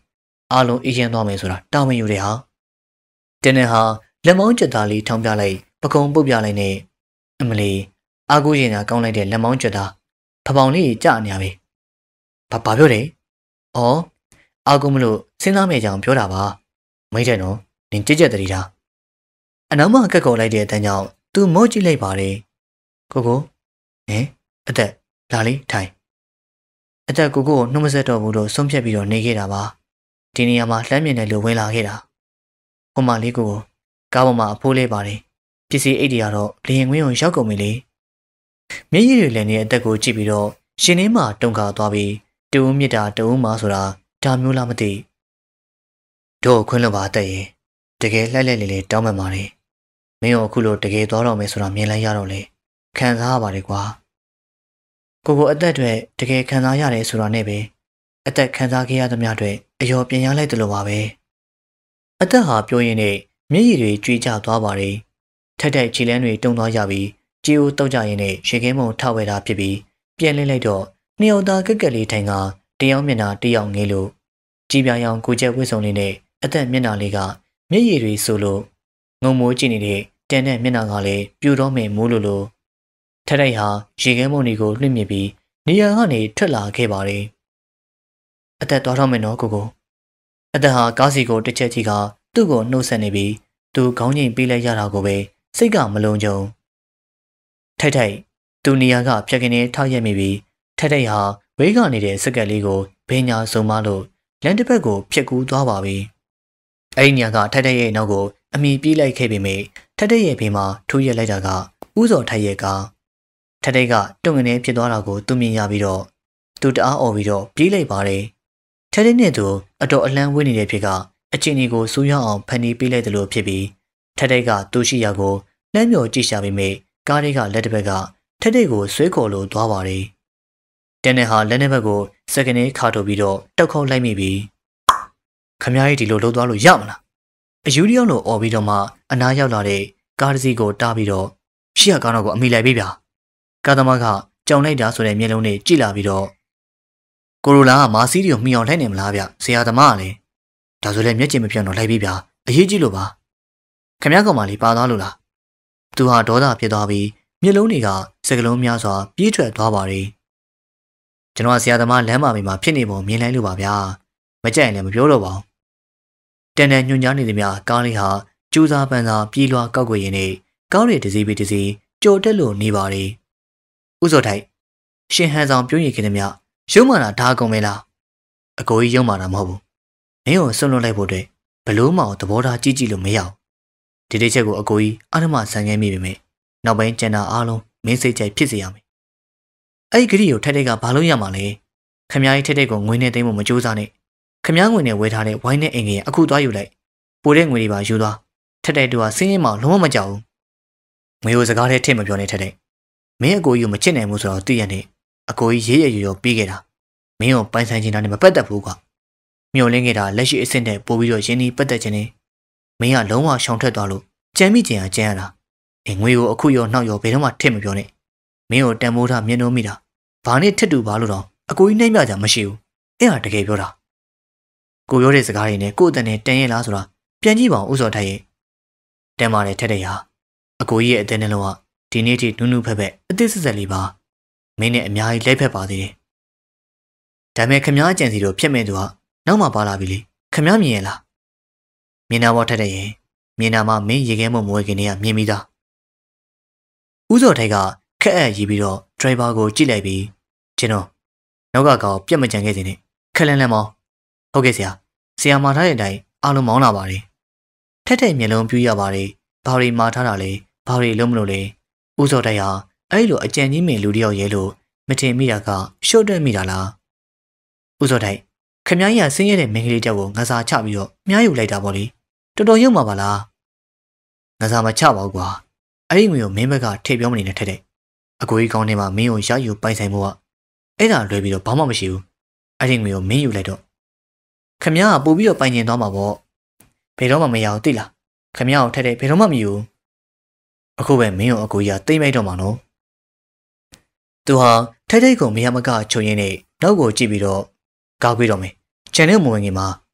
အားလုံးအေးချမ်းသွားမယ်ဆိုတာတာဝန်ယူတယ်ဟာတင်းနဲ့ဟာလက်မောင်းကြက်သားလေးထောင်းပြလိုက်ပကုံပုတ်ပြလိုက်နဲ့အမလီအားကိုးရင်သာကောင်းလိုက်တဲ့လက်မောင်းကြက်သားဖပောင်လေးကြာနေရပဲဘာပြောတယ်ဩအားကိုးမလို့စဉ်းစားမဲ့ကြောင်ပြောတာပါမိတ်တဲ့နော်နင်ကြက်ကြက်တည်းတာအနောက်မှကက်ကော်လိုက်တဲ့အတန်းကြောင့်သူမော့ကြည့်လိုက်ပါတယ်ကိုဟင်အသက်လာလေးထိုင်အသက်ကိုနှုတ်မဆက်တော့ဘူးလို့ဆုံးဖြတ်ပြီးတော့နေခဲ့တာပါဒီနေရာမှာလှမ်းမြင်တယ်လို့ဝင်လာခဲ့တာဟိုမလေးကိုကားပေါ်မှာအဖိုးလေးပါတယ်ပစ္စည်းအိတ်တွေကတော့လေရင်ခွင်းကိုရောက်ကုန်ပြီလေမျက်ရည်တွေလည်းနေအသက်ကိုကြည့်ပြီးတော့ရှင်ထဲမှာတုန်ခါသွားပြီးတူးမြစ်တာတူးမှဆိုတာဒါမျိုးလားမသိတို့ခွင်းလို့ပါအသက်ရဲ့တကယ်လှိုက်လိုက်လေတောင်းမှန်ပါတယ်မင်းတို့အခုလိုတကယ်သွားတော့မယ်ဆိုတာမြင်လိုက်ရတော့လေခံစားရပါတယ်ကွာကိုအသက်တွေတကယ်ခံစားရတယ်ဆိုတာနဲ့ပဲအသက်ခံစားခဲ့ရသမျှတွေအယောပြင်ရလိုက်တယ်လို့ပါပဲအသက်ဟာပြောရင်းနဲ့မျက်ရည်တွေကြွေးကျသွားပါတယ်ထက်ခြေလန်းတွေတုံသွားရပြီးကြေအိုတောက်ကြရင်နဲ့ရေခဲမုံထဝဲတာဖြစ်ပြီးပြန်လဲလိုက်တော့နှစ်ယောက်သားကက်ကက်လေးထိုင်ကတယောက်မျက်နှာတယောက်ငေးလို့ကြည်ပြာရောင်ကိုကျက်ဝှစ်စုံလေးနဲ့အသက်မျက်နှာလေးကမျက်ရည်တွေဆိုလို့ငုံမိုးကြည့်နေတဲ့တန်တဲ့မျက်နှာကလည်းပြူတော့မယ်မိုးလို့ထက်တိုက်ဟာရေခဲမုံတွေကိုလွှင့်မြစ်ပြီးနေရာကနေထွက်လာခဲ့ပါတယ်အသက်သွားတော့မယ်နော်ကိုအသက်ဟာကားစီကိုတစ်ချက်ကြီးကသူ့ကိုနှုတ်ဆက်နေပြီးသူခေါင်းငိမ်ပေးလိုက်ရတာကိုပဲစိတ်ကမလုံးကြုံထိုက်သူနေရာကဖြတ်ကနေထောက်ရက်မိပြီးထိုက်ဟာဝေးကနေတဲ့စက်ကက်လေးကိုဘင်းညာစုံမလို့လမ်းတစ်ဖက်ကိုဖြတ်ကူးသွားပါပြီအဲ့ဒီနေရာကထိုက်ရဲ့နောက်ကိုအမိပြေးလိုက်ခဲ့ပေမယ့်ထိုက်ရဲ့ဘေးမှာထိုးရက်လိုက်တာကဥစော်ထိုက်ရဲ့ကထိုက်ကတုံငနေဖြစ်သွားတာကိုသူမြင်ရပြီးတော့သူတအားអော်ပြီးတော့ပြေးလိုက်ပါတယ်ထိုက်နဲ့သူအတော်အလန်းဝေးနေတဲ့ဖြစ်ကအချင်းကြီးကိုစူးရအောင်ဖန်တီးပေးလိုက်တယ်လို့ဖြစ်ပြီးထိုက်ကသူရှိရာကိုလမ်းမြော်ကြည့်ရှာပေမယ့်ကားလေးကလက်တစ်ဘက်ကထိုက်ကိုဆွဲခေါ်လို့သွားပါတယ်တန်နဲ့ဟာလက်နှစ်ဘက်ကိုစက်ကနေခါထုတ်ပြီးတော့တောက်ခေါက်လိုက်မိပြီးခမကြီးဒီလိုလှုပ်သွားလို့ရမလားအယူတယောက်လိုអော်ပြီးတော့မှအနားရောက်လာတဲ့ကားတစ်စီးကိုတားပြီးတော့ရှေ့ကကားတော့ကိုအမိလိုက်ပြီဗျာကားသမားကကြောင်လိုက်တာဆိုတဲ့မျက်လုံးနဲ့ကြည့်လာပြီးတော့ကိုရိုလာကမာစီးတွေကိုမှီအောင်လိုက်နေမလားဗျဆရာသမားကလည်းဒါဆိုလည်းမျက်ကျင်မပြောင်းတော့လိုက်ပြီဗျာအရေးကြီးလို့ပါခမကောင်မလေးပါသွားလို့လားသူဟာဒေါသဖြစ်သွားပြီးမျက်လုံးတွေကစကလုံးများစွာပြေးထွက်သွားပါတယ်ကျွန်တော်ဆရာသမားလမ်းမှာဖြစ်နေပုံမြင်လိုက်လို့ပါဗျာမကြိုက်ရင်လည်းမပြောတော့ပါဘူးတန်တန်ညွှန်ကြားနေသည်များကားလေးဟာကျူးစားပန်းစားပြေးလွှားကောက်ွယ်ရင်းနဲ့ကောင်းတွေတစ်စီးပြီးတစ်စီးကြော်တက်လို့နေပါတယ်ဥစောထိုက်ရှင်ဟန်ဆောင်ပြုံးရည်ခင်သည်များရုံးမာတာဒါကုန်မဲလားအကိုကြီးရုံးမာတာမဟုတ်ဘူးမင်းကိုဆွန့်လွတ်လိုက်ဖို့အတွက်ဘလို့မှသဘောထားကြီးကြီးလို့မရအောင်ဒီတစ်ချက်ကိုအကိုကြီးအာရမဆန်ခဲမိပေမဲ့နောက်ပိုင်းကျန်တာအားလုံးမင်းစိတ်ကြိုက်ဖြစ်စေရမယ်အဲ့ဒီဂရီကိုထိုက်ကဘာလို့ရမှာလဲခမကြီးထိုက်ကိုငွေနဲ့သိမ်းဖို့မကြိုးစားနဲ့ခမငွေနဲ့ဝယ်ထားတဲ့ဝိုင်းနဲ့အင်ကြီးအခုသွားယူလိုက်ပိုတဲ့ငွေတွေပါယူသွားထိုက်တူကစင်းရင်မှလုံးဝမကြောက်ဘူးငွေကိုစကားလေးထည့်မပြောနဲ့ထိုက်မင်းအကိုကြီးကိုမချစ်နိုင်ဘူးဆိုတော့သိရတဲ့အကိုကြီးရေးရရွပြီးခဲ့တာမင်းကိုပိုင်ဆိုင်ချင်တာနဲ့မပတ်သက်ဘူးကွာမျောလင်းခဲ့တာလက်ရှိအစ်စ်နဲ့ပို့ပြီးတော့ရင်းနှီးပတ်သက်ခြင်းနဲ့မင်းကလုံးဝရှောင်ထွက်သွားလို့ကြမ်းမိကြင်ကြမ်းရတာငွေကိုအခုရောနှောက်ရောဘယ်တော့မှထည့်မပြောနဲ့မင်းကိုတန်မိုးထားမြင်လို့မိတာဘာနဲ့ထစ်တူပါလို့တော့အကိုကြီးနှိမ့်ပြကြမရှိဘူးအဲ့ဒါတကယ်ပြောတာကိုပြောတဲ့စကားတွေနဲ့ကို့အတန်နဲ့တန်ရဲ့လားဆိုတာပြန်ကြည့်ပါဦးဥစောထိုက်ရဲ့တန်ပါတယ်ထက်တဲ့ဟာအကိုကြီးရဲ့အတန်နဲ့လုံးဝဒီနေ့ထိနူးနူးဖက်ဖက်အသစ်ဆက်ဆက်လေးပါမင်းနဲ့အများကြီးလိုက်ဖက်ပါသေးတယ်ဒါပေမဲ့ခမားအကြံစီတို့ဖြစ်မဲ့သူကနောက်မှပါလာပြီလေခမားမြင်ရလားမြင်တာပေါ်ထက်တဲ့ရဲ့မြင်တာမှမင်းရေခဲမမွေးခင်တွေကမြင်ပြီးသားဥစောထိုက်ကခက်အပ်ရီးပြီးတော့ဒရိုင်ဘာကိုကြည့်လိုက်ပြီးကျွန်တော်နောက်ကကောင်ပြက်မကြံခဲ့စေနဲ့ခက်လန်းလန်းမောင်းဟုတ်ကဲ့ဆရာမာထားတဲ့အတိုင်းအားလုံးမောင်းလာပါတယ်ထက်တဲ့မျက်လုံးပြူးရပါတယ်ဘာတွေမာထားတာလဲဘာတွေလုံးမလို့လဲဥစောတိုက်ဟာအဲ့လိုအကြံကြီးမင်းလူတယောက်ရဲလို့မထင်မိတာကရှုတ်တက်မိတာလားဥစောတိုက်ခမည်းကြီးဆင်းရဲတဲ့မင်းကလေးတောက်ကိုငါစာချပြီးတော့မြားယူလိုက်တာပေါ့လေတော်တော်ရုံမှာပါလားငါစာမချပါဘူးကွာအဲ့ဒီငွေကိုမင်းဘက်ကထိပြောမနေနဲ့ထက်တဲ့အကိုကြီးကောင်းနေမှာမင်းကိုရယူပိုင်ဆိုင်ဖို့ကအဲ့ဒါလွယ်ပြီးတော့ဘာမှမရှိဘူးအဲ့ဒီငွေကိုမင်းယူလိုက်တော့ခမည်းကပို့ပြီးတော့ပိုင်ကျင်သွားမှာပေါ့ဘယ်တော့မှမရအောင်သိလားခမည်းကိုထက်တဲ့ဘယ်တော့မှမယူအခုပဲမင်းကိုအကိုကြီးကတိတ်မိုက်တော့မှာနော်သူဟာထိုက်ကိုမရမကချုံရင်းနဲ့နောက်ကိုကြည့်ပြီးတော့ကောက်ပြီးတော့မယ်ချန်တဲ့မဝင်ခင်မှာ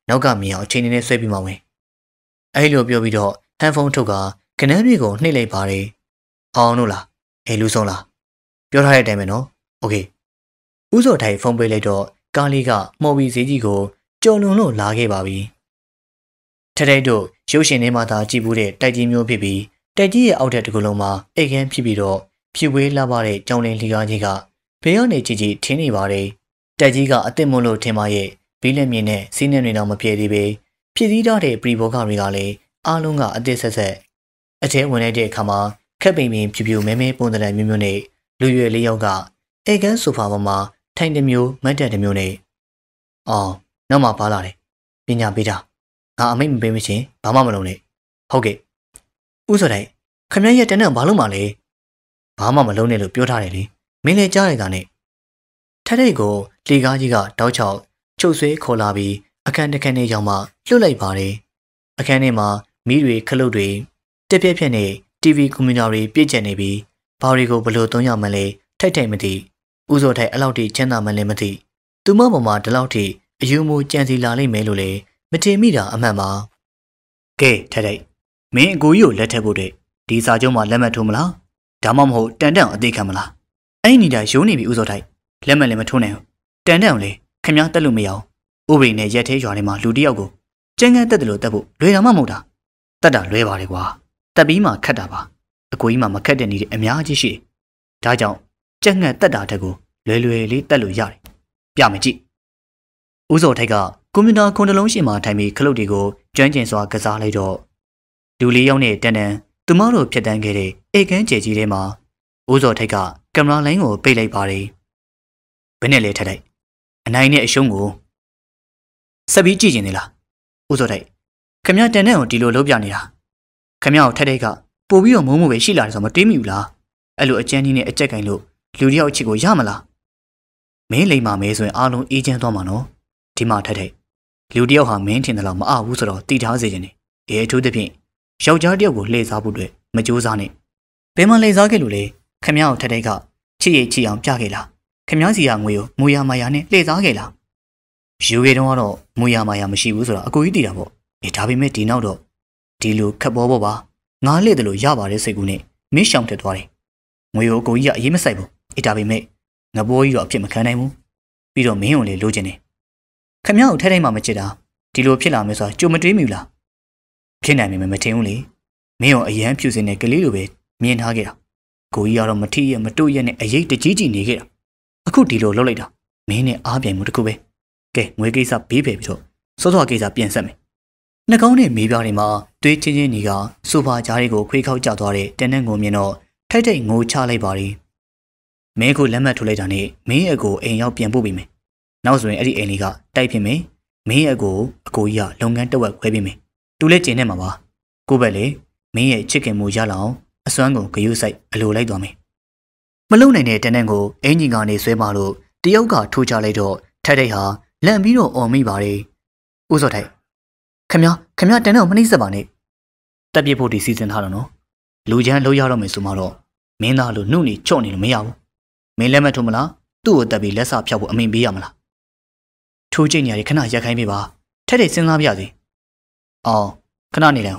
နောက်ကမြင်အောင်အချိန်နဲ့ဆွဲပြီးမှဝင်အဲ့လိုပြောပြီးတော့ဟန်ဖုန်းထုတ်ကကနန်းတွေကိုနှိပ်လိုက်ပါတယ်အောင်တို့လားလူဆုံးလားပြောထားတဲ့အတိုင်းပဲနော်โอเคဦးစောထိုင်ဖုန်းပေးလိုက်တော့ကားလေးကမော်ဘီဈေးကြီးကိုကြုံလွန်လို့လာခဲ့ပါပြီထထိုက်တို့ရုပ်ရှင်ထဲမှာသာကြည့်ဘူးတဲ့တိုက်ကြီးမျိုးဖြစ်ပြီးတိုက်ကြီးရဲ့အောက်ထပ်တစ်ခုလုံးမှာအိတ်ခမ်းဖြစ်ပြီးတော့ဖြူဝေးလာပါတဲ့ကြောင်လင်းလီကားကြီးကဘေးကနေကြည့်ကြည့်ထင်းနေပါတယ်တိုက်ကြီးကအစ်စ်မွန်းလို့ထင်ပါရဲ့ဘီးလက်မြင်နဲ့စီးနှင်းတွေတော့မပြေသေးပဲဖြစ်စည်းထားတဲ့ပရီဘောကတွေကလည်းအားလုံးကအသစ်ဆက်ဆက်အကျဲဝင်လိုက်တဲ့အခါမှာခက်ပိန်ပင်ဖြူဖြူမဲမဲပုံစံမျိုးမျိုးနဲ့လူရွယ်လေးယောက်ကအိတ်ခမ်းဆိုဖာပေါ်မှာထိုင်တစ်မျိုးမတ်တက်တစ်မျိုးနဲ့အော်နောက်မှပါလာတယ်ပညာပေးတာငါအမိတ်မပေးမချင်းဘာမှမလုပ်နဲ့ဟုတ်ကဲ့ဥစောတိုင်ခမရဲ့တန်းတန်းဘာလို့မှလဲဘာမှမလုပ်နဲ့လို့ပြောထားတယ်လေမင်းလည်းကြားလိုက်တာနဲ့ထက်တဲ့ကိုလေကားကြီးကတောက်ချောက်ချုပ်ဆွဲခေါ်လာပြီးအခန်းတစ်ခန်းနဲ့ရောက်မှလွတ်လိုက်ပါတယ်အခန်းထဲမှာမီးတွေခလုတ်တွေတက်ပြက်ပြက်နဲ့ TV ကွန်ပျူတာတွေပြည့်ကျက်နေပြီးဘာတွေကိုဘလို့သုံးရမှလဲထိုက်ထိုက်မသိဥစောထိုင်အဲ့လောက်ထိချမ်းသာမှလည်းမသိသူမပေါ်မှာဒီလောက်ထိအယူမူကြံစီလာလိမ့်မယ်လို့လေမတင်မိတာအမှန်ပါကဲထိုက်ထိုက်မင်းအကိုကြီးကိုလက်ထပ်ဖို့တဲ့ဒီစာချုပ်မှာလက်မှတ်ထိုးမလားဒါမှမဟုတ်တန်တန်အသေးခံမလားအဲ့ဒီနေတာရိုးနေပြီဥစောထိုက်လက်မှတ်လည်းမထိုးနိုင်ဘူးတန်တန်ကိုလေခင်ဗျားတက်လို့မရအောင်ဥပဒေနဲ့ရက်သေးရွာထဲမှာလူတစ်ယောက်ကိုကျန်းကန်းတက်တယ်လို့တက်ဖို့လွယ်တာမှမဟုတ်တာတက်တာလွဲပါတယ်ကွာတက်ပြီးမှခတ်တာပါအကိုကြီးမှမခတ်တဲ့နေတဲ့အများကြီးရှိတယ်ဒါကြောင့်ကြက်ငှက်တက်တာတက်ကိုလွယ်လွယ်လေးတက်လို့ရတယ်ပြမယ်ကြည့်ဦးစောထိုက်ကကွန်ပျူတာခွန်တလုံးရှင်းမှာထိုင်ပြီးခလုတ်တွေကိုကျွမ်းကျင်စွာကစားလိုက်တော့လူလေးယောက်နဲ့တန်တန်သူမတို့ဖြတ်တန်းခဲ့တဲ့အိတ်ကန်းကျဲကြီးထဲမှာဦးစောထိုက်ကကင်မရာလိုင်းကိုပိတ်လိုက်ပါတယ်ဘယ်နဲ့လဲထက်ထိုက်အနိုင်နဲ့အရှုံးကိုဆက်ပြီးကြည့်ကျင်နေလားဦးစောထိုက်ခမရတန်တန်ကိုဒီလိုလုပ်ပြနေတာခမရကိုထက်ထိုက်ကပို့ပြီးတော့မုံမို့ပဲရှိလာတယ်ဆိုမတွေးမိဘူးလားအဲ့လိုအကျန်းကြီးနဲ့အကြက်ကင်လို့လူတစ်ယောက်အချစ်ကိုရမလားမင်းလိမ်မာမဲဆိုရင်အားလုံးအေးချမ်းသွားမှာနော်ဒီမှာထက်ထိုက်လူတစ်ယောက်ဟာမင်းထင်တယ်လို့မအားဘူးဆိုတော့တည်ထားစေချင်တယ်အထူးသဖြင့်ယောက်ျားတစ်ယောက်ကိုလှည့်စားဖို့အတွက်မကြိုးစားနဲ့ဘယ်မှာလှည့်စားခဲ့လို့လဲခမရကိုထက်ထိုက်ကချစ်ရချစ်အောင်ပြခဲ့လားခမရစီကငွေကိုမူရမာယာနဲ့လှည့်စားခဲ့လားယူခဲ့တော့ကတော့မူရမာယာမရှိဘူးဆိုတော့အကိုကြီးတည်တာပေါ့ဒါပေမဲ့ဒီနောက်တော့ဒီလိုခက်ပေါ်ပေါ့ပါငါလှည့်တယ်လို့ရပါတယ်စိတ်ကူးနဲ့မင်းရှောင်တက်သွားတယ်ငွေကိုအကိုကြီးကအရေးမဆိုင်ဘူးဒါပေမဲ့ငဘိုးကြီးတော့အဖြစ်မခံနိုင်ဘူးပြီးတော့မင်းကိုလေလိုချင်တယ်ခမရကိုထဲတိုင်းမှမချစ်တာဒီလိုဖြစ်လာမယ်ဆိုတာကြုံမတွေးမိဘူးလားဖြစ်နိုင်မယ်မထင်ဘူးလေမင်းကိုအရန်ဖြူစင်တဲ့ကလေးလိုပဲမြင်ထားခဲ့တာကိုကြီးကတော့မထီးရမတို့ရက်နဲ့အရေးတကြီးကြီးနေခဲ့တာအခုဒီလိုလုပ်လိုက်တာမင်းနဲ့အားပြိုင်မှုတစ်ခုပဲကဲငွေကိစ္စဘေးဖယ်ပြီးတော့စောစောကိစ္စပြန်ဆက်မယ်နှာခေါင်းနဲ့မေးပြားတွေမှာတွေးချင်းချင်းတွေကဆိုဖာကြားတွေကိုခွေးခောက်ကျသွားတဲ့တန်တန်ကိုမြင်တော့ထိုက်ထိုက်ငိုချလိုက်ပါရီမင်းကိုလက်မှတ်ထိုးလိုက်တာနဲ့မင်းအကိုအိမ်ရောက်ပြန်ပို့ပေးမယ်နောက်ဆိုရင်အဲ့ဒီအိမ်လေးကတိုက်ဖြစ်မယ်မင်းအကိုကြီးကလုပ်ငန်းတဝက်ခွဲပေးမယ်သူလည်းကျင်းနေမှာပါကိုပဲလေမင်းရဲ့ချစ်ခင်မှုရလောက်အောင်အစွမ်းကိုဂရုစိုက်အလိုလိုက်သွားမယ်မလုံနိုင်တဲ့တန်တန်ကိုအင်ဂျင်ကနေဆွဲပါလို့တယောက်ကထိုးချလိုက်တော့ထိုက်ထိုက်ဟာလန့်ပြီးတော့အော်မိပါတယ်ဦးစောထိုက်ခမတန်တန်ကိုမနှိမ့်ဆက်ပါနဲ့တက်ပြဖို့ဒီစီစဉ်ထားတော့နော်လူချမ်းလှုပ်ရတော့မယ်ဆိုမှတော့မင်းသားလိုနှုတ်နေချော့နေလို့မရဘူးမင်းလက်မထုံမလားသူ့ကိုတက်ပြီးလက်စာဖြောက်ဖို့အမိန်ပေးရမလားထိုးကျိတ်နေရခဏရက်ခိုင်းပေးပါထက်တဲ့စဉ်းစားပြစီအော်ခဏနေလိုက်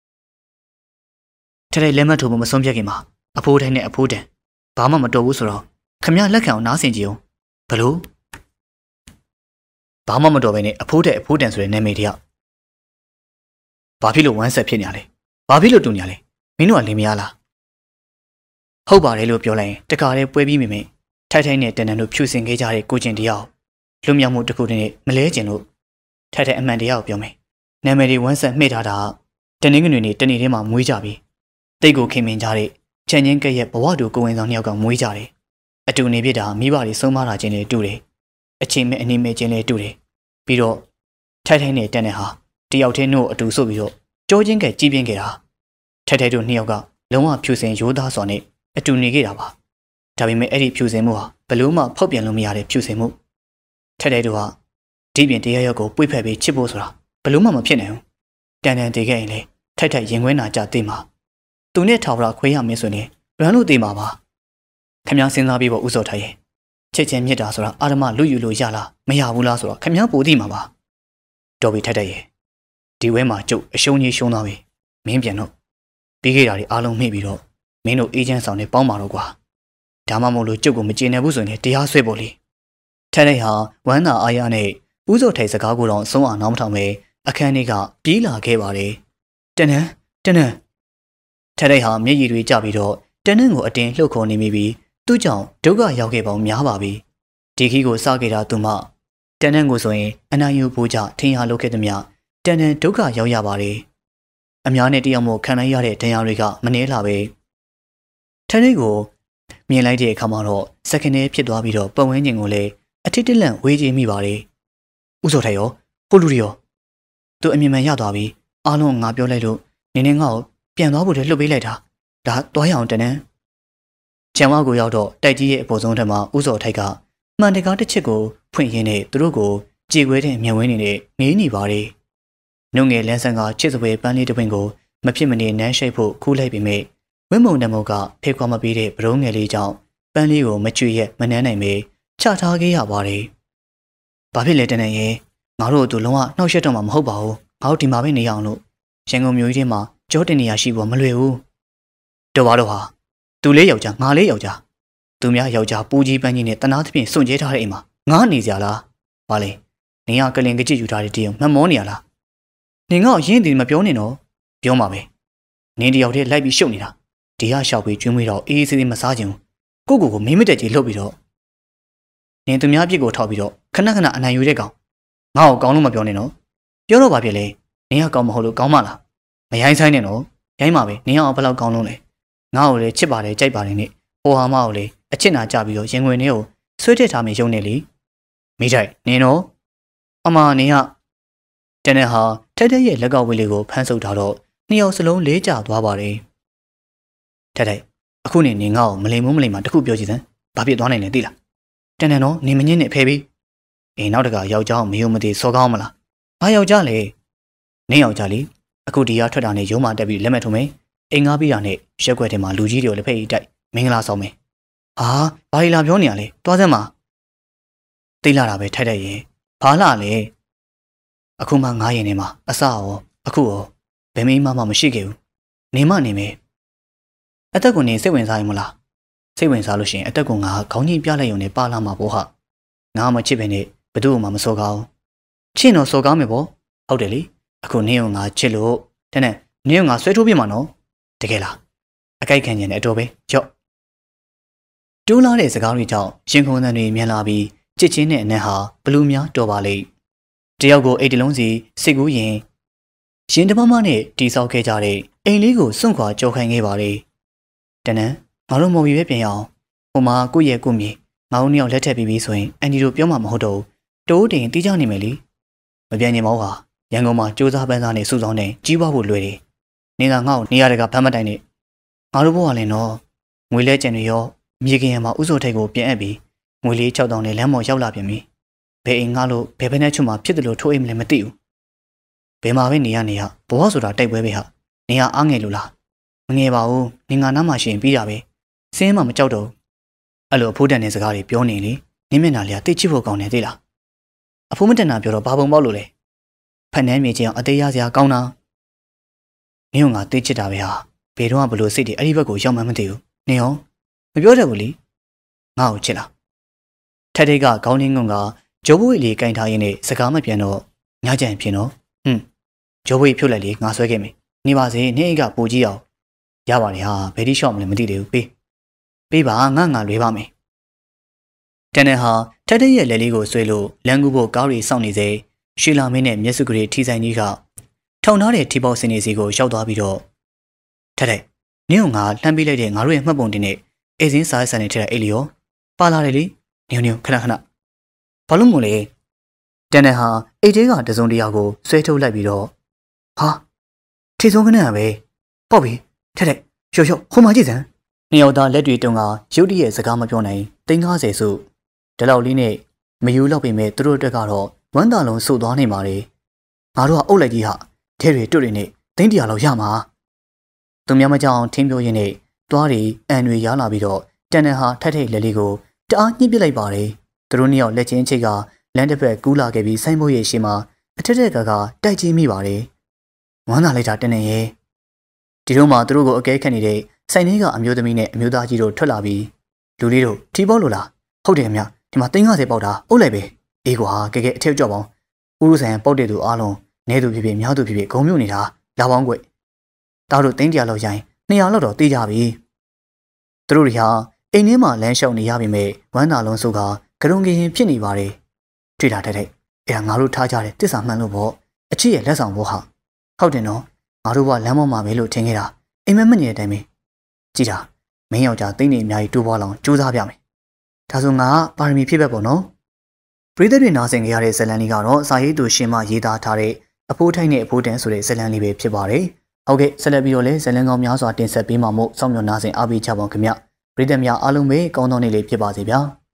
ထက်တဲ့လက်မထုံဖို့မဆုံးဖြတ်ခင်မှာအဖိုးတိုင်းနဲ့အဖိုးတန်ဘာမှမတော်ဘူးဆိုတော့ခမလက်ခံအောင်နားဆင်ကြည့်အောင်ဘလို့ဘာမှမတော်ပဲနဲ့အဖိုးတဲ့အဖိုးတန်ဆိုတဲ့နာမည်တယောက်ဘာဖြစ်လို့ဝမ်းဆက်ဖြစ်နေရလဲဘာဖြစ်လို့တူနေရလဲမင်းတို့ကလင်မယားလားဟုတ်ပါတယ်လို့ပြောလိုက်ရင်တခါတည်းပွဲပြီးမိမိထိုက်ထိုက်နဲ့တန်တန်တို့ဖြူစင်ခဲ့ကြတဲ့ကိုချင်းတယောက်လွတ်မြောက်မှုတစ်ခုတည်းနဲ့မလဲကျင်လို့ထိုက်ထိုက်အမှန်တရားကိုပြောမယ်နာမည်တွေဝမ်းဆက်မှိတ်ထားတာတနင်္ဂနွေနေ့တနေ့ထဲမှာမွေးကြပြီတိတ်ကိုခင်မင်ကြတဲ့ချန်ချင်းကရဲ့ဘဝတူကိုဝင်ဆောင်နှစ်ယောက်ကမွေးကြတယ်အတူနေပြတာမိဘတွေဆုံးမတာချင်းတွေတူတယ်အချိန်မဲ့အနေမဲ့ချင်းတွေတူတယ်ပြီးတော့ထိုက်ထိုက်နဲ့တန်တန်ဟာတယောက်တည်းတို့အတူဆိုပြီးတော့ကြောချင်းကကြီးပြင်းခဲ့တာထိုက်ထိုက်တို့နှစ်ယောက်ကလုံးဝဖြူစင်ရိုးသားစွာနဲ့အတူနေခဲ့တာပါဒါပေမဲ့အဲ့ဒီဖြူစင်မှုဟာဘလို့မှဖောက်ပြန်လို့မရတဲ့ဖြူစင်မှုထိုက်ထိုက်တို့ဟာဒီပြင်တရားရောက်ကိုပွေ့ဖက်ပြီးချစ်ဖို့ဆိုတာဘလို့မှမဖြစ်နိုင်ဘူးတန်တန်တည်ခဲ့ရင်လေထိုက်ထိုက်ရင်ခွဲနာကြသိမှာသူနဲ့ထာဝရခွဲရမင်းဆိုရင်လွမ်းလို့သိမှာပါခမ ्या စဉ်းစားပြီးပေါ့ဥစောထိုက်ရဲ့ချစ်ချင်းမြတ်တာဆိုတာအာရမလူယူလို့ရလားမရဘူးလားဆိုတော့ခမ ्या ပိုသိမှာပါတော်ပြီထက်တဲ့ရဲ့ဒီဝဲမှာကျုပ်အရှုံးကြီးရှုံးသွားပြီမင်းပြန်တော့ပြီးခဲ့တာတွေအားလုံးမှီပြီးတော့မင်းတို့အေဂျင့်ဆောင်နဲ့ပေါင်းပါတော့ကွာဒါမှမဟုတ်လို့ကျုပ်ကိုမကျေနပ်ဘူးဆိုရင်တရားဆွဲဖို့လေထက်တဲ့ဟာဝမ်းသာအားရနဲ့ဦးစောထိတ်စကားကိုတော့ဆုံးအောင်နောက်မထောင်ပဲအခန်းထဲကပြေးလာခဲ့ပါတယ်တနန်းထက်တဲ့ဟာမျက်ရည်တွေကျပြီးတော့တနန်းကိုအတင်းလှုပ်ခေါ်နေမိပြီးသူ့ကြောင့်ဒုက္ခရောက်ခဲ့ပေါင်းများပါပြီဒီခီကိုစခဲ့တာသူမတန်တန်ကိုဆိုရင်အနာယူပိုးကြထင်ရလုပ်ခဲ့သည်မြတန်တန်ဒုက္ခရောက်ရပါတယ်အများနဲ့တယောက်မို့ခံလိုက်ရတဲ့တရားတွေကမနှဲလာပဲထန်းလေးကိုမြင်လိုက်တဲ့အခါမှာတော့စက္ကန့်နဲ့ဖြစ်သွားပြီးတော့ပတ်ဝန်းကျင်ကိုလည်းအထစ်တလန့်ဝေးကြည့်မိပါတယ်ဥစောထိုင်ရောဟိုလူတွေရောသူအမြင်မှန်ရသွားပြီအားလုံးငါပြောလိုက်လို့နင်းနေငါ့ကိုပြန်သွားဖို့တည်းလှုပ်ပေးလိုက်တာဒါသွားရအောင်တန်တန်ကျန်ဝါကိုရောက်တော့တိုက်ကြီးရဲ့အပေါ်ဆုံးထက်မှာဥစောထိုက်ကမှန်တကားတစ်ချက်ကိုဖွင့်ရင်းနဲ့သူတို့ကိုကြေခွဲတဲ့မျက်ဝန်းနေနဲ့ငေးနေပါတယ်။နှုတ်ငယ်လန်းဆန်းကချစ်စပွဲပန်းလေးတစ်ပွင့်ကိုမဖြစ်မနေနမ်းရှိုက်ဖို့ခူးလိုက်ပေမဲ့ဝင်းမုံတမောကဖေခွာမပေးတဲ့ဘရုံးငယ်လေးကြောင့်ပန်းလေးကိုမကျွေရက်မနှမ်းနိုင်ပဲချထားခဲ့ရပါတယ်။ဘာဖြစ်လဲတနန်ရဲ့ငါတို့တို့လုံးဝနှောက်ယှက်တော့မှမဟုတ်ပါဘူး။ငါတို့ဒီမှာပဲနေရအောင်လို့ရန်ကုန်မြို့ကြီးထဲမှာကြောတင်နေရရှိဖို့မလွယ်ဘူး။တော်ပါတော့ဟာသူလေးယောက်ျားငါလေးယောက်ျားသူများယောက်ျားပူကြီးပန်းကြီးနဲ့တနာသဖြင့်စွန့်ကြဲထားတဲ့အိမ်မှာငါနေကြလား။ဘာလဲနင်ကကလင်ကကြည့်ယူထားတဲ့တယောက်မှတ်မောနေရလား။နင်ကအရင်ဒီမပြောနဲ့တော့ပြောမှာပဲ။နင်တယောက်တည်းလိုက်ပြီးရှုပ်နေတာဒီကရှောက်ပြီးကျွေးမွေးတော့အေးအေးဆေးဆေးမစားချင်ဘူးကိုမင်းမတက်ကြီးလှုပ်ပြီးတော့နင်သူများပြစ်ကိုထောက်ပြီးတော့ခဏခဏအနိုင်ယူတဲ့ကောင်ငါ့ကိုကောင်းလို့မပြောနဲ့နော်ပြောတော့ဘာဖြစ်လဲနင်ကကောင်းမဟုတ်လို့ကောင်းမလားမရိုင်းဆိုင်နဲ့နော်ရိုင်းပါပဲနင်ကဘယ်လောက်ကောင်းလို့လဲငါ့ကိုလည်းချစ်ပါတယ်ကြိုက်ပါတယ်နဲ့ဟိုဟာမကိုလည်းအချစ်နာကြပြီးတော့ရင်ဝင်ထဲကိုဆွဲထည့်ထားမယ်ရုံနဲ့လေမိထိုက်နင်တော့အမနင်ကတနေ့ဟာထက်တဲ့ရဲ့လက်ကောက်ဝေးလေးကိုဖမ်းဆုပ်ထားတော့နှစ်ယောက်စလုံးလေးကျသွားပါတယ်ထက်အခုနေနင်ငါ့ကိုမလိမ်မလိမ်မှတခုပြောကြည့်စမ်းဘာဖြစ်သွားနိုင်လဲသိလားတန်တော့နင်မငင်းနဲ့ဖဲပြီးအေးနောက်တကယောက်ျားမယုံမသိစောကောင်းမလားဘာယောက်ျားလဲနင်ယောက်ျားလေအခုဒီကထွက်တာနဲ့ရုံးမတက်ပြီးလက်မဲ့ထုံမယ်အိမ်ငါပြီးတာနဲ့ရက်ွက်ထဲမှာလူကြီးတွေကိုလက်ဖက်အိတ်တိုက်မင်္ဂလာဆောင်မယ်ဟာဘာလီလာပြောနေရလဲတွားစမ်းပါသိလာတာပဲထိုက်တဲ့ရင်ဘာလာလဲအခုမှငားရင်နေမှာအစရောအခုရောဘယ်မိမမရှိခဲ့ဘူးနေမနေမယ်အသက်ကိုနေစိတ်ဝင်စားရင်မလားစိတ်ဝင်စားလို့ရှိရင်အသက်ကိုငါခေါင်းကြီးပြလိုက်ရုံနဲ့ပါလာမှာပေါ့ဟာငါမချစ်ပဲနဲ့ဘယ်သူမှမစောကောင်းချစ်တော့စောကောင်းမယ်ပေါ့ဟုတ်တယ်လေအခုနင်းကိုငါချစ်လို့တဲ့နဲ့နင်းကိုငါဆွဲထိုးပြမှာနော်တကယ်လားအကြိုက်ခံကျင်တဲ့အတော်ပဲကြော့တိုးလာတဲ့စကားတွေကြောင့်ရှင်ခုံသံတွေမြင်လာပြီးချစ်ချင်းနဲ့အနက်ဟာဘလူးများတော်ပါလိမ့်တယောက်ကိုအိတ်တလုံးစီစစ်ကူးရင်ရှင်တမမနဲ့တီဆောက်ခဲ့ကြတဲ့အိမ်လေးကိုစွန့်ခွာကြောခိုင်းခဲ့ပါလေတနန်းငါတို့မော်ပြီးပဲပြင်ရအောင်ဟိုမှာကိုယ့်ရဲ့ကိုမြေငါတို့နှစ်ယောက်လက်ထပ်ပြီးပြီဆိုရင်အန်ဒီတို့ပြောမှမဟုတ်တော့တိုးတင်တီးကြနေမယ်လေမပြန်ချင်ပါဘူးဟာရန်ကုန်မှာစူးစမ်းပန်းစားနေစုဆောင်နေကြီးပွားဖို့လွယ်တယ်နေကငါ့ကိုနေရတကဖမ်းမတိုင်နဲ့ငါတို့ဘဝလည်းနော်ငွေလဲကျန်တွေရောမြေကင်ရမှာဥစိုးထိတ်ကိုပြန်အပ်ပြီးငွေလေး6000နဲ့လမ်းပေါ်ရောက်လာပြန်ပြီဘယ်အိမ်ငါလို့ဘယ်ဖက်နဲ့ချွတ်မှာဖြစ်တယ်လို့ထိုးအိမ်မလဲမသိဘူးဘယ်မှာပဲနေရဘဝဆိုတာတိုက်ပွဲပဲဟာနေရအားငယ်လို့လားမငယ်ပါဘူးနေငါနားမှာရှင်ပြီးတာပဲစင်းမှမကြောက်တော့အဲ့လိုအဖိုးတန်တဲ့စကားတွေပြောနေလေနင်းမျက်နှာလေးကတိတ်ချစ်ဖို့ကောင်းနေသေးလားအဖိုးမတန်တာပြောတော့ဘာပုံပေါက်လို့လဲဖက်နှမ်းမြေချင်းအောင်အသေးရစရာကောင်းတာနင်းကငါတိတ်ချစ်တာပဲဟာဘယ်တော့မှဘလို့စိတ်တွေအဲ့ဒီဘက်ကိုရောက်မှမသိဘူးနင်းရောမပြောတတ်ဘူးလေငါ့ကိုချစ်လားထက်ထိတ်ကခေါင်းရင်းငုံကဂျိုးဘွေလေးကင်ထားရင်းနဲ့စကားမပြန်တော့ညကြံဖြစ်တော့ဂျိုးဘွေဖြုတ်လိုက်လေငါဆွဲခဲ့မယ်နေပါစေနေ့အိတ်ကပူကြည့်အောင်ရပါတယ်ဟာဘယ်ဒီရှော့မလဲမသိသေးဘူးပေးပါငါလွေးပါမယ်တန်တဲ့ဟာထက်တဲ့ရဲ့လက်လေးကိုဆွဲလို့လမ်းကူးဖို့ကားရီစောင့်နေစေရွှေလာမင်းနဲ့မျက်စုကလေးထီဆိုင်ကြီးကထောင်ထားတဲ့ထီပေါစင်နေစီကိုရောက်သွားပြီးတော့ထက်နင်းကငါလှမ်းပေးလိုက်တဲ့ငါတို့ရဲ့မှတ်ပုံတင်နဲ့အေးစင်းစားဆန်နေတဲ့အိတ်လျောပါလာတယ်လေနင်းခဏဘာလို့မို့လဲတန်တဲ့ဟာအိတ်သေးကတစုံတရာကိုဆွဲထုတ်လိုက်ပြီးတော့ဟာထေဆုံးခဏပဲပေါ့ပြီထက်ရှော့ဟိုမှာကြည့်စမ်းနှစ်ယောက်သားလက်တွေတုံကရုတ်တရက်စကားမပြောနိုင်350စုဒီလောက်လေးနဲ့မယူတော့ပေမဲ့သူတို့အတွက်ကတော့ဝမ်းသာလုံးစုသွားနေပါလေငါတို့ကအုပ်လိုက်ကြီးဟာထဲတွေတွတ်တွေနဲ့300လောက်ရမှာသူများမကြောက်အောင်ထင်းပြရင်းနဲ့တွားတွေအန်တွေရလာပြီးတော့တန်တန်ဟာထက်ထိတ်လက်လေးကိုတအားညှစ်ပစ်လိုက်ပါတယ်သူတို့နှစ်ယောက်လက်ချင်းချိတ်ကလမ်းတစ်ဖက်ကူးလာခဲ့ပြီးဆိုင်းဘိုးရဲ့ရှေ့မှာအထက်ထက်ကတိုက်ကြီးမိပါတယ်ဝမ်းသာလိုက်တာတင်းနေရဲ့ဒီတော့မှသူတို့ကိုအကဲခတ်နေတဲ့ဆိုင်လေးကအမျိုးသမီးနဲ့အမျိုးသားကြီးတို့ထွက်လာပြီးလူလေးတို့ထီပေါက်လို့လားဟုတ်တယ်ခင်ဗျဒီမှာ350ပေါက်တာအုပ်လိုက်ပဲအေးကွာကဲကဲအထက်ကြော့ပေါင်းဥရုဆိုင်ပေါက်တဲ့သူအားလုံးနေသူဖြစ်ဖြစ်များသူဖြစ်ဖြစ်ဂုံမြုပ်နေတာလာပေါင်းကွတောက်တို့300လောက်ရိုင်း200လောက်တော့တေးကြပြီသူတို့တွေဟာအိမ်ထဲမှာလမ်းလျှောက်နေရပြီမဲ့ဝမ်းသာလုံးစုကကရုံကရင်ဖြစ်နေပါတယ်တွေ့တာတဲ့အဲ့ဒါငါတို့ထားကြတယ်တစ္ဆာမှန်လို့ပေါ့အချစ်ရဲ့လက်ဆောင်ဘောဟာဟုတ်တယ်နော်ငါတို့ကလမ်းပေါ်မှာပဲလို့ထင်ခဲ့တာအိမ်မက်မနေတဲ့အတိုင်းပဲကြည်တာမင်းယောက်ျားသိနေအများကြီးတိုးပွားလောင်စူးစမ်းပြမယ်ဒါဆိုငါပါရမီဖြည့်ဘက်ပေါ့နော်ပရိသတ်တွေနားဆင်ကြရတဲ့ဇလန်လေးကတော့စာရေးသူရှင်မရေးသားထားတဲ့အဖိုးထိုက်နဲ့အဖိုးတန်းဆိုတဲ့ဇလန်လေးပဲဖြစ်ပါတယ်ဟုတ်ကဲ့ဆက်လက်ပြီးတော့လည်းဇလန်ကောင်းများစွာတင်ဆက်ပေးမှာမို့စောင့်မျှော်နားဆင်အားပေးကြပါဦးခင်ဗျပရိသတ်များအားလုံးပဲကောင်းသောနေ့လေးဖြစ်ပါစေဗျာ